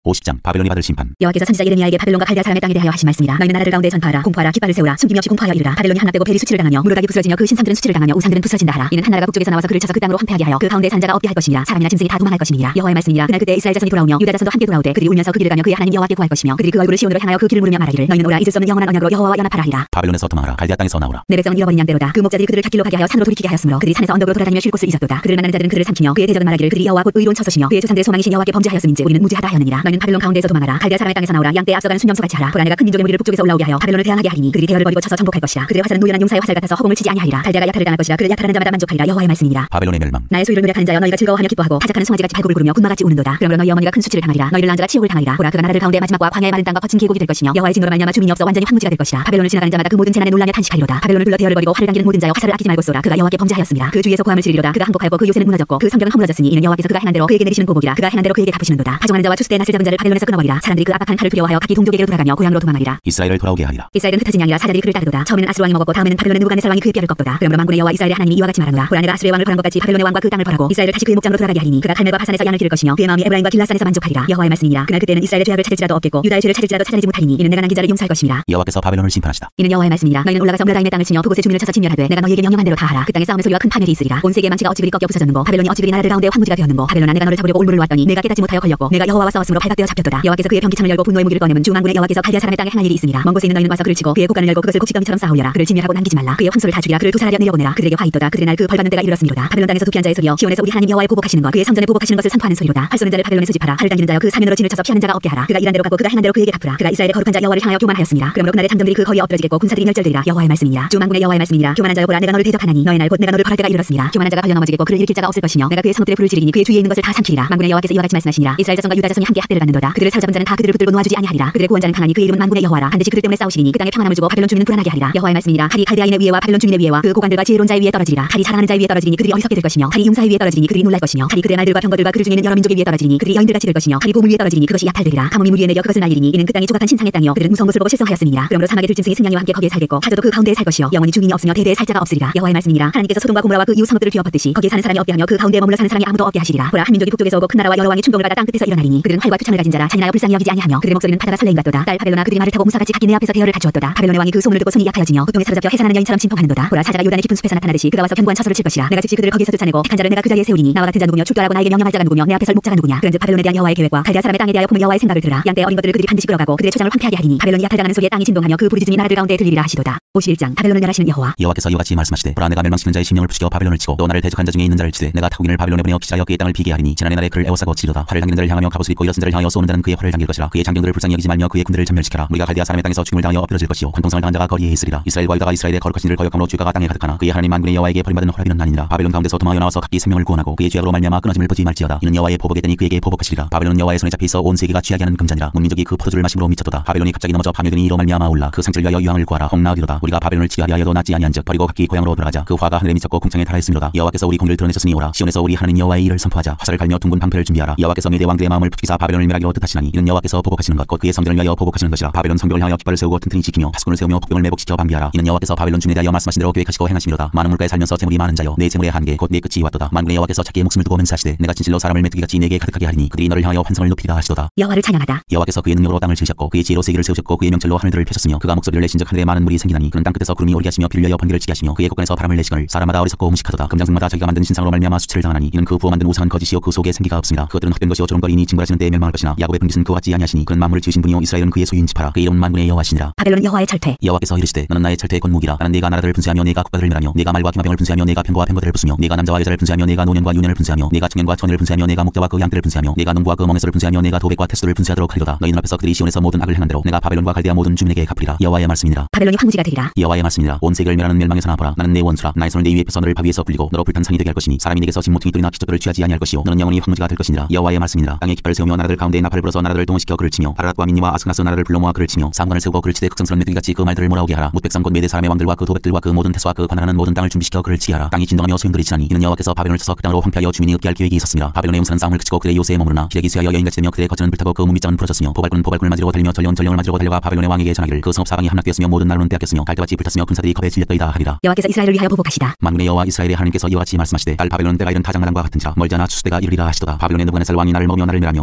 50장 바벨론이 받을 심판. 여호와께서 선지자 예레미야에게 바벨론과 칼데아 사람의 땅에 대하여 하신 말씀이라. 너희는 나라들 가운데 전파하라. 공포하라. 깃발을 세우라. 숨김이 없이 공포하여 이르라. 바벨론이 함락되고 벨이 수치를 당하며 무르각이 부스러지며 그 신상들은 수치를 당하며 우상들은 부스러진다 하라. 이는 한 나라가 북쪽에서 나와서 그를 쳐서 그 땅으로 황폐하게 하여 그 가운데 산 자가 없게 할 것이니라. 사람이나 짐승이 다 도망할 것이니라. 여호와의 말씀이니라. 그날 그때 이스라엘 자손이 돌아오며 유다 자손도 함께 돌아오되 그들이 울면서 그 길을 가며 그의 하나님 여호와께 구할 것이며 그들이 그 얼굴을 시온으로 향하여 그 길을 물으며 말하기를 너희는 오라. 잊을 수 없는 영원한 언약으로 여호와와 연합하라 하리라. 바벨론에서 도망하라. 갈대아 땅에서 나오라. 내 백성은 잃어버린 양대로다. 그 목자들이 그들을 갓길로 가게 하여 산으로 돌이키게 하였으므로 그들이 산에서 언덕으로 돌아다니며 쉴 곳을 잊었도다. 그들을 만나는 자들은 그들을 삼키며 그의 대적은 말하기를 그들이 여호와 곧 의로운 처소시며 그의 조상들의 소망이신 여호와께 범죄하였음인지 우리는 무죄하다 하였느니라. 너희는 바벨론 가운데에서 도망하라. 갈대아 사람의 땅에서 나오라. 양떼에 앞서가는 순념소같이 하라. 보라 내가 큰 민족의 무리를 북쪽에서 올라오게 하여 바벨론을 대항하게 하리니 그들이 대열을 벌이고 쳐서 정복할 것이라. 그들의 화살은 노련한 용사의 화살 같아서 허공을 치지 아니하리라. 갈대아가 야타를 당할 것이라. 그를 야탈하는 자마다 만족하리라. 여호와의 말씀이니라. 바벨론의 멸망. 나의 소유를 누려가는 자여 너희가 즐거워하며 기뻐하고 타작하는 송아지같이 발굽을 구르며 군마같이 우는도다. 그러므로 너희 어머니가 큰 수치를 당하리라. 너희를 낳은 자가 치욕을 당하리라. 보라 그가 나라들 가운데 마지막과 광야의 마른 땅과 거친 계곡이 될 것이며 여호와의 징조로 말미암아 주민이 없어 완전히 황무지가 될 것이라. 바벨론을 지나가는 자마다 그 모든 재난의 논란에 탄식하리로다. 바벨론을 둘러 대열을 벌이고 활을 당기는 모든 자여 화살을 아끼지 말고 쏘라. 그가 여호와께 범죄하였습니다. 그 주위에서 고함을 지르리로다. 그가 항복하였고 그 요새는 무너졌고 그 성벽은 허물어졌으니 이는 여호와께서 그가 행한 대로 그에게 내리시는 보복이라. 그가 행한 대로 그에게 갚으시는도다. 파종하는 자와 추수때 낫을 잡은 자를 바벨론에서 끊어버리라. 사람들이 그 압박한 칼을 두려워하여 각기 동족에게로 돌아가며 고향으로 도망하리라. 이스라엘을 돌아오게 하리라. 이스라엘은 흩어진 양이라 사자들이 그를 따르도다. 처음에는 아수르 왕이 먹었고 다음에는 바벨론의 느부갓네살 왕이 그의 뼈를 꺾도다. 그러므로 만군의 여호와 이스라엘의 하나님이 이와 같이 말하노라. 보라 내가 아수르의 왕을 벌한 것 같이 바벨론의 왕과 그 땅을 벌하고 이스라엘을 다시 그의 목장으로 돌아가게 하리니 그가 갈멜과 바산에서 양을 기를 것이며 그의 마음이 에브라임과 길라산에서 만족하리라. 여호와의 말씀이니라. 그날 그때는 이스라엘의 죄악을 찾을지라도 없겠고 유다의 죄를 찾을지라도 찾아내지 못하리니 이는 내가 남긴 자를 용서할 것임이라. 여호와께서 바벨론을 심판하시다. 이는 여호와의 말씀이니라. 너희는 올라가서 므라다임의 땅을 치며 그곳의 주민을 쳐서 진멸하되 내가 너희에게 명령한 대로 다 하라. 그 땅에 싸움의 소리와 큰 파멸이 있으리라. 온 세계의 망치가 어찌 그리 꺾여 부서졌는고 바벨론이 어찌 그리 나라들 가운데 황무지가 되었는고 바벨론아 내가 너를 잡으려고 올무를 놓았더니 내가 깨닫지 못하여 걸렸고 내가 여호와와 싸웠으므로 발각되어 잡혔도다. 여호와께서 그의 병기창을 열고 분노의 무기를 꺼내면 주 만군의 여호와께서 갈대아 사람의 땅에 행할 일이 있으니라. 먼 곳에 있는 너희는 와서 그를 치고 그의 곳간을 열고 그것을 곡식더미처럼 쌓아올려라. 그를 진멸하고 남기지 말라. 그의 황소를 다 죽이라. 그를 도살하려 내려보내라. 그들에게 화 있도다. 그들의 날 그 벌받는 때가 이르렀음이로다. 바벨론 땅에서 도피한 자의 소리여 시온에서 우리 하나님 여호와의 보복하시는 것 그의 성전에 보복하시는 것을 선포하는 소리로다. 활 쏘는 자를 바벨론에 수집하라. 칼을 당기는 자여 그 사면으로 진을 쳐서 피하는 자가 없게 하라. 그가 일한 대로 가고 그가 행한 대로 그에게 갚으라. 그가 이스라엘의 거룩한 자 여호와를 향하여 교만하였습니다. 그러므로 그날의 장정들이 그 거리에 엎드러지겠고 군사들이 멸절되리라. 여호와의 말씀이니라. 주 만군의 여호와의 말씀이니라. 교만한 자여 보라 내가 너를 대적하나니 너의 날 곧 내가 너를 벌할 때가 이르렀습니다. 교만한 자가 걸려 넘어지겠고 그를 일으킬 자가 없을 것이며 내가 그의 성읍들에 불을 지르니 그의 주위에 있는 것을 다 삼키리라. 만군의 여호와께서 이와 같이 말씀하시니라. 이스라엘 자손과 유다 자손이 함께 학대를 받는도다. 그들을 사로잡은 자는 다 그들을 붙들고 놓아주지 아니하리라. 그들의 구원자는 강하니 그의 이름은 만군의 여호와라. 반드시 그들 때문에 싸우시리니 그 땅에 평안함을 주고 바벨론 주민은 불안하게 하리라. 여호와의 말씀이니라. 칼이 갈대아인의 위에와 바벨론 주민의 위에와 그 고관들과 지혜로운 자의 위에 떨어지리라. 칼이 사랑하는 자의 위에 떨어지리니 그들이 어리석게 될 것이며 칼이 용사의 위에 떨어지리니 그들이 놀랄 것이며 칼이 그들의 말들과 병거들과 그들 중에 있는 여러 민족의 위에 떨어지리니 그들이 여인들같이 될 것이며 칼이 보물 위에 떨어지리니 그것이 약탈되리라. 가뭄이 무리에 내려 그것을 날리리니 이는 그 땅이 조각한 신상의 땅이요 그들은 무서운 것을 보고 실성하였음이니라. 그러므로 사막의 들짐승이 승냥이와 함께 거기에 살겠고 사자도 그 가운데에 살 것이요 영원히 주민이 없으며 대대에 살 자가 없으리라. 여호와의 말씀이니라. 하나님께서 소돔과 고모라와 그 이웃 성읍들을 뒤엎었듯이 거기에 사는 사람이 없게 하며 그 가운데에 머물러 사는 사람이 아무도 없게 하시리라. 보라 한 민족이 북쪽에서 오고 큰 나라와 여러 왕이 충동을 받아 땅 끝에서 일어나리니 그들은 활과 투창을 가진 자라 잔인하여 불쌍히 여기지 아니하며 그들의 목소리는 바다가 설레임 같도다. 딸 바벨론아 그들이 말을 타고 무사같이 각기 내 앞에서 대열을 갖추었도다. 바벨론의 왕이 그 소문을 듣고 손이 약하여지며 고통에 사로잡혀 해산하는 여인처럼 진통하는도다. 보라 사자가 요단의 깊은 숲에서 나타나듯이 그가 와서 견고한 처소를 칠 것이라. 내가 즉시 그들을 거기에서 쫓아내고 택한 자를 내가 그 자리에 세우리니 나와 같은 자 누구며 출두하라고 나에게 명령할 자가 누구며 내 앞에 설 목자가 누구냐. 그런즉 바벨론에 대한 여호와의 계획과 갈대아 사람의 땅에 대하여 품을 여호와의 생각을 들으라. 양떼의 어린 것들을 그들이 반드시 끌어가고 그들의 초장을 황폐하게 하리니 바벨론이 약탈당하는 소리에 땅이 진동하며 그 부르짖음이 나라들 가운데 들리리라 하시도다. 51장 바벨론을 멸하시는 여호와. 여호와께서 이와 같이 말씀하시되 보라 내가 멸망시키는 자의 심령을 부시켜 바벨론을 치고 또 나를 대적한 자 중에 있는 자를 치되 내가 타국인을 바벨론에 보내어 기시하여 그의 땅을 비게 하리니 지난해 날에 그를 애워싸고 치리로다. 활을 당기는 자를 향하며 갑옷을 입고 일어선 자를 향하여 쏘는 자는 그의 활을 당길 것이라. 그의 장병들을 불쌍히 여기지 말며 그의 군대를 전멸시켜라. 우리가 갈대아 사람의 땅에서 죽음을 당하여 엎드러질 것이요 관통성을 당한 자가 거리에 있으리라. 이스라엘과 유다가 이스라엘의 거룩하신 이를 거역함으로 주가가 땅에 가득하나 그의 하나님 만군의 여호와에게 버림받은 호라비는 아니니라. 바벨론 가운데서 도망하여 나와서 각기 생명을 구원하고 그의 죄악으로 말미암아 끊어짐을 보지 말지어다. 이는 여호와의 보복에 되니 그에게 보복하시리라. 바벨론은 여호와의 손에 잡혀 있어 온 세계가 취하게 하는 금잔이라. 문민족이 그 포도주를 마심으로 미쳤도다. 바벨론이 갑자기 넘어져 파멸되니 이로 말미암아 올라 그 상처를 위하여 유황을 구하라. 홍나으리로다. 우리가 바벨론을 치하리 하여도 낫지 아니한즉 버리고 각기 고향으로 돌아가자. 그 화가 하늘에 미쳤고 궁창에 달하였으므로다. 여호와께서 우리 공의를 드러내셨으니 오라. 시온에서 우리 하나님 여호와의 일을 선포하자. 화살을 갈며 둥근 방패를 준비하라. 여호와께서 메대 왕들의 마음을 붙이사 바벨론을 멸하기로 뜻하시나니 이는 여호와께서 보복하시는 것 곧 그의 성전을 위하여 보복하시는 것이라. 바벨론 성벽을 향하여 깃발을 세우고 튼튼히 지키며 파수꾼을 세우며 복병을 매복시켜 방비하라. 이는 여호와께서 바벨론 주민에 대하여 말씀하신 대로 계획하시고 행하심이로다. 많은 물가에 살면서 재물이 많은 자여 내 재물의 한계 곧 내 끝이 왔도다. 만군의 여호와께서 자기의 목숨을 두고 맹세하시되 내가 진실로 사람을 메뚜기같이 내게 가득하게 하리니 그들이 너를 향하여 환성을 높이리라 하시도다. 여호와를 찬양하다. 여호와께서 그의 능력으로 땅을 지으셨고 그의 지혜로 세계를 세우셨고 그의 명철로 하늘들을 펴셨으며 그가 목소리를 내신즉 하늘에 많은 물이 생기나니 그는 땅 끝에서 구름이 오르게 하시며 비를 위하여 번개를 치게 하시며 그의 곳간에서 바람을 내시거늘 사람마다 어리석고 무식하도다. 금장승마다 자기가 만든 신상으로 말미암아 수치를 당하나니 이는 그 부어 만든 우상은 거짓이요 그 속에 생기가 없습니다. 그것들은 헛된 것이요 조롱거리니 징벌하시는 때에 멸망할 것이나 야곱의 분깃은 그와 같지 아니하시니 그는 만물을 지으신 분이요 이스라엘은 그의 소유인지파라. 그의 이름은 만군의 여호와시니라. 바벨론 여호와의 철퇴. 여호와께서 이르시되 너는 나의 철퇴의 권무기라. 나는 네가 나라들을 분쇄하며 네가 국가들을 멸하며 네가 말과 기마병을 분쇄하며 네가 병거와 병거들을 부수며 네가 남자와 여자를 분쇄하며 네가 노년과 유년을 분쇄하며 네가 청년과 처녀를 분쇄하며 네가 목자와 그 양떼를 분쇄하며 네가 농부와 그 멍에서를 분쇄하며 네가 도백과 태수를 분쇄하도록 하리로다. 너희는 앞에서 그들이 시온에서 모든 악을 행한 대로 내가 바벨론과 갈대아 모든 주민에게 갚으리라. 여호와의 말씀이니라. 바벨론이 황무지가 되리라. 여호와의 말씀이니라. 온 세계를 멸하는 멸망에서 나보라. 나는 내 원수라. 나의 손을 내 위에 펴서 너를 바위에서 굴리고 너로 불탄산이 되게 할 것이니 사람이 네게서 진모퉁이 돌이나 피적들을 취하지 아니할 것이요 너는 영원히 황무지가 될 것이니라. 여호와의 말씀이니라. 땅에 깃발을 세우며 나라들 가운데 나팔을 불어서 나라들을 동원시켜 그를 치며 아라랏과 민니와 아스그나스 나라를 불러 모아 그를 치며 사무관을 세우고 그를 치되 극성스러운 메뚜기같이 그 말들을 몰아오게 하라. 뭇백성 곧 메대 사람의 왕들과 그 도백들과 그 모든 태수와 그 관할하는 모든 땅을 준비시켜 그를 치게 하라. 땅이 진동하며 소용돌이 치나니 이는 여호와께서 바벨론을 쳐서 그 땅으로 황폐하여 주민이 없게 할 계획이 있었습니다. 바벨론의 용사는 싸움을 그치고 그의 요새에 머무르나 기력이 쇠하여 여인같이 되며 그의 거처는 불타고 그 무밑장은 부러졌으며 포발꾼은 포발꾼을 맞으려고 달리며 전령을 맞으려고 달려가 바벨론의 왕에게 전하기를 그 성읍 사방이 함락되었으며 모든 나라는 빼앗겼으며 갈대밭이 불탔으며 군사들이 겁에 질렸더이다 하리라. 여호와께서 이스라엘을 위하여 보복하시다. 만군의 여호와 이스라엘의 하나님께서 이와 같이 말씀하시되 딸 바벨론은 때가 이른 타작마당과 같은지라 멀지 않아 추수때가 이르리라 하시도다. 바벨론의 느부갓네살 왕이 나를 먹으며 나를 멸하며 나를 빙긋이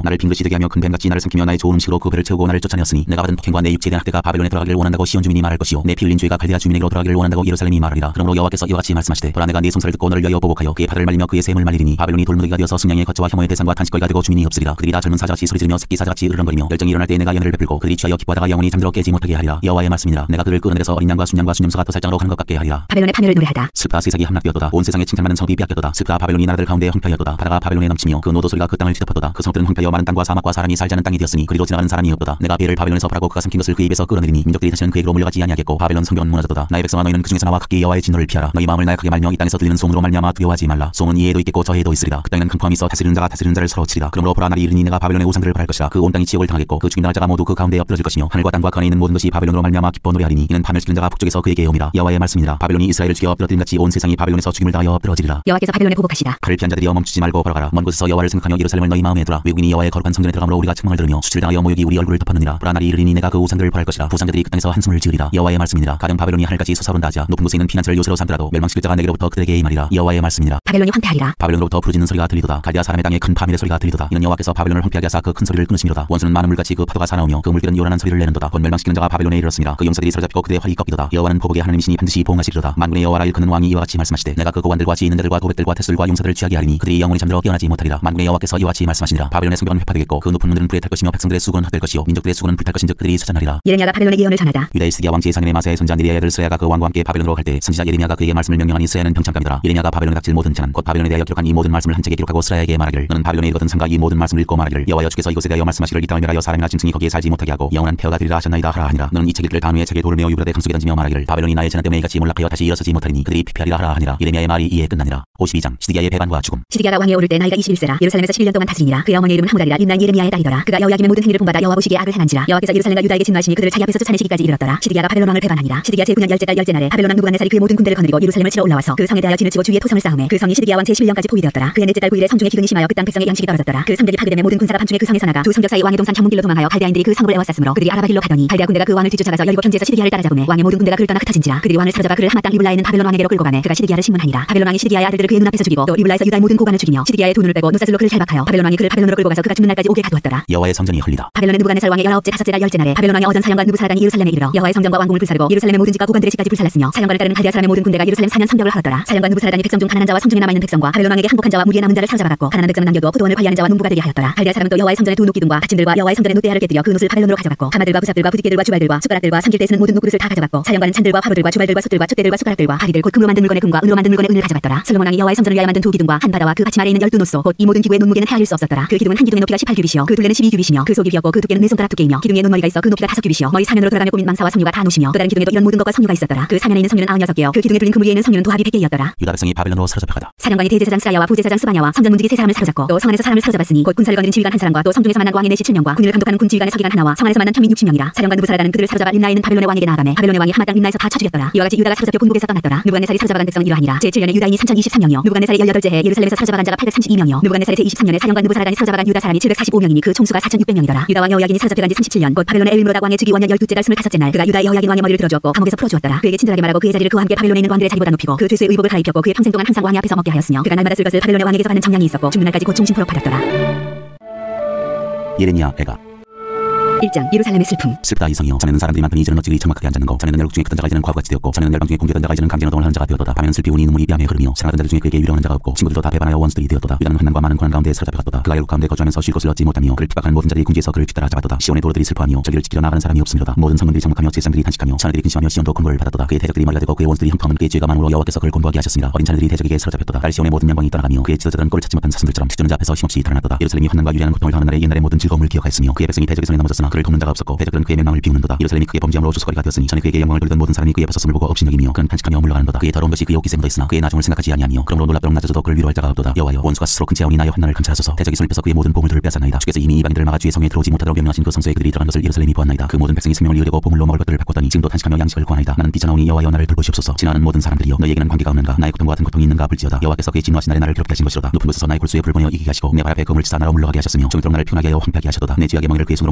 되게 하며 큰 뱀같이 나를 삼키며 나의 좋은 음식으로 그 배를 채우고 나를 쫓아내었으니 내가 받은 폭행과 내 육체에 대한 학대가 바벨론에 돌아가기를 원한다고 시온 주민이 말할 것이요 내 피 흘린 죄가 갈대아 주민에게로 돌아가기를 원한다고 예루살렘이 말하리라. 그러므로 여호와께서 이와 같이 말씀하시되 보라 내가 네 송사를 듣고 너를 위하여 보복하여 그의 파를 말리며 그의 샘을 말리리니 바벨론이 돌무더기가 되어서 승량의 거처와 혐오의 대상과 탄식거리가 되고 주민이 없으리라. 그들이 다 젊은 사자같이 소리 지르며 새끼 사자같이 으르렁거리며 열정이 일어날 때에 내가 연회를 베풀고 그들이 취하여 기뻐하다가 영원히 잠들어 깨지 못하게 하리라. 여호와의 말씀이니라. 내가 그를 끌어내려서 어린 양과 순양과 순염소가 도살장으로 가는 것 같게 하리라. 바벨론의 파멸을 노래하다. 슬프다 세상이 함락되었도다. 온 세상에 칭찬받는 성읍이 빼앗겼도다. 슬프다 바벨론이 나라들 가운데 황폐하였도다. 바다가 바벨론에 넘치며 그 노도 소리가 그 땅을 뒤덮었도다. 그 성읍들은 황폐하여 마른 땅과 사막과 사람이 살지 않은 땅이 되었으니 그리로 지나가는 사람이 없도다. 내가 배를 바벨론에서 벌하고 그가 삼킨 것을 그 입에서 끌어내리니 민족들이 다시는 그에게로 몰려가지 아니하겠고 바벨론 성벽은 무너졌도다. 나의 백성아 너희는 그 중에서 나와 각기 여호와의 진노를 피하라. 너희 마음을 나약하게 말며 이 땅에서 들리는 소음으로 말미암아 두려워하지 말라. 소음은 이에도 있겠고 저에도 있으리라. 그 땅에는 강포함이 있어 다스리는 자가 다스리는 자를 서로 치리라. 그러므로 보라 날이 이르니 내가 바벨론의 우상들을 벌할 것이라. 그 온 땅이 지옥을 당하겠고 그 죽임당할 자가 모두 그 가운데 엎드러질 것이며 하늘과 땅과 그 안에 있는 모든 것이 바벨론으로 말미암아 기뻐 노래하리니 이는 파멸시키는 자가 북쪽에서 그에게 오미라. 여호와의 말씀이니라. 바벨론이 이스라엘을 죽여 엎드러뜨린 같이 온 세상이 바벨론에서 죽임을 당하여 엎드러지리라. 여호와께서 바벨론에 보복하시다. 칼을 피한 자들이여 멈추지 말고 걸어가라. 먼 곳에서 여호와를 생각하며 예루살렘을 너희 마음에 두라. 외국인이 여호와의 거룩한 성전에 들어가므로 우리가 책망을 들으며 수출당하여 모욕이 우리 얼굴을 덮었느니라. 보라 날이 이르니 내가 그 우상들을 벌할 것이라. 부상자들이 그 땅에서 한숨을 지으리라. 여호와의 말씀이니라. 가령 바벨론이 하늘까지 솟아오른다 하자 높은 곳에 있는 피난처를 요새로 삼더라도 멸망시킬 자가 내게로부터 그들에게 임하리라. 여호와의 말씀이니라. 바벨론이 황폐하리라. 바벨론으로부터 부르짖는 소리가 들리도다. 갈대아 사람의 땅에 큰 파멸의 소리가 들리도다. 이는 여호와께서 바벨론을 황폐하게 하사 그 큰 소리를 끊으시미로다. 원수는 많은 물같이 그 파도가 사나우며 그 물길은 요란한 소리를 내는도다. 곧 멸망시키는 자가 바벨론에 이르렀습니다. 그 용사들이 사로잡히고 그들의 활이 꺾이도다. 여호와는 보복의 하나님이시니 반드시 보응하시리로다. 만군의 여호와라 일컫는 왕이 이와 같이 말씀하시되 내가 그 고관들과 지혜 있는 자들과 도백들과 태술과 용사들을 취하게 하리니 그들이 영원히 잠들어 깨어나지 못하리라. 만군의 여호와께서 이와 같이 말씀하시니라. 바벨론의 성벽은 회파되겠고 그 높은 문들은 불에 탈 것이며 백성들의 수군은 헛될 것이요 민족들의 수군은 불탈 것인즉 그들이 쇠잔하리라. 예레미야가 바벨론의 예언을 전하다. 유다의 스기야 왕 제사님의 마사의 손자 니리아의 아들 스라야가 그 왕과 함께 바벨론으로 갈 때 선지자 예레미야가 그에게 말씀을 명령하니 스라야는 병참감이더라. 예레미야가 바벨론에 닥칠 모든 재난 곧 바벨론에 대하여 기록한 이 모든 말씀을 한 책에 기록하고 스라야에게 말하기를 너는 바벨론에 이르거든 상가 이 모든 말씀을 읽고 말하기를 여호와여 주께서 이곳에 대하여 말씀하시기를 이 땅을 멸하여 사람이나 짐승이 거기에 살지 못하게 하고 영원한 폐허가 되리라 하셨나이다 하라 하니라. 너는 이 책 읽기를 단 후에 책에 돌을 메어 유브라데 강속에 던지며 말하기를 바벨론이 나의 재난 때문에 이같이 몰락하여 다시 일어서지 못하리니 그들이 피폐하리라 하라 하니라. 예레미야의 말이 이에 끝나니라. 52장 시드기야의 배반과 죽음. 시드기야가 왕에 오를 때 나이가 21세라. 예루살렘에서 11년 동안 다스리니라. 그의 어머니의 이름은 하무달이라. 임난 예레미야의 딸이더라. 그가 여호야김의 모든 행위를 본받아 여호와 보시기에 악을 행한지라. 여호와께서 예루살렘과 유다에게 진노하시니 그들을 자기 앞에서 쫓아내시기까지 이르렀더라. 시드기야가 바벨론 왕을 배반하니라. 시드기야 제9년 열째 달 열째 날에 바벨론 왕 느부갓네살이 그의 모든 군대를 거느리고 예루살렘을 치러 올라와서 그 성에 대하여 진을 치고 주위에 토성을 쌓음에 그 성이 시드기야 왕 제11년까지 포위되었더라. 그의 넷째 달 9일에 성중에 기근이 심하여 그 땅 백성의 양식이 떨어졌더라. 그 성벽이 파괴되매 모든 군사가 밤중에 그 성에서 나가 두 성벽 사이 왕의 동산 장문길로 도망하여 갈대아인들이 그 성읍을 에워쌌으므로 그들이 아라바길로 가더니 갈대아 군대가 그 왕을 뒤쫓아가서 여리고 편지에서 시드기야를 따라잡음에 왕의 모든 군대가 그를 떠나 흩어진지라. 그들이 왕을 사로잡아 그를 하맛 땅 리블라에 있는 바벨론 왕에게로 끌고 가매 그가 시드기야를 신문하니라. 바벨론 왕이 시드기야의 아들들을 그의 눈앞에서 죽이고 또 리블라에서 유다의 모든 고관을 죽이며 시드기야의 두 눈을 빼고 노사슬로 그를 탈박하여 바벨론 왕이 그를 바벨론으로 끌고 가서 그가 죽는 날까지 옥에 가두었더라. 여호와의 성전이 헐리다. 바벨론의 느부갓네살 왕의 19째 다섯째 달 열째 날에 바벨론 왕의 어전 사령관 느부사라단이 예루살렘에 이르러 여호와의 성전과 왕궁을 불사르고 예루살렘의 모든 집과 고관들의 집까지 불살랐으며 사령관을 따르는 갈대아 사람의 모든 군대가 예루살렘 4년 성벽을 헐었더라. 사령관 느부사라단이 백성 중 가난한 자와 성중에 남아 있는 백성과 바벨론 왕에게 항복한 자와 무리에 남은 자를 사로잡았고 가난한 백성은 남겨두어 포도원을 관리하는 자와 농부가 되게 하였더라. 갈대아 사람은 또 여호와의 성전의 두 녹기둥과 받침들과 여호와의 성전의 놋대야를 깨뜨려 그 놋을 바벨론으로 가져갔고 가마들과 부삽들과 부싯개들과 주발들과 숟가락들과 삼킬 때 쓰는 모든 녹그릇을 다 가져갔고 사령관은 찬들과 화로들과 주발들과 솥들과 촛대들과 숟가락들과 바리들 곧 금으로 만든 물건의 금과 은으로 만든 물건의 은을 가져갔더라. 솔로몬 왕이 여호와의 성전을 위하여 만든 두 기둥과 한 바다와 그 받침 아래 있는 12노소 곧 이 모든 기구의 논무게는 헤아릴 수 없었더라. 그 기둥은 한 기둥의 높이가 18규빗이요 그 둘레는 12규빗이며 그 속이 비었고 그 두께는 4손가락 두께이며 기둥에 논머리가 있어 그 높이가 5규빗이요 머리 사면으로 돌아가며 꾸민 망사와 성류가 다 노시며 또 다른 기둥에도 이런 모든 것과 성류가 있었더라. 그 사면에 있는 성류는 96개요 그 기둥에 둘린 그 무리에 있는 성류는 도합이 100개이었더라. 유다 백성이 바벨론으로 사로잡혀가다. 사령관이 대제사장 스라야와 부제사장 스바냐와 성전 문지기 세 사람을 사로잡고 또 성 안에서 사람을 사로잡았으니 곧 군사를 거느린 지휘관 한 사람과 또 성중에서 만난 왕의 내시 7명과 군인을 감독하는 군 지휘관의 서기관 하나와 성 안에서 만난 평민 60명이라. 사령관 느부사라단은 그들을 사로잡아 림나에 있는 바벨론의 왕에게 나아가매 바벨론의 왕이 하맛 땅 림나에서 다 쳐 죽였더라. 이와 같이 유다가 사로잡혀 본국에서 떠났더라. 느부갓네살이 사로잡아간 백성은 이러하니라. 제7년에 유다인이 3023명이요 느부갓네살의 18째 해에 예루살렘에서 사로잡아간 자가 832명이요 느부갓네살의 제23년에 사령관 느부사라단이 사로잡아간 유다 사람이 745명이니 그 총수가 4600명이더라. 유다 왕 여호야긴이 사로잡혀간 지 37년 곧 바벨론의 엘윌므로다 왕의 즉위 원년 12째 달 25째 날 그가 유다의 여호야긴 왕의 머리를 들어주었고 감옥에서 풀어주었더라. 그에게 친절하게 말하고 그의 자리를 그와 함께 바벨론에 있는 왕들의 자리보다 높이고 그 죄수의 의복을 갈아입혔고 그의 평생 동안 항상 왕의 앞에서 먹게 하였으며 그가 날마다 쓸 것을 바벨론의 왕에게서 받는 정량이 있었고 죽는 날까지 곧 종신포로 팔았더라. 예레미야-애가 1장 예루살렘의 슬픔. 슬프다 이성이여. 전에는 사람들이 많더니 이제는 어찌 그리 적막하게 앉았는고. 전에는 열국 중에 크던 자가 이제는 과부같이 되었고 전에는 열방 중에 공개던 자가 이제는 강제노동을 하는 자가 되었도다. 밤에는 슬피 우니 눈물이 뺨에 흐르며 사랑하던 자들 중에 그에게 유령하는 자가 없고 친구들도 다 배반하여 원수들이 되었도다. 유다는 환난과 많은 고난 가운데 사로잡혀갔도다. 그가 열국 가운데 거주하면서 쉴 곳을 얻지 못하며 그를 핍박하는 모든 자들이 궁지에서 그를 뒤따라 잡았도다. 시온의 도로들이 슬퍼하며 저기를 지키려 나가는 사람이 없습니다. 모든 성문들이 적막하며 제사장들이 탄식하며 사내들이 근심하며 시온도 곤고를 받았도다. 그의 대적들이 머리가 되고 그의 원수들이 형통함은 그의 죄가 많음으로 여호와께서 그를 곤고하게 하셨습니다. 어린 자녀들이 대적에게 사로잡혔도다. 딸 시온의 모든 영광이 떠나가며 그의 지도자들은 꼴을 찾지 못한 사슴들처럼 죽는 자 앞에서 힘없이 달아났도다. 예루살렘이 환난과 유리한 고통을 당하는 날의 옛날의 모든 즐거움을 기억하였으며 그의 백성이 대적의 손에 넘어졌으나 그를 돕는 자가 없었고 대적들은 그의 맹망을 비우는도다. 예루살렘이 크게 범죄함으로 조소거리가 되었으니 전에 그에게 영광을 돌리던 모든 사람이 그의 앞에서 숨을 보고 업신여기며 그는 탄식하며 물러가는도다. 그의 더러운 것이 그의 옷깃에 묻어있으나 그의 나중을 생각하지 아니하며 그러므로 놀랍도록 낮아져도 그를 위로할 자가 없도다. 여호와여 원수가 스스로 근처하오니 나의 환난을 감찰하소서. 대적이 손을 펴서 그의 모든 보물들을 빼앗았나이다. 주께서 이미 이방인들을 막아 주의 성에 들어오지 못하도록 명령하신 그 성소에 그들이 들어간 것을 예루살렘이 보았나이다. 그 모든 백성이 생명을 이으려고 보물로 먹을 것들을 바꿨더니 지금도 탄식하며 양식을 구하나이다. 나는 비천하오니 여호와여 나를 돌보시옵소서. 지나가는 모든 사람들이여 너희에게는 관계가 없는가. 나의 고통과 같은 고통이 있는가 불지어다. 여호와께서 그의 진노하신 날에 나를 괴롭게 하신 것이로다. 높은 곳에서 나의 골수에 불 보내어 이기게 하시고 내 발 앞에 검을 치사 나라 물러가게 하셨으며 종들로 나를 피곤하게 하여 황폐하게 하셨도다. 내 죄악의 멍에를 그의 손으로 묶고 얼고 내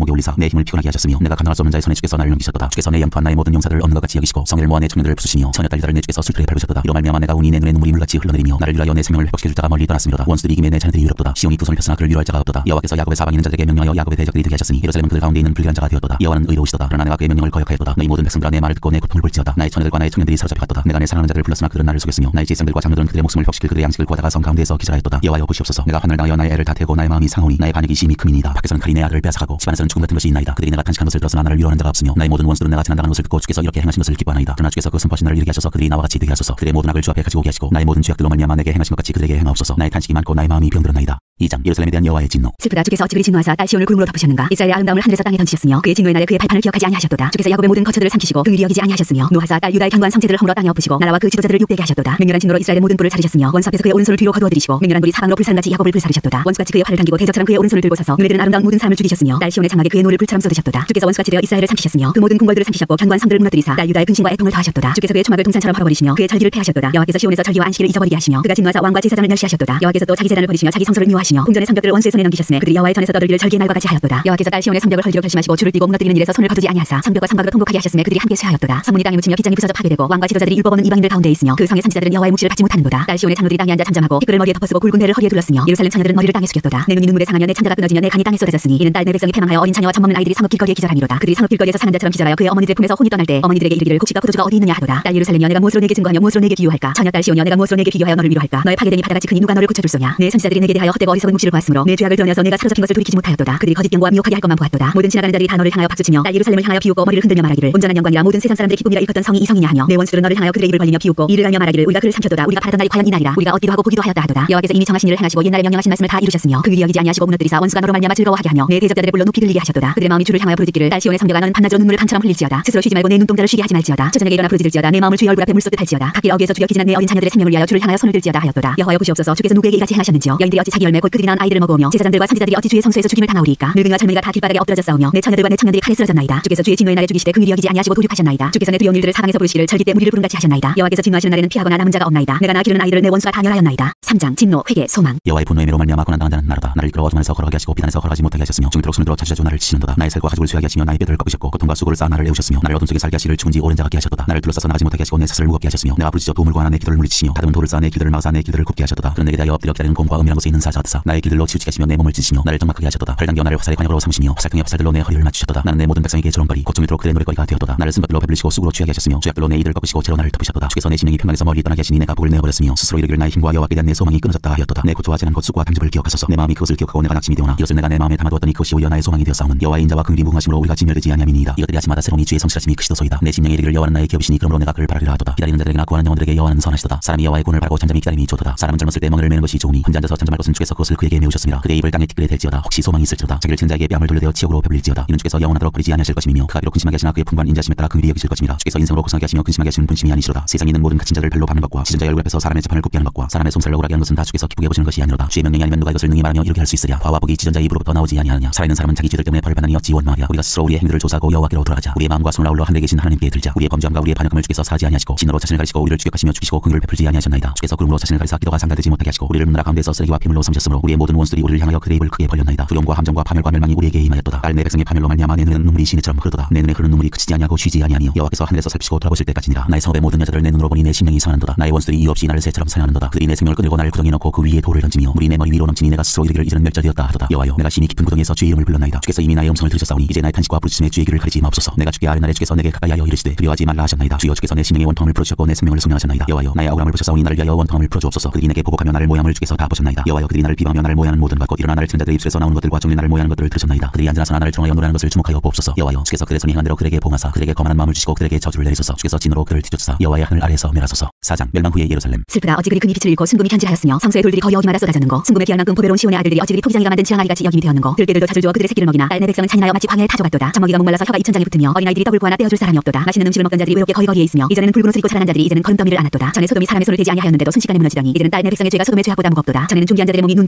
목에 올리사 내 힘을 피곤하게 하셨으며 내가 감당할 수 없는 자의 손에 주께서 나를 넘기셨도다. 주께서 내 영토한 나의 모든 용사들을 얻는 것 같이 여기시고 성의를 모아 내 청년들을 부수시며 처녀 딸들을 내 주께서 술틀에 밟으셨도다. 이로 말미암아 내가 우니 내 눈에 눈물이 물같이 흘러내리며 나를 위하여 내 생명을 회복시켜줄 자가 멀리 떠났음이로다. 원수들이 이김에 내 자녀들이 유럽도다. 시온이 두 손을 폈으나 그를 위로할 자가 없도다. 여호와께서 야곱의 사방에 있는 자들에게 명령하여 야곱의 대적들이 되게 하셨으니 예루살렘은 그들 가운데 있는 불길한 자가 되었도다. 여호와는 의로우시도다. 그러나 내가 그의 명령을 거역하였도다. 너희 모든 백성들아 내 말을 듣고 내 고통을 볼지어다. 나의 처녀들과 나의 청년들이 사로잡혀갔도다. 내가 내 사랑하는 자들을 불렀으나 그들은 나를 속였으며 나의 제사장들과 장로들은 그들의 목숨을 회복시킬 그들의 양식을 구하다가 성 가운데에서 기절하였도다. 여호와여 보시옵소서. 내가 환난을 당하여 나의 애를 다 태우고 나의 마음이 상하오니 나의 반역이 심히 크미니이다. 밖에서는 칼이 내 아들을 빼앗아가고 집 안에서는 죽음 같은 것이 있나이다. 그들이 내가 탄식한 것을 들었으나 나를 위로하는 자가 없으며 나의 모든 원수들은 내가 지난당한 것을 듣고 주께서 이렇게 행하신 것을 기뻐하나이다. 그러나 주께서 그 선포하신 날을 이르게 하셔서 그들이 나와 같이 되게 하소서. 그들의 모든 악을 주 앞에 가지고 오게 하시고 나의 모든 죄악들로 말미암아 내게 행하신 것 같이 그들에게 행하옵소서. 나의 탄식이 많고 나의 마음이 병들었나이다. 2장 예루살렘에 대한 여호와의 진노. 슬프다. 주께서 어찌 그리 진노하사 딸 시온을 구름으로 덮으셨는가. 이스라엘의 아름다움을 하늘에서 땅에 던지셨으며 그의 진노의 날에 그의 발판을 기억하지 아니하셨도다. 주께서 야곱의 모든 거처들을 삼키시고 긍휼히 여기지 아니하셨으며 노하사 딸 유다의 견고한 성체들을 허물어 땅에 엎으시고 나라와 그 지도자들을 욕되게 하셨도다. 맹렬한 진노로 이스라엘의 모든 뿔을 자르셨으며 원수 앞에서 그의 오른손을 뒤로 거두어들이시고 맹렬한 불이 사방으로 불사른같이 야곱을 불사르셨도다. 원수같이 그의 활을 당기고 대적처럼 그의 오른손을 들고 서서 눈에 드는 아름다운 모든 사람을 죽이셨으며 딸 시온의 장막에 그의 노를 불처럼 쏟으셨도다. 주께서 원수같이 되어 이스라엘을 삼키셨으며 그 모든 궁궐들을 삼키셨고 견고한 성들을 무너뜨리사 딸 유다의 근심과 애통을 더하셨도다. 주께서 그의 초막을 동산처럼 헐어버리시며 그의 절기를 폐하셨도다. 여호와께서 시온에서 절기와 안식일을 잊어버리게 하시며 그가 진노하사 왕과 제사장을 멸시하셨도다. 여호와께서 또 자기 재단을 버리시며 자기 성소를 미워하시며 궁전의 성벽들을 원수의 손에 넘기셨으며 그들이 여호와의 전에서 떠들기를 절기의 날과 같이 하였도다. 여호와께서 딸 시온의 성벽을 헐기로 결심하시고 줄을 띠고 무너뜨리는 일에서 손을 거두지 아니하사 성벽과 성곽으로 통곡하게 하셨으며 그들이 함께 쇠하였도다. 성문이 땅에 묻히며 빗장이 부서져 파괴되고 왕과 지도자들이 율법 없는 이방인들 가운데 있으며 그 성의 선지자들은 여호와의 묵시를 받지 못하는도다. 딸 시온의 장로들이 땅에 앉아 잠잠하고 티끌을 머리에 덮어쓰고 굵은 배를 허리에 둘렀으며 예루살렘 처녀들은 머리를 땅에 숙였도다. 내 눈이 눈물에 상하며 내 창자가 끊어지며 내 간이 땅에 쏟아졌으니 이는 딸 내 백성이 패망하여 어린 자녀와 젖먹는 아이들이 성읍 길거리에 기절함이로다. 그들이 성읍 길거리에서 사는 자처럼 기절하여 그의 어머니들의 품에서 혼이 떠날 때 어머니들에게 이르기를 곡식과 포도주가 어디 있느냐 하도다. 딸 예루살렘이여 내가 무엇으로 내게 증거하며 무엇으로 내게 비유할까. 처녀 딸 시온이여 내가 무엇으로 내게 비교하여 너를 위로할까. 너의 파괴됨이 바다같이 크니 누가 너를 고쳐줄소냐. 내 선지자들이 내게 대하여 헛되고 어리석은 묵시를 보았으므로 내 죄악을 드러내어서 내가 사로잡힌 것을 돌이키지 못하였도다. 그들이 거짓 경고와 미혹하게 할 것만 보았도다. 모든 지나가는 자들이 다 너를 향하여 박수치며 딸 예루살렘을 향하여 비웃고 머리를 흔들며 말하기를 온전한 영광이라 모든 세상 사람들의 기쁨이라 일컫던 성이 이 성이냐 하며 내 원수들은 너를 향하여 그들의 입을 벌리며 비웃고 이를 알며 말하기를 우리가 그를 삼켰도다. 우리가 바라던 날이 과연 이 날이라. 우리가 얻기도 하고 보기도 하였다 하도다. 여호와께서 이미 정하신 일을 행하시고 옛날에 명령하신 말씀을 다 이루셨으며 긍휼히 여기지 아니하시고 무너뜨리사 원수가 너로 말미암아 즐거워하게 하며 내 대적자들의 불로 높이 들리게 하셨도다. 그들의 마음이 주를 향하여 부르짖기를 딸 시온의 성벽아 너는 밤낮으로 눈물을 강처럼 흘릴지어다. 스스로 쉬지 말고 내 눈동자를 쉬게 하지 말지어다. 저녁에 일어나 부르짖을지어다. 내 마음을 주의 얼굴 앞에 물쏟듯 할지어다. 각길 어귀에서 죽여 기진한 내 어린 자녀들의 생명을 위하여 주를 향하여 손을 들지어다 하였도다. 여호와여 보시옵소서. 주께서 누구에게 이같이 행하셨는지요. 여인들이 어찌 자기 열매 곧 그들이 낳은 아이들을 먹으며 제사장들과 선지자들이 어찌 주의 성소에서 죽임을 당하오리이까. 늙은이와 젊은이가 다 길바닥에 엎드러져 싸우며 내 처녀들과 내 청년들이 칼에 쓰러졌나이다. 주께서 주의 진노의 날에 죽이시되 긍휼히 여기지 아니하시고 도륙하셨나이다. 주께서 내 두려운 일들을 사방에서 부르시기를 절기 때 무리를 부름같이 하셨나이다. 여호와께서 진노하시는 날에는 피하거나 남은 자가 없나이다. 내가 낳아 기르는 아이들을 내 원수가 다 멸하였나이다. 3장 진노 회개 소망. 여호와의 분노의 매로 말미암아 고난 당한 자는 나로다. 나를 이끌어 어둠 안에서 걸어가게 하시고 빛 안에서 걸어가지 못하게 하셨으며 중토록 손을 들어 찾으셔 나를 치시는도다. 나의 살과 가죽을 쇠하게 하시며 나의 뼈들을 꺾으셨고 고통과 수고를 쌓아 나를 내우셨으며 나를 어둠 속에 살게 하시를 죽은 지 오랜 자 같게 하셨도다. 나를 둘러싸서 나가지 못하게 하시고 내 스스를 무겁게 하셨으며 내가 부르짖어 도움을 구하나 내 기도를 물리치시며 다듬은 돌을 쌓아 내 길들을 막아 내 길들을 굽게 하셨도다. 그런 내게 대하여 엎드려 기다리는 곰과 음이란 곳에 있는 사자 같으사 나의 길들로 치우치게 하시며 내 몸을 찢으시며 나를 적막하게 하셨도다. 팔 당겨 나를 화살의 관역으로 삼으시며 화살통에 화살들로 내 허리를 맞추셨도다. 나는 내 모든 백성에게 조롱거리 곧 종일토록 그의 노래거리가 되었도다. 나를 쓴것들로 배불리시고 쑥으로 취하게 하셨으며 죄악들로 내 이들을 꺾으시고 죄로 나를 덮으셨도다. 주께서 내 심령이 평강에서 멀리 떠나게 하시니 내가 복을 내어버렸으며 스스로 이르기를 나의 힘과 여호와께 대한 내 소망이 끊어졌다 하였도다. 내 고초와 재난 곧 수고와 담즙을 기억하소서. 내 마음이 그것을 기억하고 내가 낙심이 되오나 이것을 내가 내 마음에 담아두었더니 그것이 오히려 나의 소망이 되었사오는 여호와의 인자와 긍휼이 무궁하심으로 우리가 진멸되지 아니함이니이다. 이것들이 아침마다 새로우니 주의 성실하심이 크시도소이다. 내 심령에 이르기를 여호와는 나의 기업이시니 그러므로 내가 그를 바라리라 하도다. 기다리는 자들에게나 구하는 영혼들에게 여호와는 선하시도다. 사람이 여호와의 구원을 바라고 잠잠히 기다림이 좋도다. 사람은 젊었을 때 멍에를 매는 것이 좋으니 혼자 앉아서 잠잠할 것은 주께서 그것을 그에게 메우셨습니다. 그의 입을 땅에 티끌에 댈지어다. 혹시 소망이 있을지어다. 자기를 친 자에게 뺨을 돌려대어 치욕으로 배불릴지어다. 이는 주께서 영원하도록 버리지 아니하실 것임이며 그가 비록 근심하게 하시나 그의 풍부한 인자심에 따라 긍휼히 여기실 것입니다. 주께서 인생으로 고상하게 하시며 근심하게 하시는 분심이 아니시로다. 세상에 있는 모든 갇힌 자를 발로 밟는 것과 시전자의 얼굴 앞에서 사람의 재판을 굽게 하는 것과 사람의 솜살을 억울하게 하는 것은 다 주께서 기쁘게 보시는 것이 아니로다. 주의 명령이 아니면 누가 이것을 능히 말하며 이르게 할 수 있으랴. 화와 복이 지전자의 입으로부터 나오지 아니하느냐. 살아있는 사람은 자기 죄들 때문에 벌을 받으니 어찌 원망하랴. 우리가 스스로 우리의 행위들을 조사하고 여호와께로 돌아가자. 우리의 마음과 손을 아울러 하늘에 계신 하나님께 들자. 우리의 범죄함과 우리의 반역함을 주께서 사하지 아니하시고 진노로 자신을 가리시고 우리를 추격하시며 죽이시고 긍휼을 베풀지 아니하셨나이다. 주께서 구름으로 자신을 가리사 기도가 상달되지 못하게 하시고 우리를 문나라 가운데서 쓰레기와 피물로 삼으셨으므로 우리의 모든 원수들이 우리를 향하여 그의 입을 크게 벌렸나이다. 두려움과 함정과 파멸과 멸망이 우리에게 임하였도다. 딸 내 백성의 파멸로 말미암아 내 눈에는 눈물이 시내처럼 흐르도다. 내 눈에 흐르는 눈물이 그치지 아니하고 쉬지 아니하니요 여호와께서 하늘에서 살피시고 돌아보실 때까지니라. 나의 성읍의 모든 여자들을 내 눈으로 보니 내 심령이 상하는도다. 나의 원수들이 이유 없이 나를 새처럼 사냥하는도다. 그들이 내 생명을 끊고 나를 구덩이에 넣고 그 위에 돌을 던지며 물이 내 머리 위로 넘치니 내가 스스로 이르기를 이제는 멸절되었다 하도다. 여호와여 내가 심히 깊은 구덩이에서 주의 이름을 불렀나이다. 주께서 이미 나의 음성을 들으셨사오니 이제 나의 탄식과 부르짖음에 주의 귀를 가리지 마옵소서. 내가 주께 아뢰나래 주께서 내게 가까이 하여 이르시되 두려워하지 말라 하셨나이다. 주여 주께서 내 심령의 원통함을 풀어주셨고 내 생명을 숙명하셨나이다. 여호와여 나의 억울함을 보셨사오니 나를 위하여 원통함을 풀어주옵소서. 그들이 내게 보복하며 나를 모함을 주께서 다 보셨나이다. 여호와여 그들이 나를 비방하며 나를 모하는 모든 것과 일어나 나를 치는 자들의 입술에서 나오는 것들과 정리 나를 모하는 것들을 들으셨나이다. 그들이 앉아서 나를 조롱하여 노래하는 것을 주목하여 보옵소서. 여호와여 주께서 그들의 손이 행한 대로 그들에게 봉하사 그들에게 거만한 마음을 주시고 그들에게 저주를 내리소서. 주께서 진으로 그를 뒤쫓으사 여호와의 하늘 아래에서 멸하소서. 4장 멸망 후의 예루살렘. 슬프다. 어찌 그리 금이 빛을 잃고 순금이 현질하였으며 성소의 돌들이 거의 어디마다 쏟아졌는고 순금에 비할 만큼 보배로운 시온의 아들들이 어찌 그리 토기장이가 만든 지향아리같이 여김이 되었는고 들깨들도 젖을 주어 그들의 새끼를 먹이나 딸 내 백성은 잔인하여 마치 광야의 타조 같도다. 젖먹이가 목말라서 혀가 2000장이 붙으며 어린아이들이 떡을 구하나 떼어줄 사람이 없도다. 맛있는 음식을 먹던 자들이 외롭게 거리거리에 있으며 이전에는 붉은 옷을 입고 자라난 자들이 이제는 걸음더미를 안았도다. 전에 소돔이 사람의 손을 대지 아니하였는데도 순식간에 무너지더니 이제는 딸 내 백성의 죄가 소돔의 죄악보다 무겁도다. 전에는 존귀한 자들의 몸이 눈보다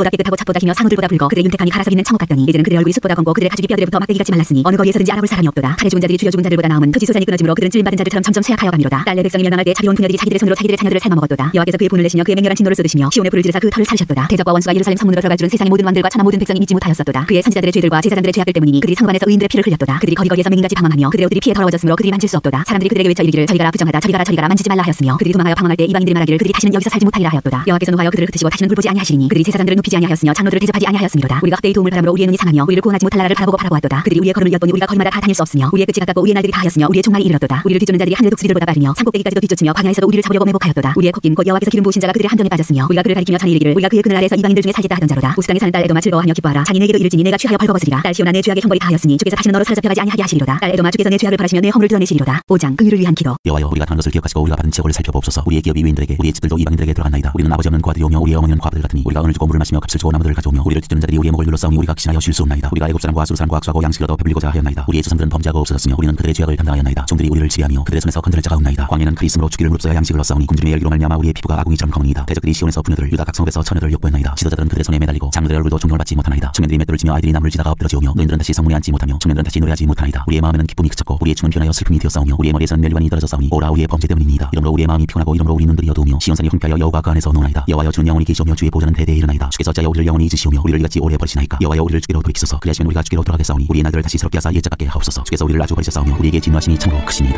숯보다 깨끗하고 찹보다 기며 상우들보다 붉어 그들의 윤택하니 갈아서 있는 청옥 같더니 이제는 그들의 얼굴이 숯보다 검고 그들의 가죽이 뼈들부터 막대기같이 말랐으니 어느 거리에서든지 알아볼 사람이 없도다. 칼에 죽은 자들이 죽여 죽은 자들보다 나음은 토지 소산이 끊어짐으로 그들은 찔림받은 자들처럼 점점 쇠약하여 가미로다. 딸내 백성이 멸망할 때 자비로운 부녀들이 자기들의 손으로 자기들의 자녀들을 삶아 먹었도다. 여호와께서 그의 분을 내시며 그의 맹렬한 진노를 쏟으시며 시온의 불을 지르사 그 터를 살으셨도다. 대적과 원수가 예루살렘 성문으로 들어갈 줄은 세상의 모든 왕들과 천하 모든 백성이 믿지 못하였었도다. 그의 선지자들의 죄들과 제사장들의 죄악들 때문이니 그들이 성읍안에서 의인들의 피를 흘렸도다. 그들이 거리거리에서 맹인같이 방황하며 그들의 옷들이 피에 더러워졌으므로 그들이 만질 수 없도다. 사람들이 그들에게 외쳐 이르기를 저리 가라 부정하다 저리 가라 저리 가라 만지지 말라 하였으며 그들이 도망하여 방황할 때 이방인들이 말하기를 그들이 다시는 여기서 살지 못하리라 하였도다. 여호와께서 노하여 그들을 흩으시고 다시는 굴보지 아니하시리니 그들이 제사장들을 눕히지 아니하였으며 장로들을 대접하지 아니하였으므로다. 우리가 헛되이 도움을 바람으로 우리의 눈이 상하며 우리를 구원하지 못할 나라를 바라보고 바라보았도다. 그들이 우리의 걸음을 이었더니 우리가 거리마다 다 다닐 수 없으며 우리의 끝이 가깝고 우리의 날들이 다하였으며 우리의 종말이 이르렀도다. 우리를 뒤쫓는 자들이 하늘의 독수리들보다 빠르며 산꼭대기까지도 뒤쫓으며 광야에서도 우리를 잡으려고 매복하였도다. 우리의 코긴 곧 여호와께서 기름 부으신 자가 그들의 함정에 빠졌으며 우리가 그를 가리키며 전히 이르기를 우리가 그의 그늘 아래에서 이방인들 중에 살겠다 하던 자로다. 우스당에 사는 딸 에도마 즐거워하며 기뻐하라. 장이 내게도 이를지니 내가 취하여 벌거벗으리라. 딸 시온아 내 죄악의 형벌이 다하였으니 주께서 다시는 너로 사로잡혀가지 아니하게 하시리로다. 딸 에도마 주께서 내 죄악을 바라시며 내 허물을 드러내시리로다. 5장 긍휼을 위한 기도. 여호와여 우리가 당한 것을 기억하시고 우리가 받은 채권을 살펴보옵소서. 우리의 기업이 위인들에게 우리의 집들도 이방인들에게 들어갔나이다. 우리는 아버지 없는 과들이오며 우리의 어머니는 과부들 같으니 우리가 은을 주고 물을 마시며 값을 주고 나무들을 가져오며 우리를 뒤쫓는 자들이 우리의 목을 눌러싸우니 우리가 기신하여 쉴 수 없나이다. 우리가 애굽 사람과 아수르 사람과 악수하고 양식을 얻어 배불리고자 하였나이다. 우리의 조상들은 범죄하고 없어졌으며 우리는 그들의 죄악을 담당하였나이다. 종들이 우리를 지배하며 그들의 손에서 건드릴 자가 없나이다. 광야는 칼이 있으므로 죽기를 무릅써야 양식을 얻사오니 굶주림의 열기로 말미암아 우리의 피부가 아궁이처럼 검은이다. 대적들이 시온에서 부녀들 유다 각 성읍에서 처녀들을 욕보였나이다. 지도자들은 그들의 손에 매달리고 장로들의 얼굴도 존경을 받지 못하나이다. 청년들이 맷돌을 치며 아이들이 나무를 지다가 엎드러지오며 노인들은 다시 성문에 앉지 못하며 청년들은 다시 노래하지 못하나이다. 우리의 마음에는 기쁨이 그쳤고 우리의 춤은 변하여 슬픔이 되었사오며 우리의 머리에서는 멸관이 떨어져 싸우니 오라 우리의 범죄 때문이니이다. 이러므로 우리의 마음이 피곤하고 이러므로 우리 눈들이 어두우며 시온산이 황폐하여 여호와 그 안에서 노나이다. 여호와여 주는 영원히 계시오며 주의 보좌는 대대에 일어나이다. 주께서 어찌하여 우리를 영원히 잊으시오며 우리를 이같이 오래 버리시나이까. 여호와여 우리를 주께로 돌이키소서. 그리하시면 우리가 주께로 돌아가겠사오니 우리의 날들을 다시 새롭게 하사 일자같게 하옵소서. 주께서 우리를 아주 버리셨사오며 우리에게 진노하심이 참으로 크시니이다.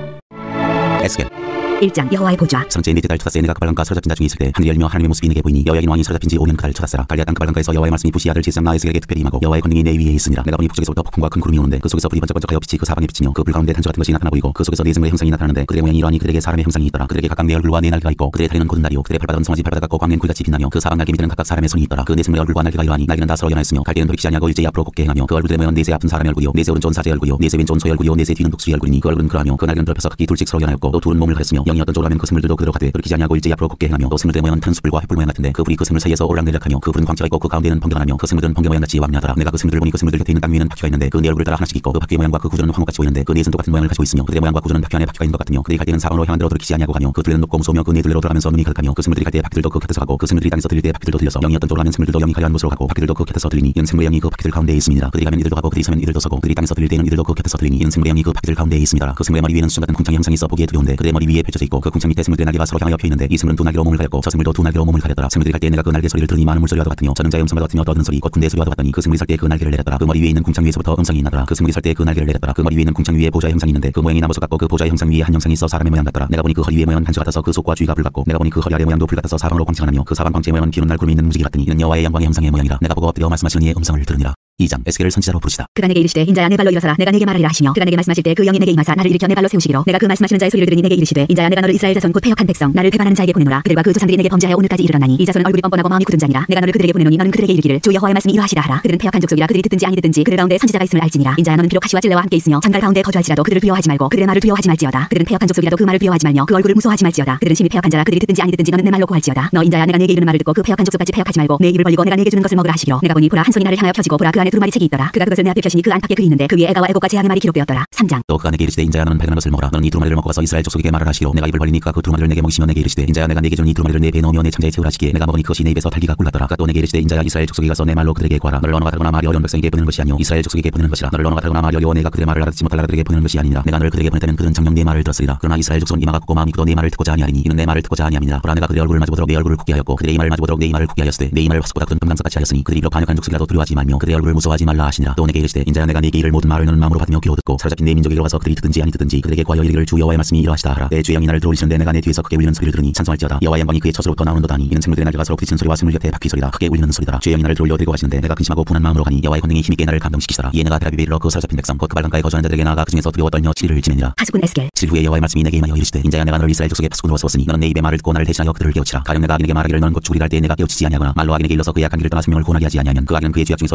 에스겔 1장 여호와의 보좌. 성체 넷째 달 초다새에 내가 그발강가 사로잡힌 자 중에 있을 때 하늘이 열리며 하나님의 모습이 내게 보이니 여호야긴 왕이 사로잡힌 지 5년 그달 초다새라. 갈리아 땅 그발강가에서 여호와의 말씀이 부시 아들 제사장 나에스겔에게 특별히 임하고 여호와의 권능이 내 위에 있으니라. 내가 보니 북쪽에서부터 폭풍과 큰 구름이 오는데 그 속에서 불이 번쩍번쩍하여 빛이 그 사방에 비치며 그 불 가운데 단조 같은 것이 나타나 보이고 그 속에서 네 생물의 형상이 나타나는데 그들의 모양이 이러하니 그들에게 사람의 형상이 있더라. 그들에게 각각 네 얼굴과 네 날개가 있고 그들의 다리는 곧은 다리요 그들의 발바닥은 송아지 발바닥 같고 광낸 굴같이 빛나며 그 사방 날개 밑에는 각각 사람의 손이 있더라. 그 네 생물의 얼굴과 날개가 이러하니 날개는 다 서로 연하였으며 갈대는 돌이키지 아니하고 일제히 앞으로 곱게 행하며 그 얼굴들의 모양은 네세 아픈 사람의 얼굴이요 네세 오른쪽 사제의 얼굴이요 네세 왼쪽 소의 얼굴이요 네세 뒤는 독수리의 얼굴이니 그 얼굴은 그러하며 그 날개는 돌펴서 각기 둘씩 서로 연하였고 또 둘은 몸을 가렸으며 영이 어떤 쪽으로 하면 그 생물들도 그대로 가되 돌이키지 아니하고 일제히 앞으로 곱게 행하며 또 생물들의 모양은 타는 숯불과 횃불 모양 같은데 그 불이 그 생물 사이에서 오르락내리락하며 그 불은 광채가 있고 그 가운데는 번개나며 그 생물들은 번개 모양같이 왕래하더라. 내가 그 생물들을 보니 그 생물들 곁에 있는 땅 위에는 바퀴가 있는데 그 네 얼굴을 따라 하나씩 있고 그 바퀴의 모양과 그 구조는 황무같이 보이는데 그 네 손도 같은 모양을 가지고 있으며 그들의 모양과 구조는 바퀴 안에 바퀴가 있는 것 같으며 그들이 갈 때는 사방으로 향한 대로 돌이키지 아니하고 가며 그 둘레는 높고 무서우며 그 네 둘레로 돌아가면서 눈이 가득하며 그 생물들이 갈 때 바퀴들도 그 곁에서 가고 그 생물들이 땅에서 들릴 때 바퀴들도 들려서 영이 어떤 쪽으로 가면 생물들도 영이 가려한 곳으로 가고 바퀴들도 그 곁에서 들리니 이는 생물의 영이 그 바퀴들 가운데에 있습니다. 그들이 가면 이들도 가고 그들이 서면 이들도 서고 그들이 땅에서 들릴 때는 이들도 그 곁에서 들리니 이는 생물의 영이 그 바퀴들 가운데에 있습니다. 그 생물의 머리 위에는 수정 같은 궁창의 형상이 있어 보기에 두려운데 그들의 머리 위에 펼쳐져 있고 그 궁창 밑에 생물들의 날개가 서로 향하여 펴 있는데 이 생물은 두 날개로 몸을 가렸고 저 생물도 두 날개로 몸을 가렸더라. 생물들이 갈 때 내가 그 날개 소리를 들으니 많은 물소리와도 같으며 전능자의 음성과 같으며 떠드는 소리 곧 군대의 소리와도 같더니 그 생물이 설 때 그 날개를 내렸더라. 그 머리 위에 있는 궁창 위에서부터 음성이 나더라. 그 생물이 설 때 그 날개를 내렸더라. 그 머리 위에 있는 궁창 위에 보좌의 형상이 있는데 그 모양이 나무석 같고 그 보좌의 형상 위에 한 형상이 있어 사람의 모양 같더라. 내가 보니 그 허리 위의 모양은 한주 같아서 그 속과 주위가 불 같고 내가 보니 그 허리 아래 모양도 불 같아서 사방으로 광채가 나며 그 사방 광채의 모양은 비오는 날 구름이 있는 무지개 같더니 이는 여호와의 영광의 형상의 모양이라. 내가 보고 엎드려 말씀하시는 이의 음성을 들으니라. 2장 에스겔을 선지자로 부르시다. 그가 내게 이르시되 인자야 내 발로 일어서라. 내가 내게 말하리라 하시며 그가 내게 말씀하실 때 그 영이 내게 임하사 나를 일으켜 내 발로 세우시기로 내가 그 말씀하시는 자의 소리를 들으니 내게 이르시되 인자야 내가 너를 이스라엘 자손 곧 패역한 백성 나를 배반하는 자에게 보내노라. 그들과 그 조상들이 내게 범죄하여 오늘까지 이르렀나니 이 자손은 얼굴이 뻔뻔하고 마음이 굳은 자니라. 내가 너를 그들에게 보내노니 너는 그들에게 이르기를 주 여호와의 말씀이 이러하시라 하라. 그들은 패역한 족속이라 그들이 듣든지 아니 듣든지 그들 가운데 선지자가 있음을 알지니라. 인자야 너는 비록 가시와 찔레와 함께 있으며 장갈 가운데 거주할지라도 그들을 두려워하지 말고 그들의 말을 두려워하지 말지어다. 그들은 패역한 족속이라도 그 말을 두려워하지 말며 그 얼굴을 무서워하지 말지어다. 그들은 심히 패역한 자라 그들이 듣든지 아니 듣든지 너는 내 말로 고할지어다. 너 인자야 내가 내게 이르는 말을 듣고 그 패역한 족속같이 패역하지 말고 내 입을 벌리고 내가 내게 주는 것을 먹으라 하시기로 내가 보니 보라 한 손이 나를 향하여 펴지고 보라 그 안에 두루마리 책이 있더라. 그가 그것을 내 앞에 펴시니 그 안팎에 글이 있는데 그 위에 애가와 애곡과 제약의 말이 기록되었더라. 3장 또 그가 내게 이르시되 인자야 너는 발견한 것을 먹어라. 너는 이 두루마리를 먹고 가서 이스라엘 족속에게 말을 하시기로 내가 입을 벌리니까 그 두루마리를 내게 먹이시며 내게 이르시되 인자야 내가 내게 준 이 두루마리를 내 배에 넣으며 내 창자에 채우라 하시기에 내가 먹으니 그것이 내 입에서 달기가 굴렀더라. 그가 또 내게 이르시되 인자야 이스라엘 족속에 가서 내 말로 그들에게 구하라. 너를 언어가 다르거나 말이 어려운 백성에게 보내는 것이 아니요 이스라엘 족속에게 보내는 것이라. 너를 언어가 다르거나 말이 어려워 내가 그들의 말을 알아듣지 못할 나라들에게 보내는 것이 아니니라. 내가 너를 그들에게 보냈다면 그들은 정녕 네 말을 들었으리라. 그러나 이스라엘 족속은 이마가 굽고 마음이 굳어 네 말을 듣고자 아니하리니 이는 내 말을 듣고자 아니함이니라. 보라 내가 그들의 얼굴을 마주보도록 내 얼굴을 굽게 하였고 그들의 이마를 마주보도록 내 이마를 굽게 하였으되 내 이마를 화석보다 큰 금강석같이 하였으니 그들이 비록 반역한 족속이라도 두려워하지 말며 그들의 얼굴을 무서워하지 말라 하시니라. 또 내게 이르시되 인자야 내가 네게 이를 모든 말을 너는 마음으로 받으며 귀로 듣고 사로잡힌 내 민족에게로 가서 그들이 듣든지 아니 듣든지 그들에게 구하여 이르기를 주 여호와의 말씀이 이러하시다 하라. 내 주의 영이 나를 들어올리시는데 내가 내 뒤에서 크게 울리는 소리를 들으니 찬송할지어다. 여호와의 영광이 그의 처소로부터 나오는도다 하니 이는 생물들의 날개가 서로 부딪히는 소리와 생물 곁에 바퀴 소리다. 크게 울리는 소리더라. 주의 영이 나를 들어올려 데리고 가시는데 내가 근심하고 분한 마음으로 가니 여호와의 권능이 힘있게 나를 감동시키시더라. 이에 내가 데라비비에 이르러 그 사로잡힌 백성 곧 그 발강가에 거주하는 자들에게 나아가 그 중에서 두려워 떨며 치리를 지내니라. 하수꾼 에스겔 7 후에 여호와의 말씀이 내게 임하여 이르시되 인자야 내가 너를 이스라엘 족속의 파수꾼으로 세웠으니 너는 내 입의 말을 듣고 나를 대신하여 그들을 깨우치라. 가령 내가 악인에게 말하기를 너는 곧 죽으리라 할 때 내가 깨우치지 아니하거나 말로 악인에게 일러서 그의 악한 길을 떠나 생명을 구원하게 하지 아니하면 그 악인은 그의 죄악 중에서 죽으려니와 내가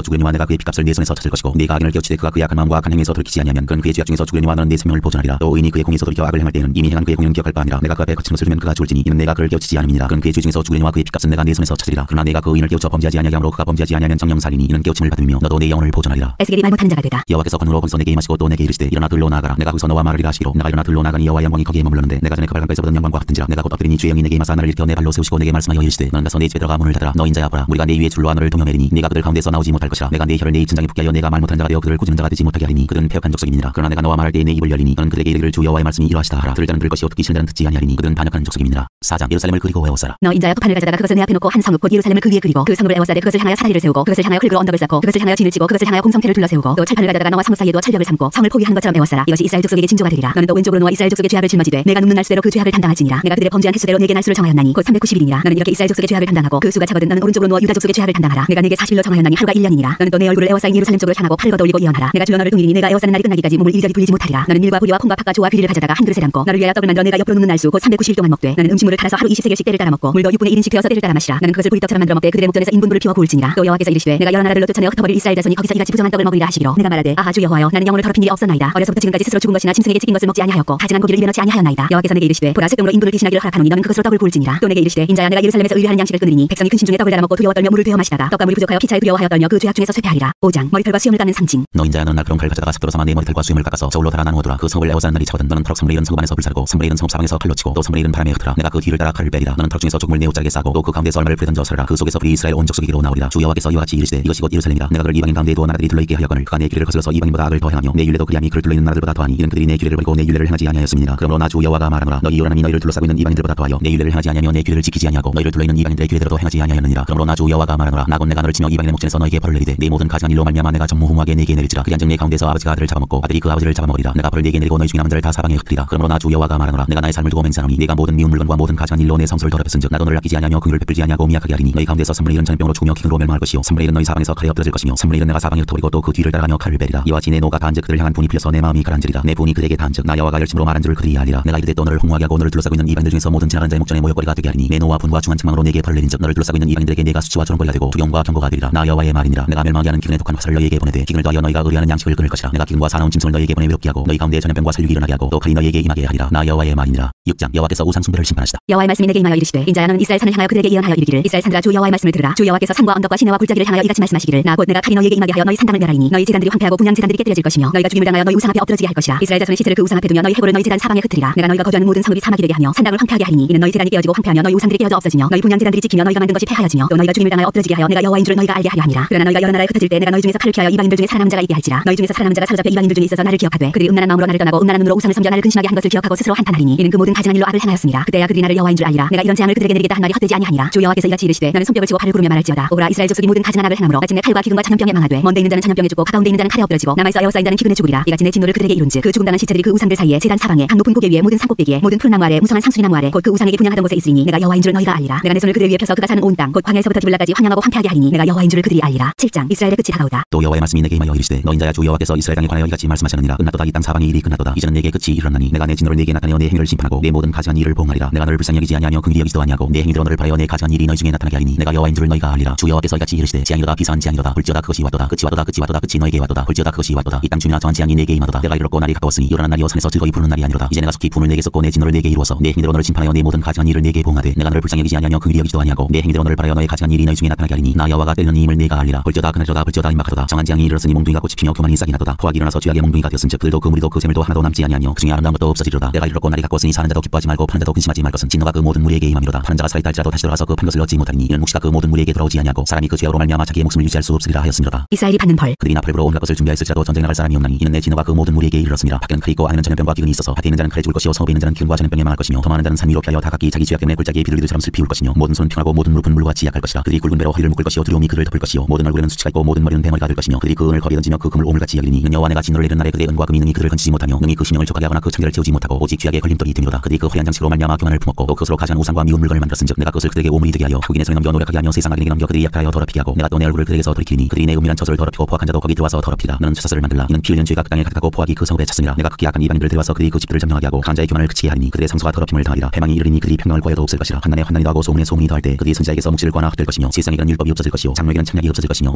그의 핏값을 내 손에서 찾을 것이고 네가 악인을 깨우치되 그가 그의 악한 마음과 악한 행위에서 돌이키지 아니하면 그는 그의 죄악 중에서 죽으려니와 너는 내 생명을 보존하리라. 또 의인이 그의 공에서 돌이켜 악을 행할 때에는 이미 행한 그의 공은 기억할 바 아니라 내가 그 앞에 거친 것을 두면 그가 죽을지니 이는 내가 그를 깨우치지 않음이니라. 그는 그의 죄 중에서 죽으려니와 그의 핏값은 내가 내 손에서 찾으리라. 그러나 내가 그 의인을 깨우쳐 범죄하지 아니하므로 그가 범죄하지 아니하면 정령살이니 이는 깨우침을 받으며 너도 내 영혼을 보존하리라. 에스겔이 말 못하는 자가 되다. 여호와께서 권으로 건서 내게 임하시고 또 내게 이르시되 일어나 들로 나아가라. 내가 거기서 너와 말하리라 하시기로 내가 일어나 들로 나가니 여호와의 영광이 거기에 머물렀는데 내가 전에 그 발광가에서 보던 영광과 같은지라. 내가 곧 엎드리니 주의 영이 내게 임하사 나를 일으켜 내 발로 세우시고 내게 말씀하여 이르시되 너는 가서 내 집에 들어가 문을 닫으라. 너 인자야 보라 우리가 내 위에 줄로와 너를 동여매리니 네가 그들 가운데서 나오지 못할 것이라. 내가 내 혀를 내 입천장에 붙게 하여 내가 말 못하는 자가 되어 그들을 꾸짖는 자가 되지 못하게 하리니 그들은 패역한 족속임이니라. 그러나 내가 너와 말할 때에 내 입을 열리니 너는 그들에게 이르기를 주 여호와의 말씀이 이러하시다 하라. 들을 자는 들을 것이요 듣기 싫은 자는 듣지 아니하리니 그들은 반역한 족속임이니라. 4장 예루살렘을 그리고 에워싸라. 너 인자야 두 판을 가져다가 그것을 내 앞에 놓고 한 성읍 곧 예루살렘을 그 위에 그리고 그 성읍을 에워싸되 그것을 향하여 사다리를 세우고 그것을 향하여 흙으로 언덕을 쌓고 그것을 향하여 진을 치고 그것을 향하여 공성패를 둘러세우고 또 철판을 가져다가 너와 성읍 사이에도 철벽을 삼고 성을 포위하는 것처럼 에워싸라. 이것이 이스라엘 족속에게 징조가 되리라. 너는 또 왼쪽으로 놓아 이스라엘 족속의 죄악을 짊어지되 내가 눕는 날수대로 그 죄악을 담당할지니라. 내가 그들의 범죄한 횟수대로 네게 날수를 정하였나니 곧 390일이니라. 너는 이렇게 이스라엘 족속의 죄악을 담당하고 그 수가 차거든 너는 오른쪽으로 누워 유다 족속의 죄악을 담당하라. 내가 네게 40일로 정하였나니 하루가 1년이니라. 너는 또 내 얼굴을 에워싸인 예루살렘 쪽으로 향하고 팔을 걷어올리고 예언하라. 내가 주여 너를 동일이니 내가 에워싸는 날이 끝나기까지 몸을 이리저리 돌리지 못하리라. 너는 밀과 보리와 콩과 팥과 조와 귀리를 가져다가 한 그릇에 담고 너를 위하여 떡을 만들어 내가 옆으로 눕는 날수 곧 390일 동안 먹되 너는 음식물을 갈아서 하루 20세겔씩 때를 따라 먹고 물도 6분의 1인씩 되어서 때를 따라 마시라. 너는 그것을 보리떡처럼 만들어 먹되 그들의 목전에서 인분불을 피워 구울지니라. 또 여호와께서 이르시되 내가 여러 나라들로 쫓아내어 흩어버릴 이스라엘 자손이 거기서 이같이 부정한 떡을 먹으리라 하시기로 내가 말하되 아하 주 여호와여 나는 영혼을 더럽힌 일이 없었나이다. 어려서부터 지금까지 스스로 죽은 것이나 짐승에게 찢긴 것을 먹지 아니하였고 다진한 고기를 입에 넣지 아니하였나이다. 여호와께서 내게 이르시되 보라 쇠병으로 인분을 대신하기를 허락하노니 너는 그것으로 떡을 구울지니라. 또 내게 이르시되 인자야 내가 예루살렘에서 의뢰하는 양식을 끊으리니 백성이 근심 중에 떡을 달아 먹고 두려워 떨며 물을 되어 마시다가 떡가물이 부족하여 피차에 두려워하여 떨며 그 죄악 중에서 쇠퇴하리라. 5장 머리털과 수염을 깎는 상징. 너 인자야 너는 날 그런 칼 가져다가 삽도로 삼아 내 머리털과 수염을 깎아서 저울로 달아 나누어두라. 그 성읍을 에워싸는 날이 차거든 너는 트럭 3분의 1은 성읍 안에서 불사르고 3분의 1은 성읍 사방에서 칼로 치고 또 3분의 1은 바람에 흩으라. 내가 그 뒤를 따라 칼을 빼리라. 너는 트럭 중에서 조금을 내 옷자락에 싸고 또 그 가운데서 얼마를 불에 던져 살라. 그 속에서 불이 이스라엘 온 족속에게로 나오리라. 주 여호와께서 이와 같이 이르시되 이것이 곧 예루살렘이라. 내가 그를 이방인 가운데 두어 나라들이 둘러있게 하였거늘 그가 내 규례를 거슬러서 이방인보다 악을 더 행하며 내 율례도 그리함이 그를 둘러있는 나라들보다 더하니 이는 그들이 내 규례를 버리고 내 율례를 행하지 아니하였음이니라. 그러므로 나 주 여호와가 말하노라. 너희 요란함이 너희를 둘러싸고 있는 이방인들보다 더하여 내 율례를 행하지 아니하며 내 규례를 지키지 아니하고 너희를 둘러있는 이방인들의 규례대로도 행하지 아니하였느니라. 그러므로 나 주 여호와가 말하노라. 나 곧 내가 너를 치며 이방인의 목전에서 너희에게 벌을 내리되 내 모든 가증한 일로 말미암아 내가 전무후무하게 네게 내릴지라. 그리한즉 내 가운데서 아버지가 아들을 잡아먹고 아들이 그 아버지를 잡아먹으리라. 내가 벌을 네게 내리고 너희 중에 남은 자를 다 사방에 흩으리라. 그러므로 나 주 여호와가 말하노라. 내가 나의 삶을 두고 맹세하노니 내가 모든 미운 물건과 모든 가증한 일로 내 성소를 더럽혔은즉 나도 너를 아끼지 아니하며 긍휼을 베풀지 아니하고 미약하게 하리니 너희 가운데서 3분의 1은 전염병으로 죽으며 기근으로 멸망할 것이요 3분의 1은 너희 사방에서 칼에 엎드러질 것이며 3분의 1은 내가 사방에 흩어버리고 또 그 뒤를 따라가며 칼을 베리라. 이와 같이 내 노가 다한즉 그들을 향한 분이 풀려서 내 마음이 가라앉으리라. 내 분이 그들에게 다한즉 나 여호와가 열심으로 말한 줄을 그들이 알리라. 내가 이르되 또 너를 홍하게 하고 너를 둘러싸고 있는 이방인들 중에서 모든 지나가는 자의 목전에 모욕거리가 되게 하리니 내 노와 분과 중한 책망으로 내게 벌을 내린즉 너를 둘러싸고 있는 이방인들에게 내가 수치와 조롱거리가 되고 두려움과 경고가 되리라. 나 여호와의 말이니라. 내가 멸망하게 하는 기근에 독한 화살을 너희에게 보내되 기근을 더하여 너희가 의뢰하는 양식을 끊을 것이라. 내가 기근과 사나운 짐승을 너희에게 보내 외롭게 하고 너희 가운데 전염병과 살육이 일어나게 하고 또 칼이 너희에게 임하게 하리라. 나 여호와의 말이니라. 6장 여호와께서 우상 숭배를 심판하시다. 여호와의 말씀이 내게 임하여 이르시되 인자야 너는 이스라엘 산을 향하여 그들에게 예언하여 이르기를 이스라엘 산들아 주 여호와의 말씀을 들으라. 주 여호와께서 산과 언덕과 시내와 골짜기를 향하여 이같이 말씀하시기를 나 곧 내가 칼이 너희에게 임하게 하여 너희 산당을 멸하리니 너희 제단들이 황폐하고 분향 제단들이 깨뜨려질 것이며 너희가 죽임을 당하여 너희 우상 앞에 엎드러지게 할 것이라. 이스라엘 자손의 시체를 그 우상 앞에 두며 너희 해골을 너희 제단 사방에 흩으리라. 내가 너희가 거주하는 모든 성읍이 사막이 되게 하며 산당을 황폐하게 하리니 이는 너희 제단이 깨어지고 황폐하며 너희 우상들이 깨어져 없어지며 너희 분향 제단들이 지키며 너희가 만든 것이 폐하여지며 또 너희가 죽임을 당하여 엎드러지게 하여 내가 여호와인 줄을 너희가 알게 하려 함이라. 그러나 너희가 여러 나라에 흩어질 때 내가 너희 중에서 칼을 피하여 이방인들 중에 살아남은 자가 있게 할지라. 너희 중에서 살아남은 자가 사로잡혀 이방인들 중에 있어서 나를 기억하되 그들이 음란한 마음으로 나를 떠나고 음란한 눈으로 우상을 섬겨 나를 근심하게 한 것을 기억하고 스스로 한탄하리니 이는 그 모든 가증한 일로 악을 행하였습니다. 그때야 그들이 나를 여호와인 줄 알리라. 내가 이런 재앙을 그들에게 내리겠다 한 말이 헛되지 아니하니라. 주 여호와께서 이같이 이르시되 너는 손뼉을 치고 발을 구르며 말할지어다. 오라 이스라엘 족속이 모든 가증한 악을 행함으로 마침내 칼과 기근과 전염병에 망하되 먼데 있는 자는 전염병에 죽고 가까운데 있는 자는 칼에 엎드러지고 남아있어 에워싸인 자는 기근에 죽으리라. 이같이 내 진노를 그들에게 이룬즉 그 죽음당한 시체들이 그 우상들 사이에 제단 사방에 강 높은 고개 위에 모든 산꼭대기에 모든 푸른 나무 아래 무성한 상수리나무 아래 곧 그 우상에게 분향하던 곳에 있으니 내가 여호와인 줄 너희가 알리라. 내가 내 손을 그들 위에 펴서 그가 사는 온 땅 곧 광야에서부터 디블라까지 황량하고 황폐하게 하리니 내가 여호와인 줄을 그들이 알리라. 7장 이스라엘의 끝이 다가오다. 또 여호와의 말씀이 내게 임하여 이르시되 너 인자야 주 여호와께서 이스라엘 땅에 관하여 이같이 말씀하시느니라. 끝났도다 이 땅 사방의 일이 끝났도다. 이제는 내게 끝이 일어나니 내가 내 진노를 내게 나타내어 내 행위를 심판하고 내 모든 가증한 일을 보응하리라. 내가 너를 불쌍히 여기지 아니하며 긍휼히 여기지도 아니하고 내 행위대로 너를 바라여 내 가증한 일이 너희 중에 나타나게 하리니 내가 여호와인 줄을 너희가 알리라. 주 여호와께서 이같이 이르시되 재앙이로다 비사한 재앙이로다 볼지어다 그것이 왔도다 끝이 왔도다 끝이 왔도다 끝이 너에게 왔도다 볼지어다 그것이 왔도다. 이 땅 주냐 저한 재앙이 내게 임하도다. 내가 이르렀고 날이 가까웠으니 요란한 날이여 산에서 즐거이 부르는 날이 아니로다. 이제 내가 속히 분을 내게 쏟고 내 진노를 내게 이루어서 내 행위대로 너를 심판하여 내 모든 가증한 일을 내게 보응하되 내가 너를 불쌍히 여기지 아니하며 긍휼히 여기지도 아니하고 내 행위대로 너를 바라여 너의 가증한 일이 너희 중에 나타나게 하리니 나 여호와가 때리는 임을 내가 알리라. 볼지어다 그날저다 볼지어다 임박하도다. 정한 재앙이 이르렀으니 몽둥이가 꽃이 피며 교만이 싹이 나도다. 포악이 일어나서 죄악의 몽둥이가 되었은즉 그들도 그 무리도 그 재물도 하나도 남지 아니하며 그 중에 아름다운 것도 없어지리로다. 내가 이르렀고 날이 가까웠으니 사는 자도 기뻐하지 말고 파는 자도 근심하지 말 것은 진노가 그 모든 무리에게 임함이로다. 파는 자가 살아있다 할지라도 다시 돌아와서 그 판 것을 얻지 못하리니 이는 묵시가 그 모든 무리에게 돌아오지 아니하고 사람이 그 죄악으로 말미암아 자기의 목숨을 유지할 수 없으리라 하였음이로다. 이스라엘이 받는 벌. 그들이 나팔부로 온갖 것을 준비하였을지라도 전쟁에 나갈 사람이 없나니 이는 내 진노가 그 모든 무리에게 이르렀습니다. 밖에는 칼이 있고 안에는 전염병과 기근이 있어서 밭에 있는 자는 칼에 죽을 것이요 성읍에 있는 자는 기근과 전염병에 망할 것이며 더 많은 자는 산 위로 피하여 다 각기 자기 죄악 때문에 골짜기에 비둘기들처럼 슬피 울 것이며 모든 손은 평하고 모든 무릎은 물과 약할 것이라. 그들이 굵은 배로 허리를 묶을 것이요 두려움이 그를 덮을 것이요 모든 얼굴에는 수치가 있고 모든 머리는 대머리가 될 것이며 그들이 그 은을 거리에 던지며 그 금을 오물같이 여기니 이는 여호와 내가 진노를 내리는 날에 그들의 은과 금이 능히 그를 건지지 못하며 능히 그 심령을 족하게 하거나 그 창기를 채우지 못하고 오직 죄악의 걸림돌이 됨이로다. 그들이 그 화려한 장식으로 말미암아 교만을 품었고 또 그것으로 가증한 우상과 미운 물건을 만들었은즉 내가 그것을 그들에게 오물이 되게 하여 흑인의 손에 넘겨 노력하게 하며 세상 악인에게 넘겨 그들이 약하여 더럽히게 하고 내가 또 내 얼굴을 그들에게서 돌이키니 그들이 내 은밀한 젖을 더럽히고 포악한 자도 거기 들어와서 더럽히라. 너는 쇠사슬을 만들라. 이는 피 흘린 죄가 그 땅에 가득하고 포악이 그 성읍에 찼으니라. 내가 극히 악한 이방인들을 데려와서 그들이 그 집들을 점령하게 하고 강자의 교만을 그치게 하리니 그들의 상소가 더럽힘을 당하리라. 패망이 이르니 그들이 평강을 구하여도 없을 것이라. 환난에 환난이 더하고 소문에 소문이 더할 때 그들이 선지자에게서 묵시를 구하나 헛될 것이며 세상에게는 율법이 없어질 것이요 장로에게는 창략이 없어질 것이며 왕은 애통하고